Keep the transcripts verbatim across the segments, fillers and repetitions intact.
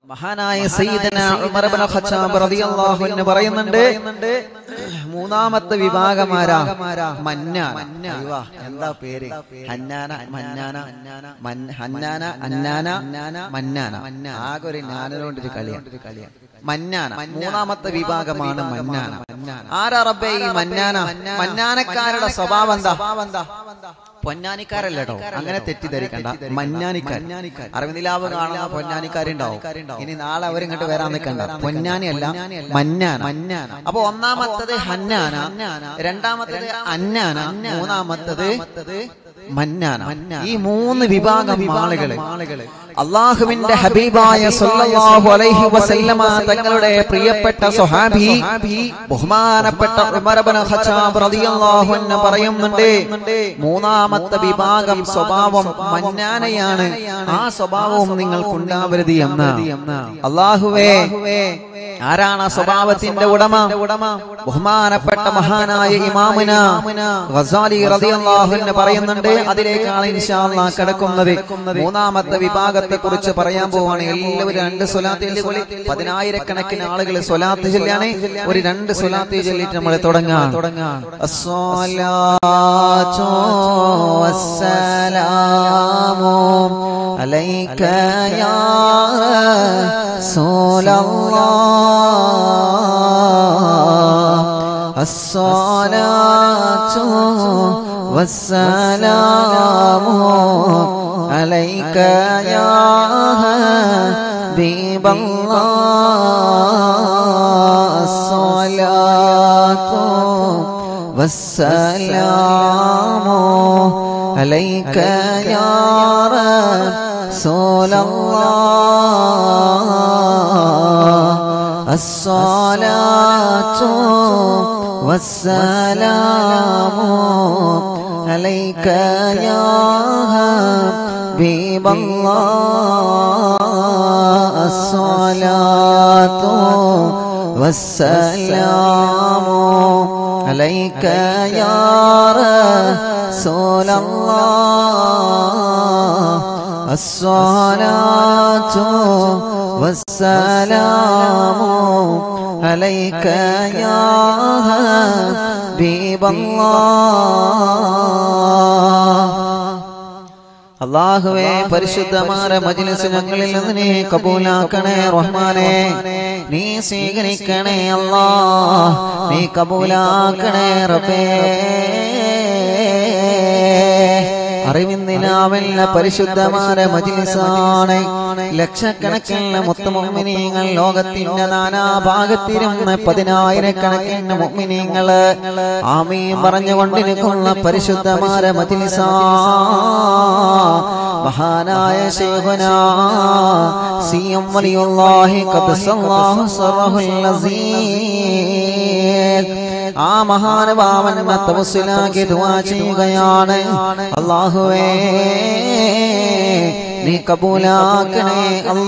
മഹാനായ സയ്യിദന ഉമർ ഇബ്നു ഖത്താബ് റളിയല്ലാഹു അൻഹു പറയുന്നുണ്ട്, മൂന്നാമത്തെ വിഭാഗമാരാ മന്നാന. അയ്യോ എന്താ പേര്? ഹന്നാന, മന്നാന, ഹന്നാന, അന്നാന, മന്നാന. ആകെ ഒരു ഞാനോണ്ടൊരു കളിയാണ്. മന്നാന മൂന്നാമത്തെ വിഭാഗമാണ് മന്നാന. ആരാ റബ്ബേ ഈ മന്നാന? മന്നാനക്കാരുടെ സ്വഭാവം എന്താ? പൊന്നാനിക്കാരല്ലോ, അങ്ങനെ തെറ്റിദ്ധരിക്കണ്ട. മന്നാനിക്കാർ അറിവിനിലാവ് കാണുന്ന പൊന്നാനിക്കാരുണ്ടാവും. ഇനി നാളെ അവരിങ്ങോട്ട് വരാൻ നിൽക്കണ്ട. പൊന്നാനി അല്ല, മന്നാന. അപ്പൊ ഒന്നാമത്തത് ഹന്നാന, രണ്ടാമത്തത് അന്നാന, മൂന്നാമത്തത് മന്നാന. ഈ മൂന്ന് വിഭാഗം ആളുകള് അള്ളാഹുവിന്റെ ഹബീബായ സല്ലല്ലാഹു അലൈഹി വസല്ലമ തങ്ങളുടെ പ്രിയപ്പെട്ട സ്വഹാബി ബഹുമാനപ്പെട്ട ഉമർ ഇബ്നു ഖത്താബ് റളിയല്ലാഹു അൻഹു പറയുന്നുണ്ട്, മൂന്നാമത്തെ വിഭാഗം സ്വഭാവം മന്നാനയാണ്. ആ സ്വഭാവവും നിങ്ങൾക്കുണ്ടാവരുത് എന്ന്. അല്ലാഹുവേ, ആരാണ് ആ സ്വഭാവത്തിന്റെ ഉടമ? ബഹുമാനപ്പെട്ട മഹാനായ ഇമാമുന ഗസാലി റളിയല്ലാഹു അൻഹു പറയുന്നുണ്ട്. അതിലേക്കാണ് ഇൻഷാ അല്ലാഹ് കടക്കുന്നത്. മൂന്നാമത്തെ വിഭാഗത്തെ കുറിച്ച് പറയാൻ പോവാണ്. എല്ലാവരും രണ്ട് സ്വലാത്ത് ചൊല്ലി, പതിനായിരക്കണക്കിന് ആളുകൾ സ്വലാത്ത് ചൊല്ലാണ്. ഒരു രണ്ട് സ്വലാത്ത് ചൊല്ലിട്ട് നമ്മൾ തുടങ്ങാം. അസ്സലാത്തു വസ്സലാമു അലൈക യാ റസൂലല്ലാഹ്, അസ്സലാത്തു വസ്സലാമു അലൈക യാ ഹബീബല്ലാഹ്, അസ്സലാത്തു വസ്സലാമു അലൈക യാ റസൂലല്ലാഹ്, അസ്സലാത്തു വസ്സലാമു അലൈക യാ ഹബീബല്ലാഹ്, അസ്സലാത്തു വസ്സലാമു അലൈക യാ റസൂലല്ലാഹ്, അസ്സലാത്തു വസ്സലാമു അലൈക യാ ഹബീബല്ലാഹ്. അല്ലാഹുവേ, പരിശുദ്ധമായ മജ്ലിസ് ഞങ്ങളിൽ നിന്ന് നീ കബൂലാക്കണേ റഹ്മാനേ. നീ സ്വീകരിക്കണേ അല്ലാഹ്, നീ കബൂലാക്കണേ റബ്ബേ. അറിവിന്ദിനാവല്ല പരിശുദ്ധമായ മജ്ലിസാണ്. ലക്ഷക്കണക്കിന് മുത്തുമുഅ്മിനീങ്ങൾ ലോകത്തിന്റെ നാനാഭാഗത്തിരുന്ന് പതിനായിരക്കണക്കിന് മുഅ്മിനീങ്ങള് ആമീൻ പറഞ്ഞുകൊണ്ടിരിക്കുന്ന പരിശുദ്ധമായ മജ്ലിസാ. മഹാനായ ശൈഖുനാ സി എം വലിയുല്ലാഹി ഖദ്ദസല്ലാഹു സിർറഹുൽ അസീസ് ആ മഹാനുഭാവനെ തവസ്സുലാക്കി ദുആ ചെയ്യുകയാണ്. അല്ലാഹുവേ, നീ കബൂലാക്കണേ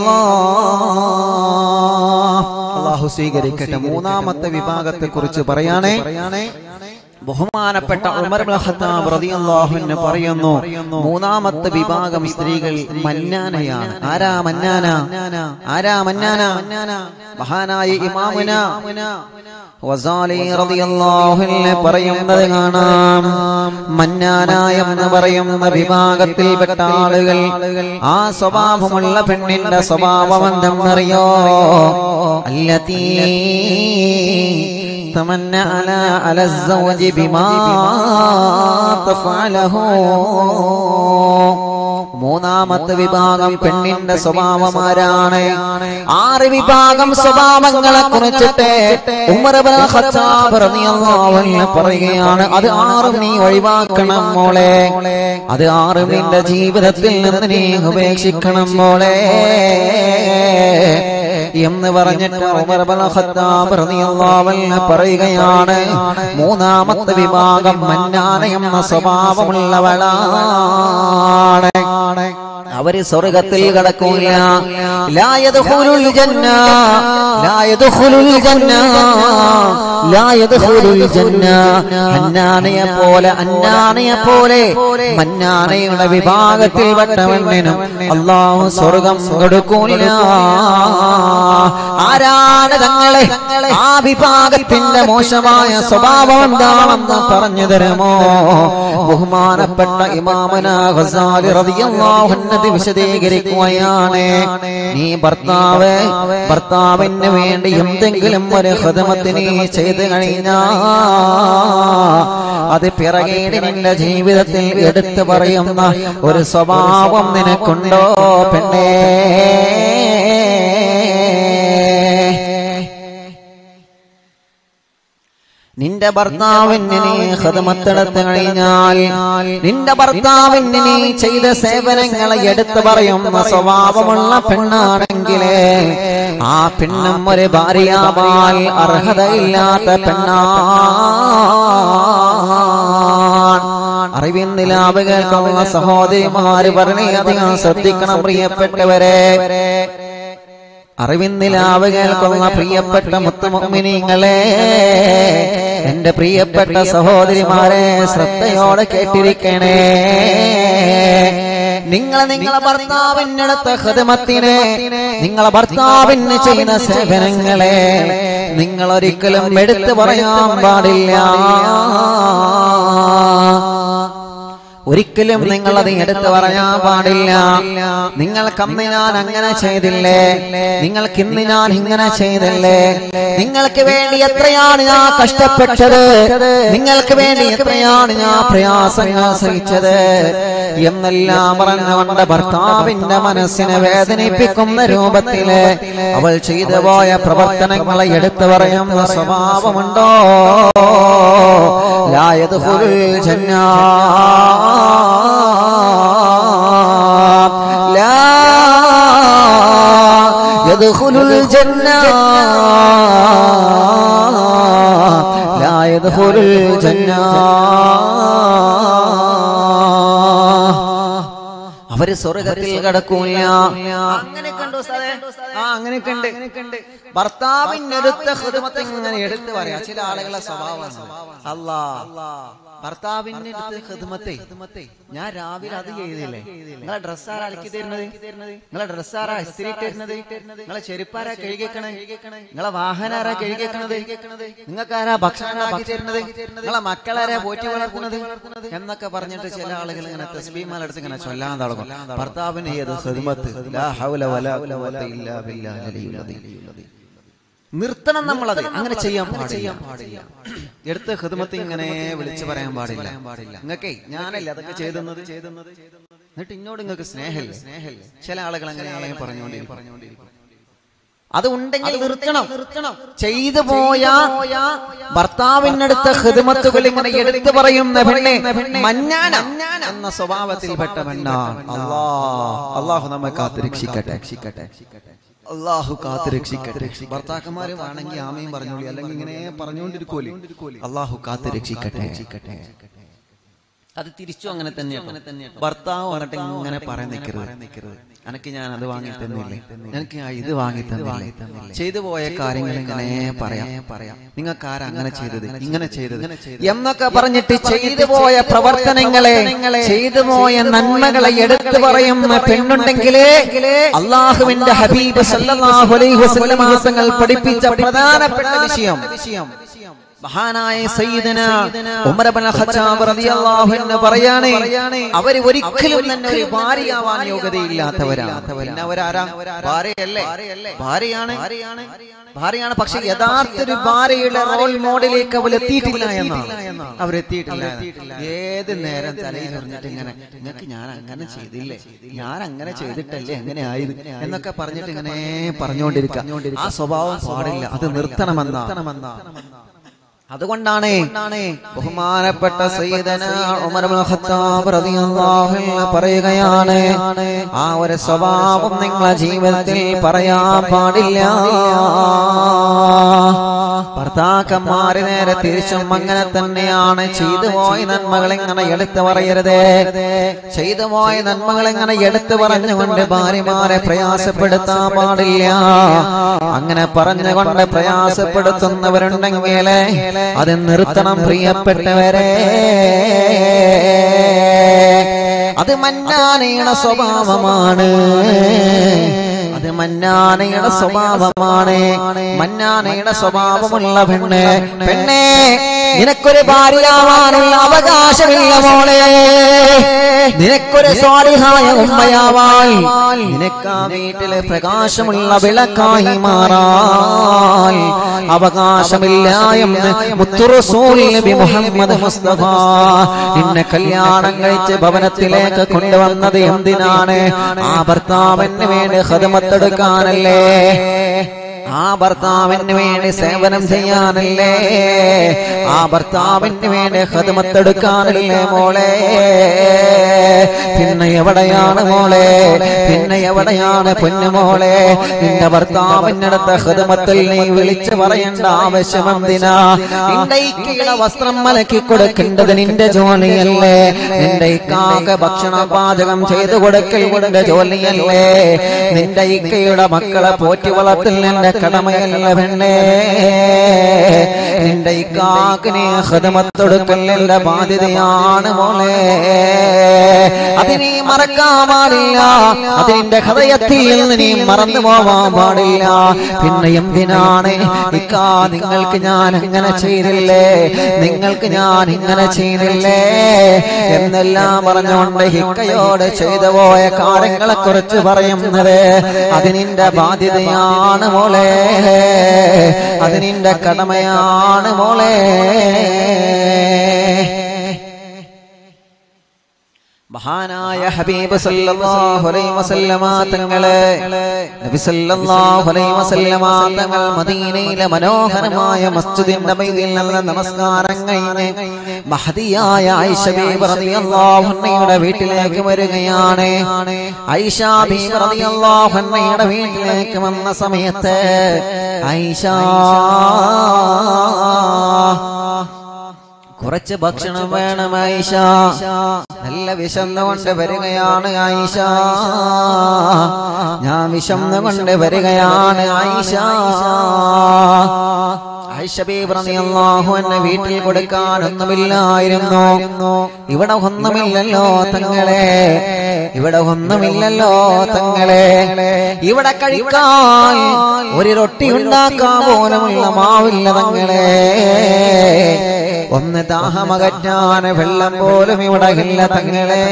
അല്ലാഹ്. അല്ലാഹു സ്വീകരിക്കട്ടെ. മൂന്നാമത്തെ വിഭാഗത്തെ കുറിച്ച് പറയാനേ ബഹുമാനപ്പെട്ട ഉമർ ഇബ്നു ഖത്താബ് റളിയല്ലാഹു അൻഹു പറയുന്നു, മൂന്നാമത്തെ വിഭാഗം സ്ത്രീകൾ മന്നാനയാണ്. ആരാ മന്നാന? ആരാ മന്നാന? മഹാനായ ഇമാമുന ഗസാലി റളിയല്ലാഹു അൻഹു പറയുന്നത് കാണാം, മന്നാന എന്ന് പറയുന്ന വിഭാഗത്തിൽപ്പെട്ട ആളുകൾ ആ സ്വഭാവമുള്ള പെണ്ണിന്റെ സ്വഭാവം എന്തെന്നറിയോ? അല്ലതീ തമന്ന അലാ അല الزوج ബിമാ തഫഅലഹു. മൂന്നാമത്തെ വിഭാഗം പെണ്ണിന്റെ സ്വഭാവമാരാണ്. ആറ് വിഭാഗം സ്വഭാവങ്ങളെ കുറിച്ചിട്ട് ഉമർ ഇബ്നു ഖത്താബ് റളിയല്ലാഹു അൻഹു പറയുകയാണ്, അത് ആറും നീ ഒഴിവാക്കണം മോളെ, അത് ആറും നിന്റെ ജീവിതത്തിൽ നിന്ന് നീ ഉപേക്ഷിക്കണം മോളെ എന്ന് പറഞ്ഞിട്ട് ഉമർ ഇബ്നു ഖത്താബ് റളിയല്ലാഹു അൻഹു പറയുകയാണ്, മൂന്നാമത്തെ വിഭാഗം മന്നാന എന്ന സ്വഭാവമുള്ളവളാണ്. അവര് സ്വർഗ്ഗത്തിൽ കടക്കൂല. ലാ യദ്ഖുലുൽ ജന്ന, ലാ യദ്ഖുലുൽ ജന്ന, ലാ യദ്ഖുലുൽ ജന്ന. ഹന്നാനയെ പോലെ, അന്നാനയെ പോലെ മന്നാനയുടെ വിഭാഗത്തിൽ പെട്ടവനും അല്ലാഹു സ്വർഗ്ഗം കൊടുക്കൂല. ആ വിഭാഗത്തിന്റെ മോശമായ സ്വഭാവം എന്താണെന്ന് പറഞ്ഞു തരുമോ? ബഹുമാനപ്പെട്ട ഇമാമന ഗസാലി റളിയല്ലാഹു അൻഹു വിശദീകരിക്കുകയാണ്. നീ ഭർത്താവ് ഭർത്താവിന് വേണ്ടി എന്തെങ്കിലും ഒരു ഖിദ്മത്തിന് ചെയ്തു കഴിഞ്ഞാൽ അത് പിറകെ നിന്റെ ജീവിതത്തിൽ എടുത്തു പറയുന്ന ഒരു സ്വഭാവം നിനക്കുണ്ടോ പെണ്ണേ? നിന്റെ ഭർത്താവിന് നീ ഖിദ്മത്തെടുത്ത് കഴിഞ്ഞാൽ നിന്റെ ഭർത്താവിന് നീ ചെയ്ത സേവനങ്ങളെ എടുത്തു പറയുന്ന സ്വഭാവമുള്ള പെണ്ണാണെങ്കിൽ ആ പെണ്ണും ഒരു ഭാര്യയാവാൻ അർഹതയില്ലാത്ത പെണ്ണാണ്. അറിവിൻ നിലാവ് കേൾക്കുന്ന സഹോദരിമാര് വളരെയധികം ശ്രദ്ധിക്കണം പ്രിയപ്പെട്ടവരെ. അറിവിൻ നിലാവ് കേൾക്കുന്ന പ്രിയപ്പെട്ട മുത്തുമുഅ്മിനീങ്ങളെ, എന്റെ പ്രിയപ്പെട്ട സഹോദരിമാരെ ശ്രദ്ധയോടെ കേട്ടിരിക്കണേ. നിങ്ങൾ നിങ്ങളെ ഭർത്താവിനടുത്ത ഖിദ്മത്തിനെ, നിങ്ങളെ ഭർത്താവിന് ചെയ്യുന്ന സേവനങ്ങളെ നിങ്ങൾ ഒരിക്കലും എടുത്തു പറയാൻ പാടില്ല. ഒരിക്കലും നിങ്ങൾ അത് എടുത്തു പറയാൻ പാടില്ല. നിങ്ങൾക്കന്ന് ഞാൻ അങ്ങനെ ചെയ്തില്ലേ, നിങ്ങൾക്കിന്ന് ഞാൻ ഇങ്ങനെ ചെയ്തില്ലേ, നിങ്ങൾക്ക് വേണ്ടി എത്രയാണ് ഞാൻ കഷ്ടപ്പെട്ടത്, നിങ്ങൾക്ക് വേണ്ടി എത്രയാണ് ഞാൻ പ്രയാസങ്ങൾ സഹിച്ചത് എന്നെല്ലാം പറഞ്ഞുകൊണ്ട് ഭർത്താവിന്റെ മനസ്സിനെ വേദനിപ്പിക്കുന്ന രൂപത്തില് അവൾ ചെയ്തു പോയ പ്രവർത്തനങ്ങളെ എടുത്തു പറയുന്ന സ്വഭാവമുണ്ടോ? ലാ യദ്ഖുലുൽ ജന്ന ലാ യദ്ഖുലുൽ ജന്ന ലാ യദ്ഖുലുൽ ജന്ന. അവര് സ്വർഗത്തിൽ കടക്കൂല. അങ്ങനെ കണ്ടോ സാറേ? ആ അങ്ങനെ കണ്ട് ഭർത്താവിനടുത്ത ഖിദ്മത്ത് ഇങ്ങനെ എടുത്തു പറയാ ചില ആളുകളെ സ്വഭാവമാണ്. അല്ലാ, ഭർത്താവിന്റെ അടുത്ത് ഖിദ്മത്തെ ഞാൻ രാവിലെ അത് ചെയ്തില്ലേ, നിങ്ങളെ ഡ്രസ്സാരാ അലക്കി തരുന്നത്, നിങ്ങളെ ഡ്രസ്സാരാ ഇസ്തിരി തരുന്നത്, നിങ്ങളെ ചെരുപ്പാരാ കഴുകിക്കണേ, നിങ്ങളെ വാഹനാരാ കഴുകിക്കണത്, നിങ്ങൾക്കാരാ ഭക്ഷണം ആക്കി തരുന്നത്, നിങ്ങളെ മക്കളാരാ പോറ്റി വളർത്തുന്നത് എന്നൊക്കെ പറഞ്ഞിട്ട് ചില ആളുകൾ ഇങ്ങനെ തസ്ബീഹ്മാലെടുത്ത് ഇങ്ങനെ ചൊല്ലാൻ തുടങ്ങും. ഭർത്താവിന് ഏത് ഖിദ്മത്ത്? ലാ ഹൗല വലാ ഖുവത ഇല്ലാ ബില്ലാഹിൽ അലിയ്യിൽ അദീം. നിർത്തണം നമ്മളത്. അങ്ങനെ ചെയ്യാൻ പാടില്ല. എടുത്ത് ഖിദ്മത്ത് ഇങ്ങനെ വിളിച്ചു പറയാൻ പാടില്ല. നിങ്ങൾക്കേ ഞാനല്ല അതൊക്കെ ചെയ്തെന്നത് എന്നിട്ട് ഇന്നോട് നിങ്ങൾക്ക് സ്നേഹമില്ല. ചില ആളുകൾ അങ്ങനെ പറഞ്ഞുകൊണ്ടിരിക്കും. അത് ഉണ്ടെങ്കിൽ നിർത്തണം. ചെയ്തു പോയ ഭർത്താവിനടുത്ത ഖിദ്മത്തുകൾ ഇങ്ങനെ എടുത്തു പറയുന്ന പെണ്ണെ മഞ്ഞാന എന്ന സ്വഭാവത്തിൽപ്പെട്ട പെണ്ണാണ്. അല്ലാഹ് അല്ലാഹു നമ്മെ കാത്തുരക്ഷിക്കട്ടെ. അല്ലാഹു കാത്തുരക്ഷിക്കട്ടെ. ഭർത്താക്കന്മാര് വേണമെങ്കിൽ ആമയും പറഞ്ഞോളി, അല്ലെങ്കിൽ ഇങ്ങനെ പറഞ്ഞുകൊണ്ടിരിക്കൂലേ. അല്ലാഹു കാത്തുരക്ഷിക്കട്ടെ. അത് തിരിച്ചു അങ്ങനെ തന്നെയാണ്. ഭർത്താവ് പറഞ്ഞിട്ട് ഇങ്ങനെ പറയാൻ നിൽക്കരുത്, എനിക്ക് ഞാൻ അത് വാങ്ങി തന്നില്ലേ, എനിക്ക് ഇത് വാങ്ങി തന്നില്ലേ, ചെയ്തു പോയ കാര്യങ്ങൾ ഇങ്ങനെ പറയാം പറയാം നിങ്ങൾക്ക് ആരാ അങ്ങനെ ചെയ്തത്, ഇങ്ങനെ ചെയ്തത് എന്നൊക്കെ പറഞ്ഞിട്ട് ചെയ്തു പോയ പ്രവർത്തനങ്ങളെ, ചെയ്തു പോയ നന്മകളെ എടുത്തു പറയുന്ന പെണ്ണുണ്ടെങ്കിലേ അള്ളാഹുവിന്റെ ഹബീബ് സല്ലല്ലാഹു അലൈഹി വസല്ലം തങ്ങൾ പഠിപ്പിച്ച പ്രധാനപ്പെട്ട വിഷയം മഹാനായ സയ്യിദന ഉമർ ഇബ്നുൽ ഖത്താബ് റളിയല്ലാഹു അൻഹു പറയാണ്, അവർ ഒരിക്കലും തന്നെ ഒരു ഭാര്യയാവാൻ യോഗ്യതയില്ലാത്തവരാണ്. പിന്നെ അവരാരാ? ഭാര്യയല്ലേ? ഭാര്യയാണ് ഭാര്യയാണ് പക്ഷെ യഥാർത്ഥ ഒരു ഭാര്യയുടെ റോൾ മോഡലിലേക്ക് അവർ എത്തിയിട്ടില്ല എന്നാണ്. അവരെത്തിയിട്ടില്ല. ഏത് നേരം തലയിൽ എറിഞ്ഞിട്ട് ഇങ്ങനെ നിങ്ങൾക്ക് ഞാൻ അങ്ങനെ ചെയ്തില്ലേ, ഞാൻ അങ്ങനെ ചെയ്തിട്ടല്ലേ എങ്ങനെ ആയത് എന്നൊക്കെ പറഞ്ഞിട്ട് ഇങ്ങനെ പറഞ്ഞുകൊണ്ടിരിക്കുക. ആ സ്വഭാവം പാടില്ല. അത് നിർത്തണമെന്നാണ്. അതുകൊണ്ടാണ് ബഹുമാനപ്പെട്ട സയ്യിദന ഉമർ ഇബ്നുൽ ഖത്താബ് റളിയല്ലാഹു അൻഹു പറയുകയാണ്, ആ ഒരു സ്വഭാവം നിങ്ങളുടെ ജീവിതത്തിൽ പറയാൻ പാടില്ല. ഭർത്താക്കന്മാര് നേരെ തിരിച്ചും അങ്ങനെ തന്നെയാണ്. ചെയ്തു പോയ നന്മകൾ ഇങ്ങനെ എടുത്തു പറയരുത്. ചെയ്തു പോയ നന്മകൾ ഇങ്ങനെ എടുത്തു പറഞ്ഞുകൊണ്ട് ഭാര്യമാരെ പ്രയാസപ്പെടുത്താൻ പാടില്ല. അങ്ങനെ പറഞ്ഞുകൊണ്ട് പ്രയാസപ്പെടുത്തുന്നവരുണ്ടെങ്കിൽ അത് നിർത്തണം പ്രിയപ്പെട്ടവരെ. അത് മന്നാനയുടെ സ്വഭാവമാണ്. അത് മന്നാനയുടെ സ്വഭാവമാണ്. മന്നാനയുടെ സ്വഭാവമുള്ള പെണ്ണ്, പെണ്ണേ നിനക്കൊരു ഭാര്യയാവാനുള്ള അവകാശമില്ല മോളെ. നിനക്കൊരു സ്വാലിഹായ ഉമ്മയാവാൻ, നിനക്കാ വീട്ടിലെ പ്രകാശമുള്ള വിളക്കായി മാറാൻ അവകാശമില്ല എന്ന് മുത്തു റസൂൽ നബി മുഹമ്മദ് മുസ്തഫ. നിന്നെ കല്യാണം കഴിച്ച് ഭവനത്തിലേക്ക് കൊണ്ടുവന്നത് എന്തിനാണ്? ആ ഭർത്താവിന് വേണ്ടി ഖിദ്മത്തെടുക്കാനല്ലേ? ആ ഭർത്താവിന് വേണ്ടി സേവനം ചെയ്യാനല്ലേ? ആ ഭർത്താവിന് വേണ്ടി ഖിദ്മത്തെടുക്കാനല്ലേ മോളെ? പിന്നെ എവിടെയാണ് മോളെ? പിന്നെ എവിടെയാണ് പൊന്നുമോളെ? നിന്റെ ഭർത്താവിനടുത്ത ഖിദ്മത്തിൽ നീ വിളിച്ചു പറയേണ്ട ആവശ്യം എന്തിനാ? നിന്റെ ഇക്കയുടെ വസ്ത്രം മലക്കി കൊടുക്കേണ്ടത് നിന്റെ ജോലിയല്ലേ? നിന്റെ ഇക്കാക്ക് ഭക്ഷണ പാചകം ചെയ്തു കൊടുക്കൽ നിന്റെ ജോലിയല്ലേ? നിന്റെ ഇക്കയുടെ മക്കളെ പോറ്റി വളർത്തൽ നിന്റെ കടമയല്ല പെണ്ണേ. നിന്റെ ഇക്കാക്കിനെ ഖിദ്മത്തെടുക്കലിന്റെ ബാധ്യതയാണ് മോളെ. അതിനെ മറക്കാൻ പാടില്ല. അതിന്റെ ഹൃദയത്തിൽ നിന്ന് നീ മറന്നു പോവാൻ പാടില്ല. പിന്നെ എന്തിനാണ് ഇക്കാ നിങ്ങൾക്ക് ഞാൻ അങ്ങനെ ചെയ്തില്ലേ, നിങ്ങൾക്ക് ഞാൻ ഇങ്ങനെ ചെയ്തില്ലേ എന്നെല്ലാം പറഞ്ഞുകൊണ്ട് ഹിക്കയോട് ചെയ്തു പോയ കാര്യങ്ങളെ കുറിച്ച് പറയുന്നത്? അത് നിന്റെ ബാധ്യതയാണ് മോളെ, അത് നിന്റെ കടമയാണ് മോളെ. മഹാനായ ഹബീബ് സല്ലല്ലാഹു അലൈഹി വസല്ലമ തങ്ങളെ, നബി സല്ലല്ലാഹു അലൈഹി വസല്ലമ തങ്ങൾ മദീനയിലെ മനോഹരമായ മസ്ജിദുൻ നബവിയിൽ നിന്ന് നമസ്കാരം കഴിഞ്ഞ് മഹദിയായ ആയിഷ ബീബി റളിയല്ലാഹു അൻഹയുടെ വീട്ടിലേക്ക് വരികയാണ്. ആയിഷ ബീബി റളിയല്ലാഹു അൻഹയുടെ വീട്ടിലേക്ക് വന്ന സമയത്ത് ആയിഷ കുറച്ച് ഭക്ഷണം വേണം ആയിഷ. നല്ല വിശന്നുകൊണ്ട് വരികയാണ് ആയിഷ, ഞാൻ വിശന്നുകൊണ്ട് വരികയാണ് ആയിഷ. ആയിഷ ബീബി റളിയല്ലാഹു അൻഹ വീട്ടിൽ കൊടുക്കാൻ ഒന്നുമില്ലായിരുന്നു. ഇവിടെ ഒന്നുമില്ലല്ലോ തങ്ങളെ, ഇവിടെ ഒന്നുമില്ലല്ലോ തങ്ങളെ. ഇവിടെ കഴിക്കാൻ ഒരു റൊട്ടി ഉണ്ടാക്കാൻ പോലുമുള്ള മാവില്ല തങ്ങളെ. ഒന്ന് ദാഹമകറ്റാൻ വെള്ളം പോലും ഇവിടെ ഇല്ല തങ്ങളെ.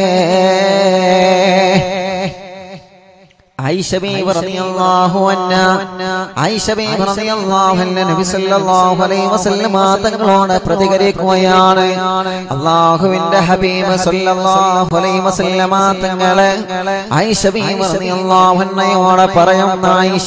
ആയിഷ ബീബി റളിയല്ലാഹു അൻഹ ആയിഷ ബീബി റളിയല്ലാഹു അൻഹ നബി സല്ലല്ലാഹു അലൈഹി വസല്ലമ തങ്ങളോട് പ്രതികരിക്കുകയാണ്. അല്ലാഹുവിന്റെ ഹബീബ് സല്ലല്ലാഹു അലൈഹി വസല്ലമ തങ്ങളെ ആയിഷ ബീബി റളിയല്ലാഹു അൻഹയോട് പറയുന്ന, ആയിഷ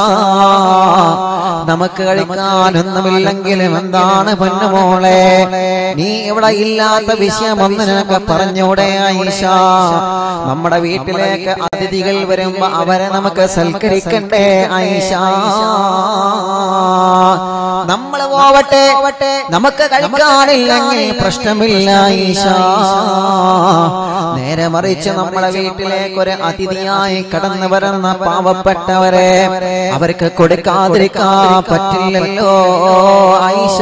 നമുക്ക് കഴിക്കാനൊന്നുമില്ലെങ്കിലും എന്താണ് പൊന്നുമോളെ, നീ ഇവിടെ ഇല്ലാത്ത വിഷയം ഒന്ന് നിനക്ക് പറഞ്ഞൂടെ ആയിഷ? നമ്മുടെ വീട്ടിലേക്ക് അതിഥികൾ വരുമ്പോ അവരെ നമുക്ക് സൽക്കരിക്കണ്ടേ ആയിഷ? നമ്മൾ പോവട്ടെ, നമുക്ക് കഴിക്കാനില്ലെങ്കിൽ പ്രശ്നമില്ല ആയിഷ. നേരെ മറിച്ച് നമ്മുടെ വീട്ടിലേക്ക് ഒരു അതിഥിയായി കടന്നു വരുന്ന പാവപ്പെട്ടവരെ അവർക്ക് കൊടുക്കാതിരിക്കാൻ പറ്റില്ലല്ലോ ആയിഷ.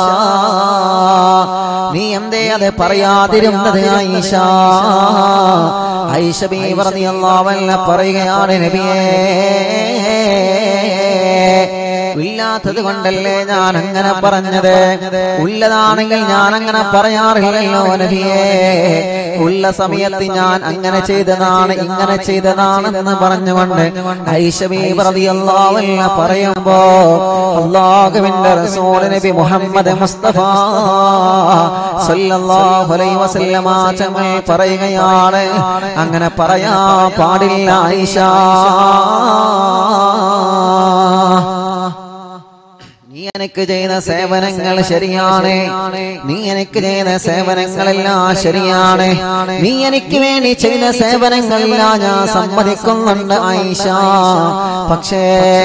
നീ എന്തേ അത് പറയാതിരുന്നത് ആയിഷ? ആയിഷ ബീബി റളിയല്ലാഹു അൻഹ പറയുകയാണ്, നബിയേ ഇല്ലാത്തത് കൊണ്ടല്ലേ ഞാൻ അങ്ങനെ പറഞ്ഞത്. ഉള്ളതാണെങ്കിൽ ഞാൻ അങ്ങനെ പറയാറില്ലല്ലോ നബിയേ. ഉള്ള സമയത്ത് ഞാൻ അങ്ങനെ ചെയ്തതാണ് ഇങ്ങനെ ചെയ്തതാണെന്ന് പറഞ്ഞുകൊണ്ട് ആയിഷ ബീബി റളിയല്ലാഹു അൻഹ പറയുമ്പോ അല്ലാഹുവിന്റെ റസൂൽ നബി മുഹമ്മദ് മുസ്തഫ സല്ലല്ലാഹു അലൈഹി വസല്ലമ തങ്ങൾ പറയുകയാണ്, അങ്ങനെ പറയാൻ പാടില്ല ആയിഷ. നീ എനിക്ക് ചെയ്യുന്ന സേവനങ്ങൾ ശരിയാണ്, നീ എനിക്ക് ചെയ്യുന്ന സേവനങ്ങളെല്ലാം ശരിയാണ്, നീ എനിക്ക് വേണ്ടി ചെയ്ത സേവനങ്ങളെല്ലാം ഞാൻ സമ്മതിക്കുന്നുണ്ട് ആയിഷ. പക്ഷേ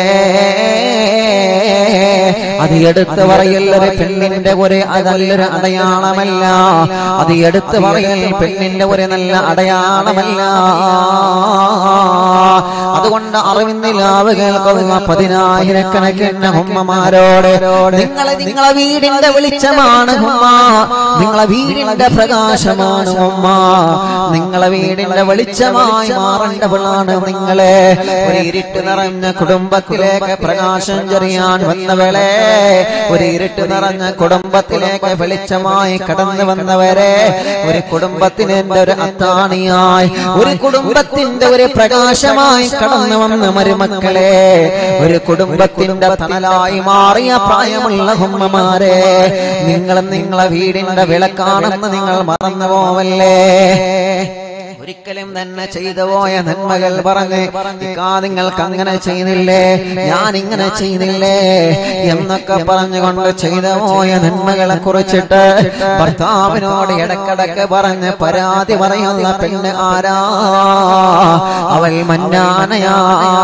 അത് എടുത്തു പറയൽ ഒരു പെണ്ണിന്റെ ഒരു നല്ലൊരു അടയാളമല്ല. അത് എടുത്തു പറയൽ പെണ്ണിന്റെ ഒരു നല്ല അടയാളമല്ല. അത് അതുകൊണ്ട് അറിവിന്നിലാവ് കേൾക്കുന്ന പതിനായിരക്കണക്കിന് ഉമ്മമാരോട് നിങ്ങളെ നിങ്ങളെ വീടിന്റെ വെളിച്ചമാണ് ഉമ്മ, നിങ്ങളെ വീടിന്റെ പ്രകാശമാണ് ഉമ്മ, നിങ്ങളെ വീടിന്റെ വെളിച്ചമായി മാറേണ്ടവളാണ് നിങ്ങളെ. ഒരു ഇരുട്ട് നിറഞ്ഞ കുടുംബത്തിലേക്ക് പ്രകാശം ചൊരിയാൻ വന്നവളെ, ഒരു ഇരുട്ട് നിറഞ്ഞ കുടുംബത്തിലേക്ക് വെളിച്ചമായി കടന്നു വന്നവരെ, ഒരു കുടുംബത്തിന്റെ ഒരു അത്താണിയായി, ഒരു കുടുംബത്തിന്റെ ഒരു പ്രകാശമായി കടന്നു വന്ന മരുമക്കളെ, ഒരു കുടുംബത്തിന്റെ തണലായി മാറിയ പ്രായമുള്ള ഉമ്മമാരെ, നിങ്ങൾ നിങ്ങളെ വീടിന്റെ വിളക്കാണെന്ന് നിങ്ങൾ മറന്നു പോവല്ലേ. ഒരിക്കലും തന്നെ ചെയ്തു പോയ നന്മകൾ പറഞ്ഞ് നിങ്ങൾക്ക് അങ്ങനെ ചെയ്യുന്നില്ലേ, ഞാൻ ഇങ്ങനെ ചെയ്യുന്നില്ലേ എന്നൊക്കെ പറഞ്ഞുകൊണ്ട് ചെയ്തു പോയ നന്മകളെ കുറിച്ചിട്ട് ഭർത്താവിനോട് ഇടക്കിടക്ക് പറഞ്ഞ് പരാതി പറയുന്ന പെണ്ണ് ആരാ? അവൾ മന്നാനയാ.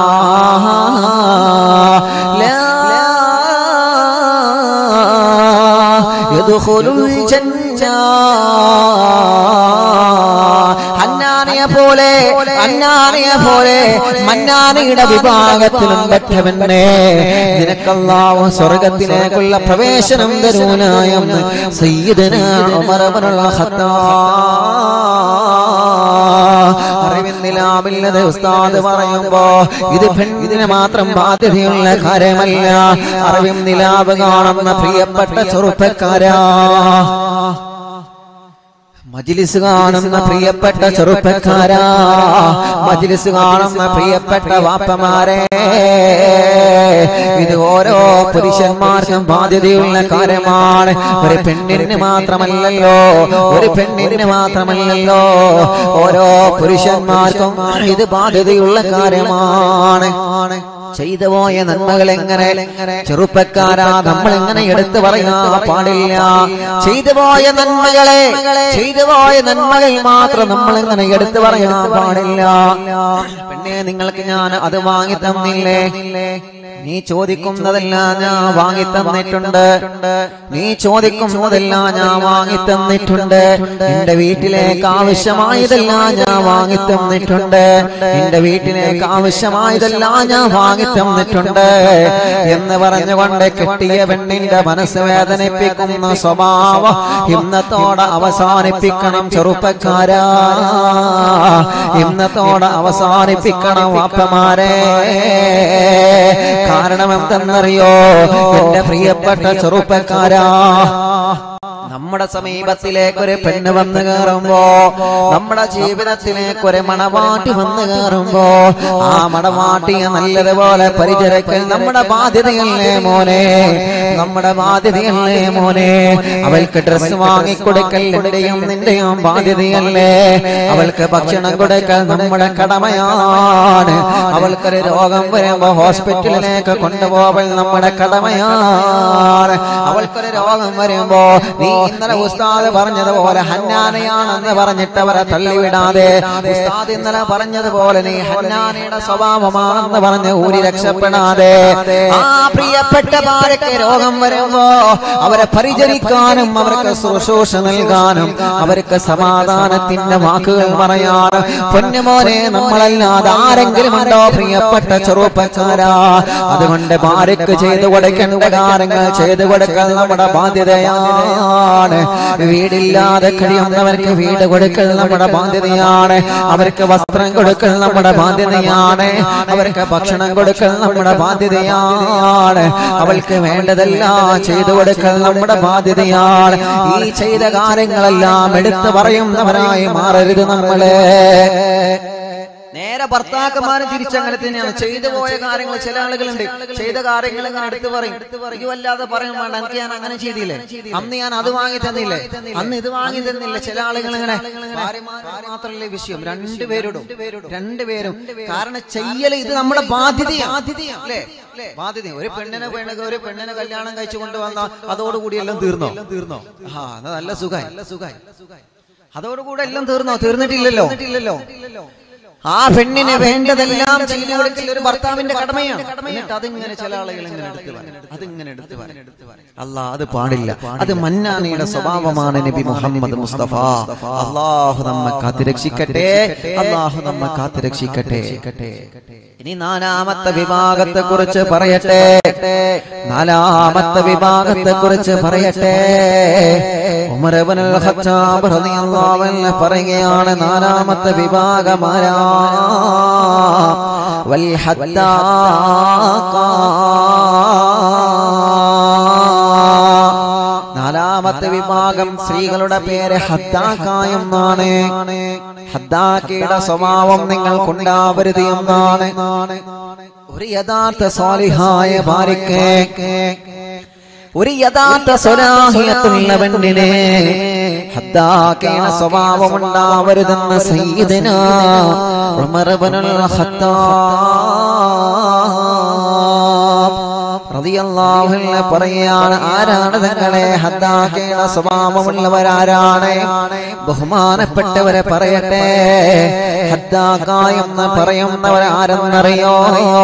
യദ്ഖുലുൽ ജന്ന ഹന്നാനിയെ പോലെ, ഹന്നാനിയെ പോലെ മന്നാനിയുടെ വിഭാഗത്തിലും പറ്റവനെ നിനക്കല്ലാഹു സ്വർഗ്ഗത്തിലേക്കുള്ള പ്രവേശനം തരൂനായെന്ന് സയ്യിദുനാ ഉമർ ഇബ്നുൽ ഖത്താബ് അറിവിന്നിലാമില്ലത് ഉസ്താദ് പറയുമ്പോ ഇത് പെണ്ണിന് മാത്രം ബാധ്യതയുള്ള കാര്യമല്ല. അറിവിൻ നിലാവ് കാണുന്ന പ്രിയപ്പെട്ട ചെറുപ്പക്കാരാ, മജ്ലിസ് കാണുന്ന പ്രിയപ്പെട്ട ചെറുപ്പക്കാരാ, മജ്ലിസ് കാണുന്ന പ്രിയപ്പെട്ട വാപ്പമാരെ, ഇത് ഓരോ പുരുഷന്മാർക്കും ബാധ്യതയുള്ള കാര്യമാണ്. ഒരു പെണ്ണിന് മാത്രമല്ലല്ലോ, ഒരു പെണ്ണിന് മാത്രമല്ലല്ലോ, ഓരോ പുരുഷന്മാർക്കും ഇത് ബാധ്യതയുള്ള കാര്യമാണ്. ചെയ്തു പോയ നന്മകൾ എങ്ങനെ ചെറുപ്പക്കാരാ നമ്മൾ എങ്ങനെ എടുത്തു പറയാൻ പാടില്ല. ചെയ്തു പോയ നന്മകളെ, ചെയ്തു പോയ നന്മകൾ മാത്രം നമ്മൾ എങ്ങനെ എടുത്തു പറയാൻ പാടില്ല. പെണ്ണെ, നിങ്ങൾക്ക് ഞാൻ അത് വാങ്ങി തന്നില്ലേ, നീ ചോദിക്കുന്നതെല്ലാം ഞാൻ വാങ്ങി തന്നിട്ടുണ്ട്, നീ ചോദിക്കുന്നതെല്ലാം ഞാൻ വാങ്ങി തന്നിട്ടുണ്ട്, നിന്റെ വീട്ടിലേക്ക് ആവശ്യമായതെല്ലാം ഞാൻ വാങ്ങി തന്നിട്ടുണ്ട്, നിന്റെ വീട്ടിലേക്ക് ആവശ്യമായതെല്ലാം ഞാൻ വാങ്ങി തന്നിട്ടുണ്ട് എന്ന് പറഞ്ഞുകൊണ്ട് കെട്ടിയ പെണ്ണിന്റെ മനസ്സ് വേദനിപ്പിക്കുന്ന സ്വഭാവം ഇന്നത്തോടെ അവസാനിപ്പിക്കണം ചെറുപ്പക്കാരാ, ഇന്നത്തോടെ അവസാനിപ്പിക്കണം വാപ്പമാരെ. കാരണം എന്തെന്നറിയോ എന്റെ പ്രിയപ്പെട്ട ചെറുപ്പക്കാരാ, നമ്മുടെ സമീപത്തിലേക്ക് ഒരു പെണ്ണ് വന്നു കയറുമ്പോ, നമ്മുടെ ജീവിതത്തിലേക്ക് ഒരു മണവാട്ടി വന്നു കയറുമ്പോ, ആ മണവാട്ടിയെ നല്ലതുപോലെ പരിചരിക്കൽ നമ്മുടെ ബാധ്യതയല്ലേ മോനെ, നമ്മുടെ ബാധ്യതയല്ലേ മോനെ. അവൾക്ക് ഡ്രസ് വാങ്ങിക്കൊടുക്കൽ എന്റെയും നിന്റെയും ബാധ്യതയല്ലേ, അവൾക്ക് ഭക്ഷണം കൊടുക്കൽ നമ്മുടെ കടമയാണ്, അവൾക്കൊരു രോഗം വരുമ്പോ ഹോസ്പിറ്റലിലേക്ക് കൊണ്ടുപോകൽ നമ്മുടെ കടമയാണ്, അവൾക്കൊരു രോഗം വരുമ്പോ നീ ഇന്നലെ ഉസ്താദ് പറഞ്ഞതുപോലെ ഹന്നാനയാണെന്ന് പറഞ്ഞിട്ട് അവരെ തള്ളിവിടാതെ, ഉസ്താദ് ഇന്നലെ പറഞ്ഞതുപോലെ നീ ഹന്നാനയുടെ സ്വഭാവമാണെന്ന് പറഞ്ഞ് ഊരി രക്ഷപ്പെടാതെ, ആ പ്രിയപ്പെട്ട ഭാര്യയ്ക്ക് രോഗം വരുമ്പോ അവരെ പരിചരിക്കാനും അവർക്ക് ശുശ്രൂഷ നൽകാനും അവർക്ക് സമാധാനത്തിന്റെ വാക്കുകൾ പറയാനും പൊന്നുമോനെ നമ്മളല്ലാതെ ആരെങ്കിലും ഉണ്ടോ പ്രിയപ്പെട്ട ചെറുപ്പക്കാരാ? അതുകൊണ്ട് ഭാര്യയ്ക്ക് ചെയ്തു കൊടുക്കേണ്ട കാര്യങ്ങൾ ചെയ്തു കൊടുക്കൽ നമ്മുടെ ബാധ്യതയാണ്. വീടില്ലാതെ കഴിയുന്നവർക്ക് വീട് കൊടുക്കൽ നമ്മുടെ ബാധ്യതയാണ്, അവർക്ക് വസ്ത്രം കൊടുക്കൽ നമ്മുടെ ബാധ്യതയാണ്, അവർക്ക് ഭക്ഷണം കൊടുക്കൽ നമ്മുടെ ബാധ്യതയാണ്, അവൾക്ക് വേണ്ടതെല്ലാം ചെയ്തു കൊടുക്കൽ നമ്മുടെ ബാധ്യതയാണ്. ഈ ചെയ്ത കാര്യങ്ങളെല്ലാം എടുത്തു പറയുന്നവരായി മാറരുത് നമ്മളെ. നേരെ ഭർത്താക്കന്മാരും തിരിച്ചങ്ങനെ തന്നെയാണ്. ചെയ്തു പോയ കാര്യങ്ങൾ ചില ആളുകളുണ്ട്, ചെയ്ത കാര്യങ്ങൾ ഇങ്ങനെ എടുത്തു പറയും, ഇത് വല്ലാതെ പറയും വേണ്ട, എനിക്ക് ഞാൻ അങ്ങനെ ചെയ്തില്ലേ, അന്ന് ഞാൻ അത് വാങ്ങി തന്നില്ലേ, അന്ന് ഇത് വാങ്ങി തന്നില്ല. ചില ആളുകൾ ഇങ്ങനെ മാത്രമല്ലേ വിഷയം, രണ്ടുപേരോടും രണ്ടുപേരും കാരണം ചെയ്യല് ഇത് നമ്മുടെ ബാധ്യതയാണ്, ബാധ്യത. ഒരു പെണ്ണിനെ പെണ്ണ ഒരു പെണ്ണിനെ കല്യാണം കഴിച്ചു കൊണ്ടുവന്ന അതോടുകൂടി എല്ലാം തീർന്നോ തീർന്നോ ആ നല്ല സുഖായി നല്ല സുഖായി അതോടുകൂടെ എല്ലാം തീർന്നോ? തീർന്നിട്ടില്ലല്ലോ. ആ പെണ്ണിന് വേണ്ടതെല്ലാം ചെയ്തു കൊടുക്കൽ ഒരു ഭർത്താവിന്റെ കടമയാണ്. എന്നിട്ട് അതിങ്ങനെ ചില ആളുകൾ ഇങ്ങനെ എടുത്ത് പറയും, അതിങ്ങനെ എടുത്ത് പറയും. അല്ലാ, അത് പാടില്ല. അത് മന്നാനിയുടെ സ്വഭാവമാണ്. നബി മുഹമ്മദ് മുസ്തഫ അല്ലാഹു നമ്മെ കാത്തുരക്ഷിക്കട്ടെ, അല്ലാഹു നമ്മെ കാത്തുരക്ഷിക്കട്ടെ. ഇനി നാലാമത്തെ വിഭാഗത്തെ കുറിച്ച് പറയട്ടെ. നാലാമത്തെ വിഭാഗത്തെ കുറിച്ച് പറയട്ടെ. ഉമർ ഇബ്നുൽ ഖത്താബ് റളിയല്ലാഹു അൻഹു പറയുകയാണ്, നാലാമത്തെ വിഭാഗം ആരാ? വൽ ഹദ്ദാഖ. നാലാമത്തെ വിഭാഗം സ്ത്രീകളുടെ പേര് ഹദ്ദാഖ എന്നാണ്. ഹദ്ദാഖയുടെ സ്വഭാവം നിങ്ങൾക്കുണ്ടാവരുത് എന്നാണ്. ഒരു യഥാർത്ഥ സ്വാലിഹായ ഭാര്യയ്ക്ക്, ഒരു യഥാർത്ഥ സ്വലാഹിയത്തുള്ള പെണ്ണിനെ ഹദ്ദാഖയുടെ സ്വഭാവം ഉണ്ടാവരുതെന്ന് സയ്യിദുനാ ഉമർ ഇബ്നുൽ ഖത്താബ് റളിയല്ലാഹു അൻഹു പറയുകയാണ്. ആരാണ് തങ്ങളെ ഹദ്ദാഖയുടെ സ്വഭാവമുള്ളവരാരാണ്? ബഹുമാനപ്പെട്ടവരെ പറയട്ടെ. ഹദ്ദാഖ എന്ന് പറയുന്നവരാരെന്നറിയോ?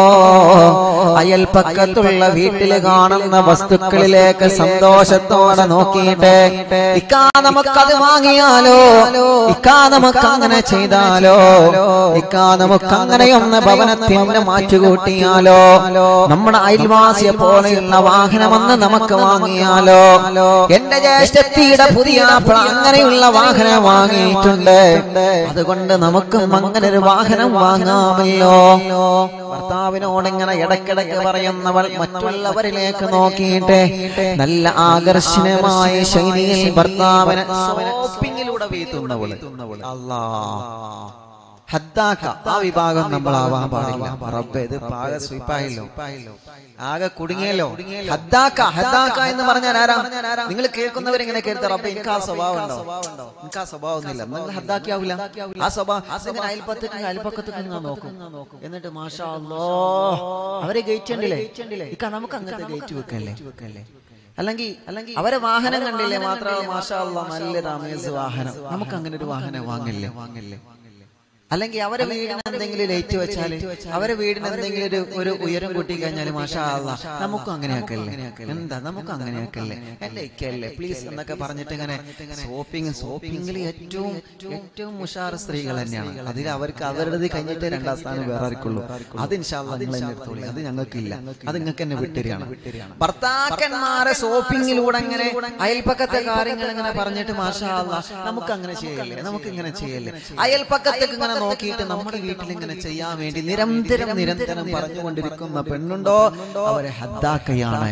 അയൽപക്കത്തുള്ള വീട്ടിൽ കാണുന്ന വസ്തുക്കളിലേക്ക് സന്തോഷത്തോടെ നോക്കിയിട്ട് ഇക്കാ നമുക്കത് വാങ്ങിയാലോ, ഇക്കാ നമുക്ക് അങ്ങനെ ചെയ്താലോ, ഇക്കാ നമുക്ക് അങ്ങനെയൊന്ന് ഭവനത്തിന് മാറ്റുകൂട്ടിയാലോ, നമ്മുടെ അയൽവാസിയെ പോലെയുള്ള വാഹനമൊന്ന് നമുക്ക് വാങ്ങിയാലോ, എന്റെ ജ്യേഷ്ഠത്തിയുടെ പുതിയ അങ്ങനെയുള്ള വാഹനം വാങ്ങിയിട്ടുണ്ട്, അതുകൊണ്ട് നമുക്കും അങ്ങനെ ഒരു വാഹനം വാങ്ങാമല്ലോ. ഭർത്താവിനോട് ഇങ്ങനെ ഇടയ്ക്കിടയ്ക്ക് പറയുന്നവൾ മറ്റുള്ളവരിലേക്ക് നോക്കിയിട്ട് നല്ല ആകർഷണമായ ശൈലിയിൽ ഭർത്താവിനെ ഷോപ്പിങ്ങിലൂടെ വീഴ്ത്തുന്നവൾ. അല്ലാഹ്, ഹദ്ദാഖ ആ വിഭാഗം നമ്മൾ ആവാൻ പാടില്ല. റബ്ബേ, ഇത് ആകെ സ്വീപ്പായല്ലോ, ആകെ കുടുങ്ങിയല്ലോ. ഹദ്ദാഖ, ഹദ്ദാഖ എന്ന് പറഞ്ഞാൽ ആരാ? നിങ്ങൾ കേൾക്കുന്നവരിങ്ങനെ കേൾത്ത, റബ്ബേ എനിക്ക് ആ സ്വഭാവം ഉണ്ടോ? എനിക്ക് ആ സ്വഭാവം ഒന്നുമില്ല, നിങ്ങൾ ഹദ്ദാഖിയാവില്ല. ആ സ്വഭാവം അയൽപ്പക്കത്തേക്ക് അയൽപ്പക്കത്തേക്ക് നിങ്ങൾ നോക്കും, എന്നിട്ട് മാഷാ അല്ലാഹ് അവരെ ഗേറ്റ് ഉണ്ടല്ലേ, ഇക്ക നമുക്ക് അങ്ങനത്തെ ഗേറ്റ് വെക്കല്ലേ, അല്ലെങ്കിൽ അല്ലെങ്കിൽ അവരെ വാഹനം കണ്ടില്ലേ, മാത്രമല്ല മാഷാ അല്ലാഹ് നല്ല രാമേസ് വാഹനം, നമുക്ക് അങ്ങനെ ഒരു വാഹനം വാങ്ങില്ലേ വാങ്ങില്ലേ അല്ലെങ്കിൽ അവരെ വീടിന് എന്തെങ്കിലും ലേറ്റ് വെച്ചാല്, അവരെ വീടിന് എന്തെങ്കിലും ഒരു ഒരു ഉയരം കൂട്ടി കഴിഞ്ഞാല് മാഷാ അല്ലാഹ് നമുക്കും അങ്ങനെയാക്കല്ലേ, എന്താ നമുക്കും അങ്ങനെയാക്കല്ലേ, അല്ലേ ഇക്കല്ലേ പ്ലീസ് എന്നൊക്കെ പറഞ്ഞിട്ട് ഇങ്ങനെ ഷോപ്പിംഗ് ഷോപ്പിംഗിൽ ഏറ്റവും ഏറ്റവും ഉഷാർ സ്ത്രീകൾ തന്നെയാണ്. അതിൽ അവർക്ക് അവരുടേത് കഴിഞ്ഞിട്ട് രണ്ടാം സ്ഥാനം വേറെ ആർക്കുള്ളൂ. അത് ഇൻഷാ അല്ലാഹ് നിങ്ങൾ തന്നെ എടുത്തോളി, അത് ഞങ്ങൾക്കില്ല, അത് നിങ്ങൾക്ക് തന്നെ വിട്ടുതരികയാണ്. ഭർത്താക്കന്മാരെ ഷോപ്പിംഗിലൂടെ ഇങ്ങനെ അയൽപ്പക്കത്തെ കാര്യങ്ങൾ ഇങ്ങനെ പറഞ്ഞിട്ട് മാഷാ അല്ലാഹ് നമുക്ക് അങ്ങനെ ചെയ്യല്ലേ, നമുക്ക് ഇങ്ങനെ ചെയ്യല്ലേ, അയൽപ്പക്കത്തേക്ക് ഇങ്ങനെ നോക്കിയിട്ട് നമ്മുടെ വീട്ടിൽ ഇങ്ങനെ ചെയ്യാൻ വേണ്ടി നിരന്തരം നിരന്തരം പറഞ്ഞുകൊണ്ടിരിക്കുന്ന പെണ്ണുണ്ടോ, അവരെ ഹദ്ദാഖയാണ്.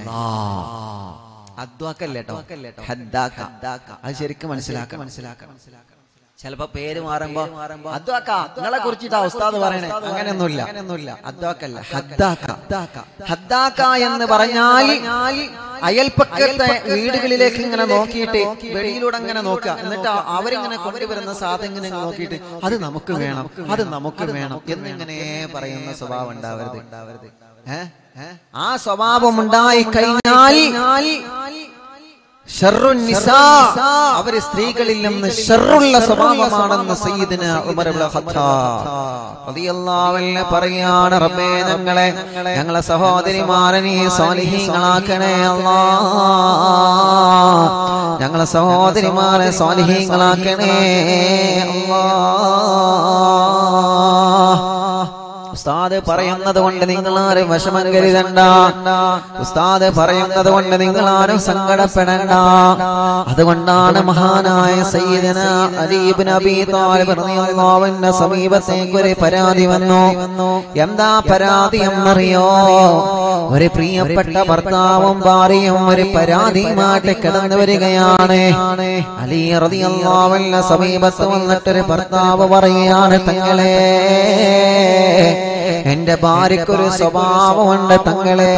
ഹദ്ദാഖല്ലേട്ടോ, ഹദ്ദാഖ. അത് ശരിക്കും മനസ്സിലാക്കാം മനസ്സിലാക്കാം ചിലപ്പോ പേര് മാറുമ്പോ ഹദ്ദാഖ നിങ്ങളെ കുറിച്ചിട്ടാ ഉസ്താദ് പറയണേ, അങ്ങനെയൊന്നുമില്ല അങ്ങനെയൊന്നുമില്ല ഹദ്ദാഖല്ല, ഹദ്ദാഖ. ഹദ്ദാഖ എന്ന് പറഞ്ഞാൽ അയൽപ്പക്കത്തെ വീടുകളിലേക്ക് ഇങ്ങനെ നോക്കിയിട്ട് വെളിയിലൂടെ അങ്ങനെ നോക്കുക, എന്നിട്ട് അവരിങ്ങനെ കൊണ്ടുവരുന്ന സാധനങ്ങൾ നോക്കിയിട്ട് അത് നമുക്ക് വേണം, അത് നമുക്ക് വേണം എന്നിങ്ങനെ പറയുന്ന സ്വഭാവം ഉണ്ടാവരുത് ഉണ്ടാവരുത് ഏഹ് ആ സ്വഭാവം ഉണ്ടായി കഴിഞ്ഞാൽ അവര് സ്ത്രീകളിൽ നിന്ന് ഷർറുള്ള സ്വഭാവമാണെന്ന് സയ്യിദുനാ ഉമർ ഇബ്നുൽ ഖത്താബ് റളിയല്ലാഹു അൻഹു പറയാണ്. റബ്ബേ ഞങ്ങളെ ഞങ്ങളെ സഹോദരിമാരെ നീ സ്വാലിഹീങ്ങളാക്കണേ അല്ലാഹ്, ഞങ്ങളെ സഹോദരിമാരെ സ്വാലിഹീങ്ങളാക്കണേ അല്ലാഹ്. ഉസ്താദ് പറയുന്നത് കൊണ്ട് നിങ്ങൾ ആരും വിഷമം കരുതണ്ട, ഉസ്താദ് പറയുന്നത് കൊണ്ട് നിങ്ങൾ ആരും സങ്കടപ്പെടണ്ട. അതുകൊണ്ടാണ് മഹാനായ സയ്യിദനാ അലി ഇബ്നു അബീ ത്വാലിബ് റളിയല്ലാഹു അൻഹു സമീപത്തേക്ക് ഒരു പരാതി വന്നു. എന്താ പരാതി എന്നറിയോ? ഒരു പ്രിയപ്പെട്ട ഭർത്താവും ഭാര്യയും ഒരു പരാതിയുമായിട്ട് കിടന്നു വരികയാണ്. അലി റളിയല്ലാഹു അൻഹു സമീപത്ത് വന്നിട്ടൊരു ഭർത്താവ് പറയുകയാണ്, തങ്ങളെ എന്റെ ഭാര്യക്കൊരു സ്വഭാവമുണ്ട് തങ്ങളെ.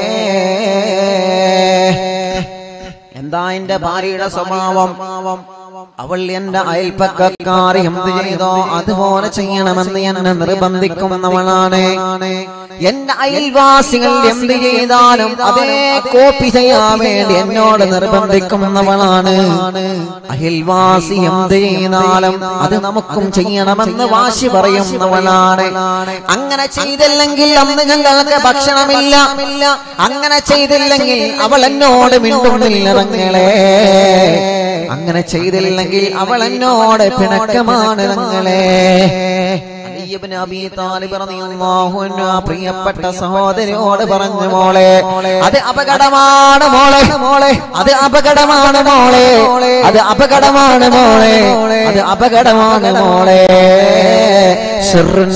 എന്താ എന്റെ ഭാര്യയുടെ സ്വഭാവം? അവൾ എന്റെ അയൽപ്പക്കക്കാർ എന്ത് ചെയ്തോ അതുപോലെ ചെയ്യണമെന്ന് എന്നെ നിർബന്ധിക്കുന്നവളാണ്. എന്റെ അയൽവാസികൾ എന്ത് ചെയ്താലും അതേ കോപ്പി ചെയ്യാൻ വേണ്ടി എന്നോട് നിർബന്ധിക്കുന്നവളാണ്. അയൽവാസി എന്ത് ചെയ്താലും അത് നമുക്കും ചെയ്യണമെന്ന് വാശി പറയുന്നവളാണ്. അങ്ങനെ ചെയ്തില്ലെങ്കിൽ അന്ന് ഞങ്ങൾക്ക് ഭക്ഷണമില്ല, അങ്ങനെ ചെയ്തില്ലെങ്കിൽ അവൾ എന്നോട് മിണ്ടുന്നില്ല തങ്ങളെ, അങ്ങനെ ചെയ്തില്ലെങ്കിൽ അവൾ എന്നോട് പിണക്കമാണ് തങ്ങളെ. അലി ഇബ്നു അബീ താലിബ് റളിയല്ലാഹു അൻഹു പ്രിയപ്പെട്ട സഹോദരിയോട് പറഞ്ഞു മോളെ അത് അപകടമാണ് മോളെ മോളെ അത് അപകടമാണ് മോളെ അത് അപകടമാണ് മോളെ അത് അപകടമാണ് മോളെ ശർറുൻ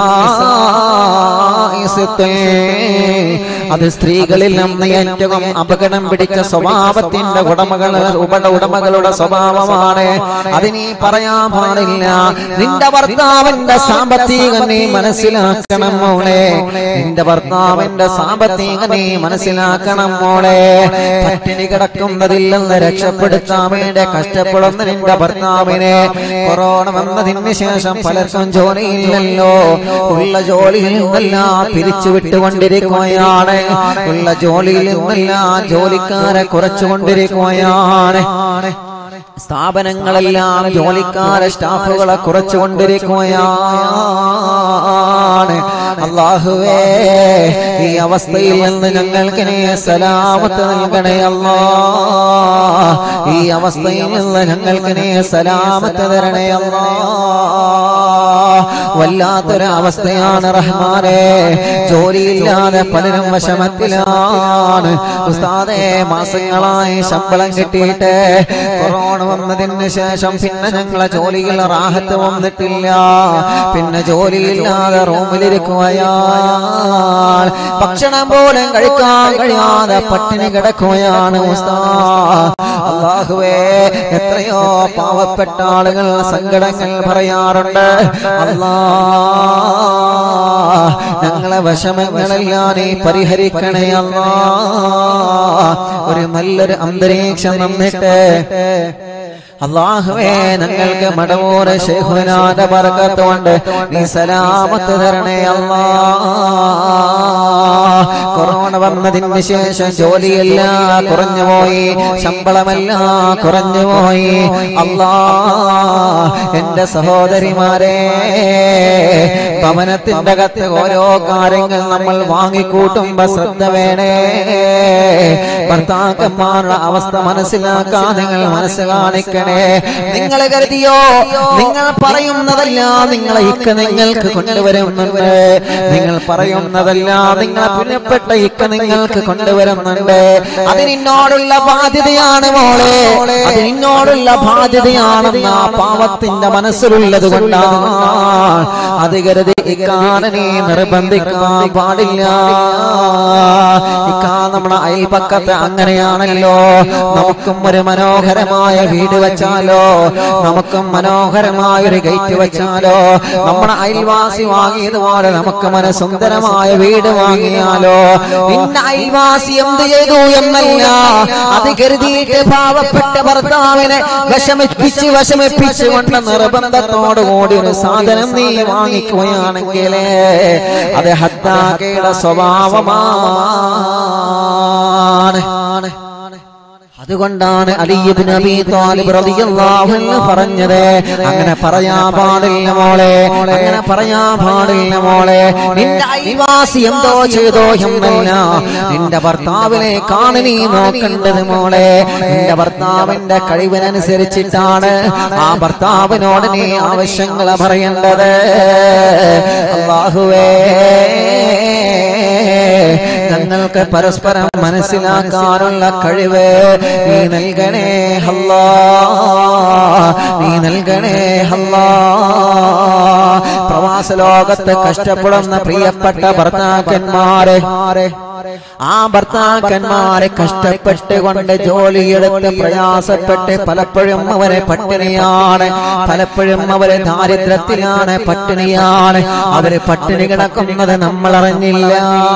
നിസാഇ സിത്തേ അത് സ്ത്രീകളിൽ നിന്ന് ഏറ്റവും അപകടം പിടിച്ച സ്വഭാവത്തിന്റെ ഉടമകൾ ഉടമകളുടെ സ്വഭാവമാണ്. അതിനീ പറയാൻ പാടില്ല. നിന്റെ ഭർത്താവിന്റെ സാമ്പത്തികം നീ മനസ്സിലാക്കണം മോളെ. നിന്റെ ഭർത്താവിന്റെ സാമ്പത്തികം നീ മനസ്സിലാക്കണം മോളെ. പട്ടിണി കിടക്കുന്നതിൽ നിന്ന് രക്ഷപ്പെടുത്താൻ വേണ്ടി കഷ്ടപ്പെടുന്ന നിന്റെ ഭർത്താവിനെ കൊറോണ വന്നതിന് ശേഷം പലർക്കും ജോലിയില്ലല്ലോ. ഉള്ള ജോലിയിൽ നിന്നെല്ലാം പിരിച്ചു വിട്ടുകൊണ്ടിരിക്കുകയാണ്. ഉള്ള ജോലിയിൽ നിന്നെല്ലാം ജോലിക്കാരെ കുറച്ചുകൊണ്ടിരിക്കുകയാണ്. സ്ഥാപനങ്ങളെല്ലാം ജോലിക്കാരെ സ്റ്റാഫുകളെ കുറച്ചുകൊണ്ടിരിക്കുകയാണ്. അല്ലാഹുവേ ഈ അവസ്ഥയിൽ നിന്ന് ഞങ്ങൾക്ക് നീ സലാമത്ത് നൽകണേ അല്ലാഹ്. ഈ അവസ്ഥയിൽ നിന്ന് ഞങ്ങൾക്ക് നീ സലാമത്ത് തരണേ അല്ലാഹ്. വല്ലാത്തൊരു അവസ്ഥയാണ് റഹ്മാനേ. ജോലിയില്ലാതെ പലരും വിഷമത്തിലാണ്. ഉസ്താദേ മാസങ്ങളായി ശമ്പളം കിട്ടിയിട്ട് കൊറോണ വന്നതിന് ശേഷം പിന്നെ ഞങ്ങളെ ജോലിയിൽ റാഹത്ത് വന്നിട്ടില്ല. പിന്നെ ജോലിയില്ലാതെ റൂമിലിരിക്കുകയാണ്. ഭക്ഷണം പോലും കഴിക്കാൻ കഴിയാതെ പട്ടിണി കിടക്കുകയാണ് ഉസ്താദ്. അല്ലാഹുവേ എത്രയോ പാവപ്പെട്ട ആളുകൾ സങ്കടങ്ങൾ പറയാറുണ്ട്. അല്ലാഹ് ഞങ്ങളെ വിഷമങ്ങളെല്ലാം നീ പരിഹരിക്കണേ അല്ലാഹ്. ഒരു നല്ലൊരു അന്തരീക്ഷം തന്നിട്ട് അല്ലാഹുവേ ഞങ്ങൾക്ക് മടവൂർ ശൈഖുനാന്റെ ബർക്കത്ത് കൊണ്ട് നീ സലാമത്ത് തരണേ അല്ലാഹ്. കൊറോണ വന്നതിന് ശേഷം ജോലിയെല്ലാം കുറഞ്ഞുപോയി, ശമ്പളമെല്ലാം കുറഞ്ഞുപോയി. അല്ലാഹ് എന്റെ സഹോദരിമാരെ, ഭവനത്തിന്റെ അകത്ത് ഓരോ കാര്യങ്ങൾ നമ്മൾ വാങ്ങിക്കൂട്ടുമ്പോ ശ്രദ്ധ വേണേ. ഭർത്താക്കന്മാരുടെ അവസ്ഥ മനസ്സിലാക്കാൻ നിങ്ങൾ മനസ്സ് കാണിക്കണം. നിങ്ങൾ കരുതിയോ നിങ്ങൾ പറയുന്നതല്ല നിങ്ങളെ ഇക്ക നിങ്ങൾക്ക് കൊണ്ടുവരുന്നുണ്ട്. നിങ്ങൾ പറയുന്നതല്ല നിങ്ങളെ പ്രിയപ്പെട്ട ഇക്ക നിങ്ങൾക്ക് കൊണ്ടുവരുന്നുണ്ട്. അത് നിന്നോടുള്ള ബാധ്യതയാണ് മോളെ. അത് നിന്നോടുള്ള ബാധ്യതയാണെന്ന് ആ പാവത്തിന്റെ മനസ്സിലുള്ളത് കൊണ്ടാണ്. അത് കരുതി ഇക്കാനെ നീ നിർബന്ധിക്കാൻ പാടില്ല. ഇക്കാ നമ്മുടെ അയൽപക്കത്ത് അങ്ങനെയാണല്ലോ. നമുക്കും ഒരു മനോഹരമായ വീട് വെച്ചാലോ, നമുക്കും മനോഹരമായ ഒരു ഗേറ്റ് വെച്ചാലോ, നമ്മുടെ അയൽവാസി വാങ്ങിയതുപോലെ നമുക്ക് മനസുന്ദരമായ വീട് വാങ്ങിയാലോ, നിന്റെ അയൽവാസി എന്ത് ചെയ്തു എന്നല്ല, അത് കരുതിയിട്ട് പാവപ്പെട്ട ഭർത്താവിനെ വിഷമിപ്പിച്ച് വിഷമിപ്പിച്ച് കൊണ്ട് നിർബന്ധത്തോടുകൂടി ഒരു സാധനം നീ വാങ്ങിക്കുകയാണെങ്കിൽ അത് ഹദ്ദാക്കയുടെ സ്വഭാവമാണ്. അതുകൊണ്ടാണ് അലി ഇബ്നു അബീ ത്വാലിബ് റളിയല്ലാഹു അൻഹു പറഞ്ഞത്, അങ്ങനെ പറയാൻ പാടില്ല മോളെ, അങ്ങനെ പറയാൻ പാടില്ല മോളെ. നിന്റെ അയൽവാസി എന്തോ ചെയ്തോ എന്നല്ല, നിന്റെ ഭർത്താവിനേക്കാണ് നീ നോക്കേണ്ടത് മോളെ. നിന്റെ ഭർത്താവിന്റെ കഴിവിനനുസരിച്ചിട്ടാണ് ആ ഭർത്താവിനോട് നീ ആവശ്യങ്ങൾ പറയേണ്ടത്. അല്ലാഹുവേ ഞങ്ങൾക്ക് പരസ്പരം മനസ്സിലാക്കാനുള്ള കഴിവ് നീ നൽകണേ അല്ലാഹ്, നീ നൽകണേ അല്ലാഹ്. പ്രവാസ ലോകത്ത് കഷ്ടപ്പെടുന്ന പ്രിയപ്പെട്ട ഭർത്താക്കന്മാരെ, ആ ഭർത്താക്കന്മാരെ കഷ്ടപ്പെട്ടുകൊണ്ട് ജോലിയെടുത്ത് പ്രയാസപ്പെട്ട് പലപ്പോഴും അവരെ പട്ടിണിയാണ്, പലപ്പോഴും അവരെ ദാരിദ്ര്യത്തിലാണ്, പട്ടിണിയാണ്. അവരെ പട്ടിണി കിടക്കുന്നത് നമ്മൾ അറിഞ്ഞില്ല,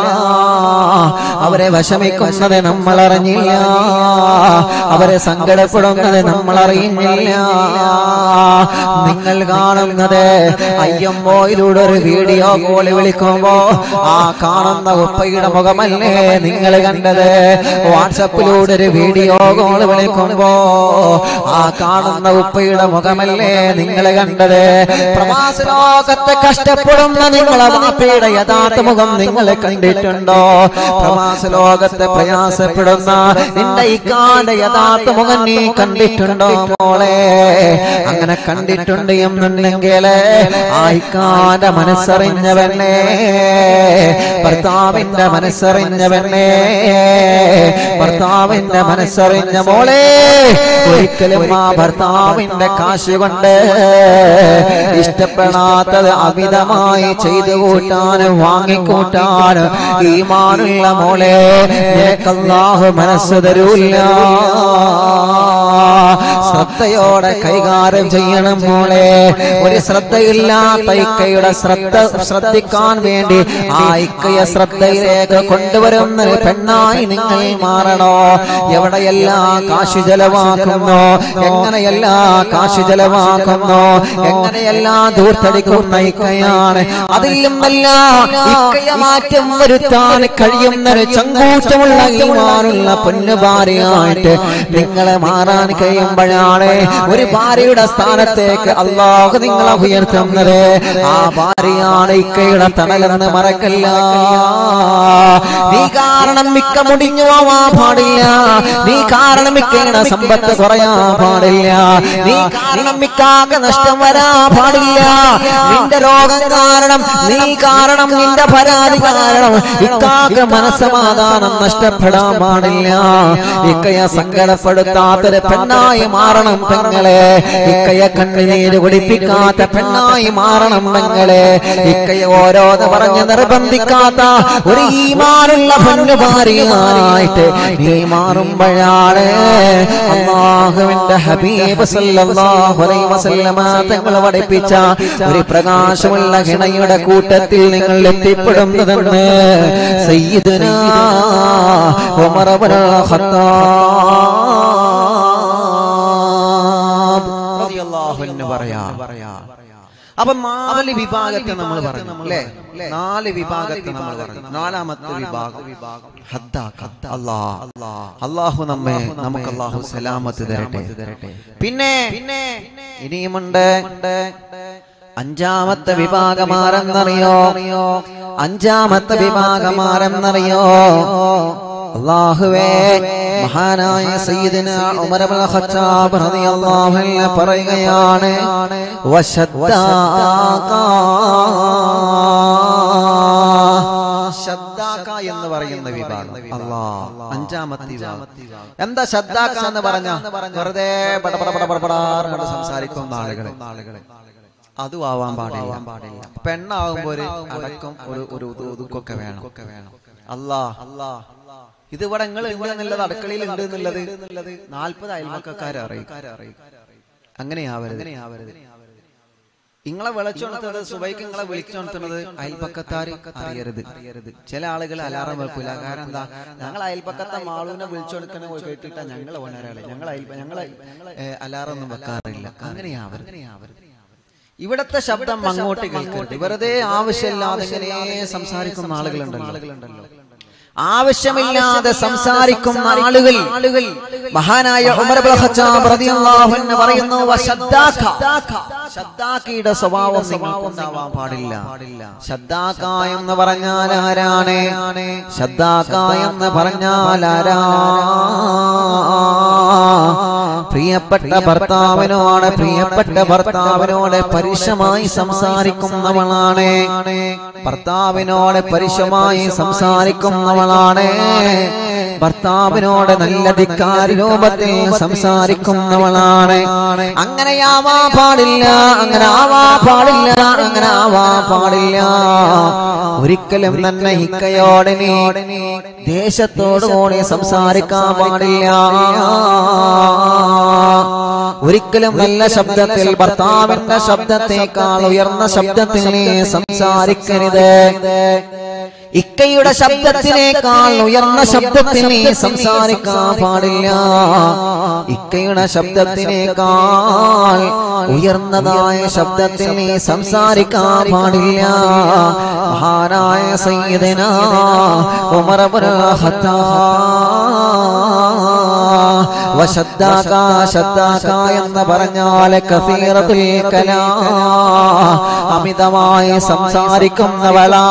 അവരെ വിഷമിക്കുന്നത് നമ്മൾ അറിഞ്ഞില്ല, അവരെ സങ്കടപ്പെടുന്നത് നമ്മൾ അറിയുന്നില്ല. നിങ്ങൾ കാണുന്നത് അയ്യമ്പോയിലൂടെ ഒരു വീഡിയോ കോള് വിളിക്കുമ്പോ ആ കാണുന്ന ഉപ്പയുടെ മുഖമല്ലേ നിങ്ങൾ കണ്ടത്? വാട്സപ്പിലൂടെ ഒരു വീഡിയോ കോള് വിളിക്കുമ്പോ ആ കാണുന്ന ഉപ്പയുടെ മുഖമല്ലേ നിങ്ങൾ കണ്ടത്? പ്രവാസ ലോകത്തെ കഷ്ടപ്പെടുന്ന നിങ്ങളെ വാപ്പയുടെ യഥാർത്ഥ മുഖം നിങ്ങൾ കണ്ടിട്ടുണ്ടോ? പ്രവാസ ലോകത്തെ പ്രയാസപ്പെടുന്ന നിന്റെ ഇക്കാന്റെ യഥാർത്ഥ മുഖം നീ കണ്ടിട്ടുണ്ടോ മോളെ? അങ്ങനെ കണ്ടിട്ടുണ്ട് എന്നുണ്ടെങ്കിൽ ആ ഇക്കാന്റെ മനസ്സറിഞ്ഞവനെ, ഭർത്താവിന്റെ മനസ്സറിഞ്ഞവനെ, ഭർത്താവിന്റെ മനസ്സറിഞ്ഞ മോളെ ഒരിക്കലും ആ ഭർത്താവിന്റെ കാശ് കൊണ്ട് ഇഷ്ടപ്പെടാത്തത് അമിതമായി ചെയ്തു കൂട്ടാനും വാങ്ങിക്കൂട്ടാനും ഈമാനുള്ള മോളെ നിനക്ക് അല്ലാഹു മനസ്സ് തരൂല്ല. ശ്രദ്ധയോടെ കൈകാര്യം ചെയ്യണം മോളെ. ഒരു ശ്രദ്ധയില്ലാത്ത ഇക്കയുടെ ശ്രദ്ധ ശ്രദ്ധിക്കാൻ വേണ്ടി ആ ഇക്കയെ ശ്രദ്ധയിലേക്ക് കൊണ്ടുവരുന്ന പെണ്ണായി നിങ്ങൾ മാറണോ? എവിടെയെല്ലാം കാശ് ചെലവാക്കുന്നു, എങ്ങനെയെല്ലാം കാശ് ചെലവാക്കുന്നു, എങ്ങനെയെല്ലാം ദൂർത്തടിക്കുന്ന ഇക്കയാണ്. അതിൽ നിന്നല്ല ഇക്കയെ മാറ്റം വരുത്താൻ കഴിയുന്നൊരു ചങ്കൂറ്റമുള്ള ഈമാനുള്ള പൊന്നു ഭാര്യയായിട്ട് നിങ്ങളെ മാറാൻ കഴിയുമ്പോഴാണ് ഒരു ഭാര്യയുടെ സ്ഥാനത്തേക്ക് അല്ലാഹു നിങ്ങളെ ഉയർത്തുന്നത്. ആ ഭാര്യയാണ് ഇക്കയുടെ തണലെന്ന് മറക്കല്ല. നീ കാരണം മിക്ക മുടിഞ്ഞു പോവാൻ പാടില്ല, നീ കാരണം മിക്കയുടെ സമ്പത്ത് കുറയാൻ പാടില്ല, നീ കാരണം മിക്കാക്ക് നഷ്ടം വരാൻ പാടില്ല. നിന്റെ രോഗം കാരണം, നീ കാരണം, നിന്റെ പരാതി കാരണം ഇക്കാക്ക് മനസ്സമാധാനം നഷ്ടപ്പെടാൻ പാടില്ല. ഇക്കയെ സങ്കടപ്പെടുത്താത്തൊരു പെണ്ണായി മാറണം പെങ്ങളെ. ഇക്കയെ കണ്ണുനീര് കുടിപ്പിക്കാത്ത പെണ്ണായി മാറണം പെങ്ങളെ. ഇക്കയെ ഓരോന്ന് പറഞ്ഞ് നിർബന്ധിക്കാത്ത ഒരു ഈമാനുള്ള പൊന്നുഭാര്യയായിട്ട് നീ മാറുമ്പോഴാണ് അല്ലാഹുവിന്റെ ഹബീബ് സല്ലല്ലാഹു അലൈഹി വസല്ലമ തങ്ങൾ പഠിപ്പിച്ച ഒരു പ്രകാശമുള്ള ഹിണയുടെ കൂട്ടത്തിൽ നിങ്ങൾ എത്തിപ്പെടുന്നതെന്ന് സയ്യിദുനാ ഉമർ ഇബ്നുൽ ഖത്താബ് റളിയല്ലാഹു അൻഹു പറയാ. അപ്പൊ നാല് വിഭാഗത്തെ നമ്മൾ പറഞ്ഞു അല്ലേ? നാല് വിഭാഗത്തെ നമ്മൾ പറഞ്ഞു. നാലാമത്തെ വിഭാഗം അല്ലാഹു നമ്മെ നമുക്ക് അല്ലാഹു സലാമത്ത് തരട്ടെ. പിന്നെ ഇനിയുമുണ്ട് അഞ്ചാമത്തെ വിഭാഗമാരെന്നറിയോ? അഞ്ചാമത്തെ വിഭാഗമാരെന്നറിയോ? അല്ലാഹുവേ, മഹാനായ സയ്യിദുനാ ഉമർ ഇബ്നുൽ ഖത്താബ് റളിയല്ലാഹു അൻഹു പറയുകയാണ്, വശദ്ദാക ശദ്ദാക എന്ന് പറയുന്ന വിഭാഗം. അല്ലാഹ് അഞ്ചാമത്തെ വിഭാഗം. എന്താ ശദ്ദാക എന്ന് പറഞ്ഞ? വെറുതെ പടപടപടപടപടാറ് സംസാരിക്കുന്ന ആളുകളെ. അത് ആവാൻ പാടില്ല. പെണ്ണാവുമ്പോ ഒരു അടക്കം, ഒരു ഒരു ഒതുക്കൊക്കെ വേണം. അല്ലാഹ് അല്ലാഹ് ഇത് ഇവിടെ നിങ്ങൾ ഉണ്ട് എന്നുള്ളത്, അടുക്കളയിൽ ഉണ്ട് എന്നുള്ളത് നാൽപ്പത് അയൽവക്കക്കാരെ അറിയിക്കും. അങ്ങനെയാവരുത്. നിങ്ങളെ വിളിച്ചോണത്തത് സുബൈക്ക് നിങ്ങളെ വിളിച്ചോണത്തുന്നത് അയൽപ്പക്കത്താര് അറിയരുത്. ചില ആളുകൾ അലാറം വെക്കൂല. കാരണം എന്താ? ഞങ്ങൾ അയൽപ്പക്കത്തെ മാളൂനെ വിളിച്ചോടുക്കുന്ന കേട്ടിട്ടാ ഞങ്ങളെ ഒരാളെ ഞങ്ങൾ ഞങ്ങളെ അലാറം ഒന്നും വെക്കാറില്ല. അങ്ങനെയാവരുത്. ഇവിടത്തെ ശബ്ദം അങ്ങോട്ട് കേൾക്കരുത്. വെറുതെ ആവശ്യമില്ലാതെ ഇങ്ങനെ സംസാരിക്കുന്ന ആളുകളുണ്ടല്ലോ. ആവശ്യമില്ലാതെ സംസാരിക്കുന്ന ആളുകൾ മഹാനായ ഉമർ ഇബ്നുൽ ഖത്താബ് റളിയല്ലാഹു അൻഹു പറയുന്നു, വശദ്ദാക ശദ്ദാക്കയുടെ സ്വഭാവം നിങ്ങൾക്കുണ്ടാവാൻ പാടില്ല. ശദ്ദാക എന്ന് പറഞ്ഞാൽ ആരാണ്? ശദ്ദാക എന്ന് പറഞ്ഞാൽ ആരാ? പ്രിയപ്പെട്ട ഭർത്താവിനോട് പ്രിയപ്പെട്ട ഭർത്താവിനോട് പരുഷമായി സംസാരിക്കുന്നവളാണ്. ഭർത്താവിനോട് പരുഷമായി സംസാരിക്കുന്നവളാണ്. ഭർത്താവിനോട് നല്ല ധിക്കാരി രൂപത്തിൽ സംസാരിക്കുന്നവളാണ്. അങ്ങനെയാവാ പാടില്ല, അങ്ങനെ ആവാ പാടില്ല, അങ്ങനെ ആവാ പാടില്ല. ഒരിക്കലും തന്നെ ഹിക്കയോടെ ദേശത്തോടുകൂടി സംസാരിക്കാൻ പാടില്ല. ഒരിക്കലും നല്ല ശബ്ദത്തിൽ, ഭർത്താവിന്റെ ശബ്ദത്തെക്കാൾ ഉയർന്ന ശബ്ദത്തിൽ നീ സംസാരിക്കരുത്. ഇക്കയുടെ ശബ്ദത്തിനേക്കാൾ ഉയർന്ന ശബ്ദത്തിൽ നീ സംസാരിക്കാൻ പാടില്ല. ഇക്കയുടെ ശബ്ദത്തിനേക്കാൾ ഉയർന്നതായ ശബ്ദത്തിൽ നീ സംസാരിക്കാൻ പാടില്ല. മഹാനായ സയ്യിദനാ ഉമർ ഇബ്നുൽ ഖത്താബ് വശദ്ദാക ശദ്ദാക എന്ന് പറഞ്ഞാൽ കസീറത്തുൽ കലാം, അമിതമായി സംസാരിക്കുന്നവളാ,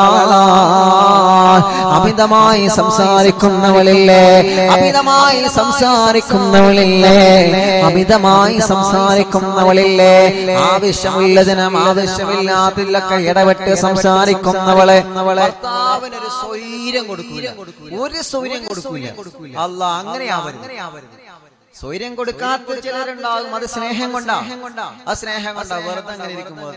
അമിതമായി സംസാരിക്കുന്നവളില്ലേ, അമിതമായി സംസാരിക്കുന്നവളില്ലേ, അമിതമായി സംസാരിക്കുന്നവളില്ലേ, ആവശ്യമുള്ളതിനും ആവശ്യമില്ലാത്തിലൊക്കെ ഇടപെട്ട് സംസാരിക്കുന്നവളെ ഭർത്താവിനൊരു സ്വൈര്യം കൊടുക്കൂല, ഒരു സ്വൈര്യം കൊടുക്കൂല. അല്ലാഹ് അങ്ങനെയാവരുത്. സ്വൈര്യം കൊടുക്കാത്ത ചിലരുണ്ടാകും, അത് സ്നേഹം കൊണ്ടാ, ആ സ്നേഹം കൊണ്ടാ. വെറുതെ അങ്ങനെ ഇരിക്കുമ്പോൾ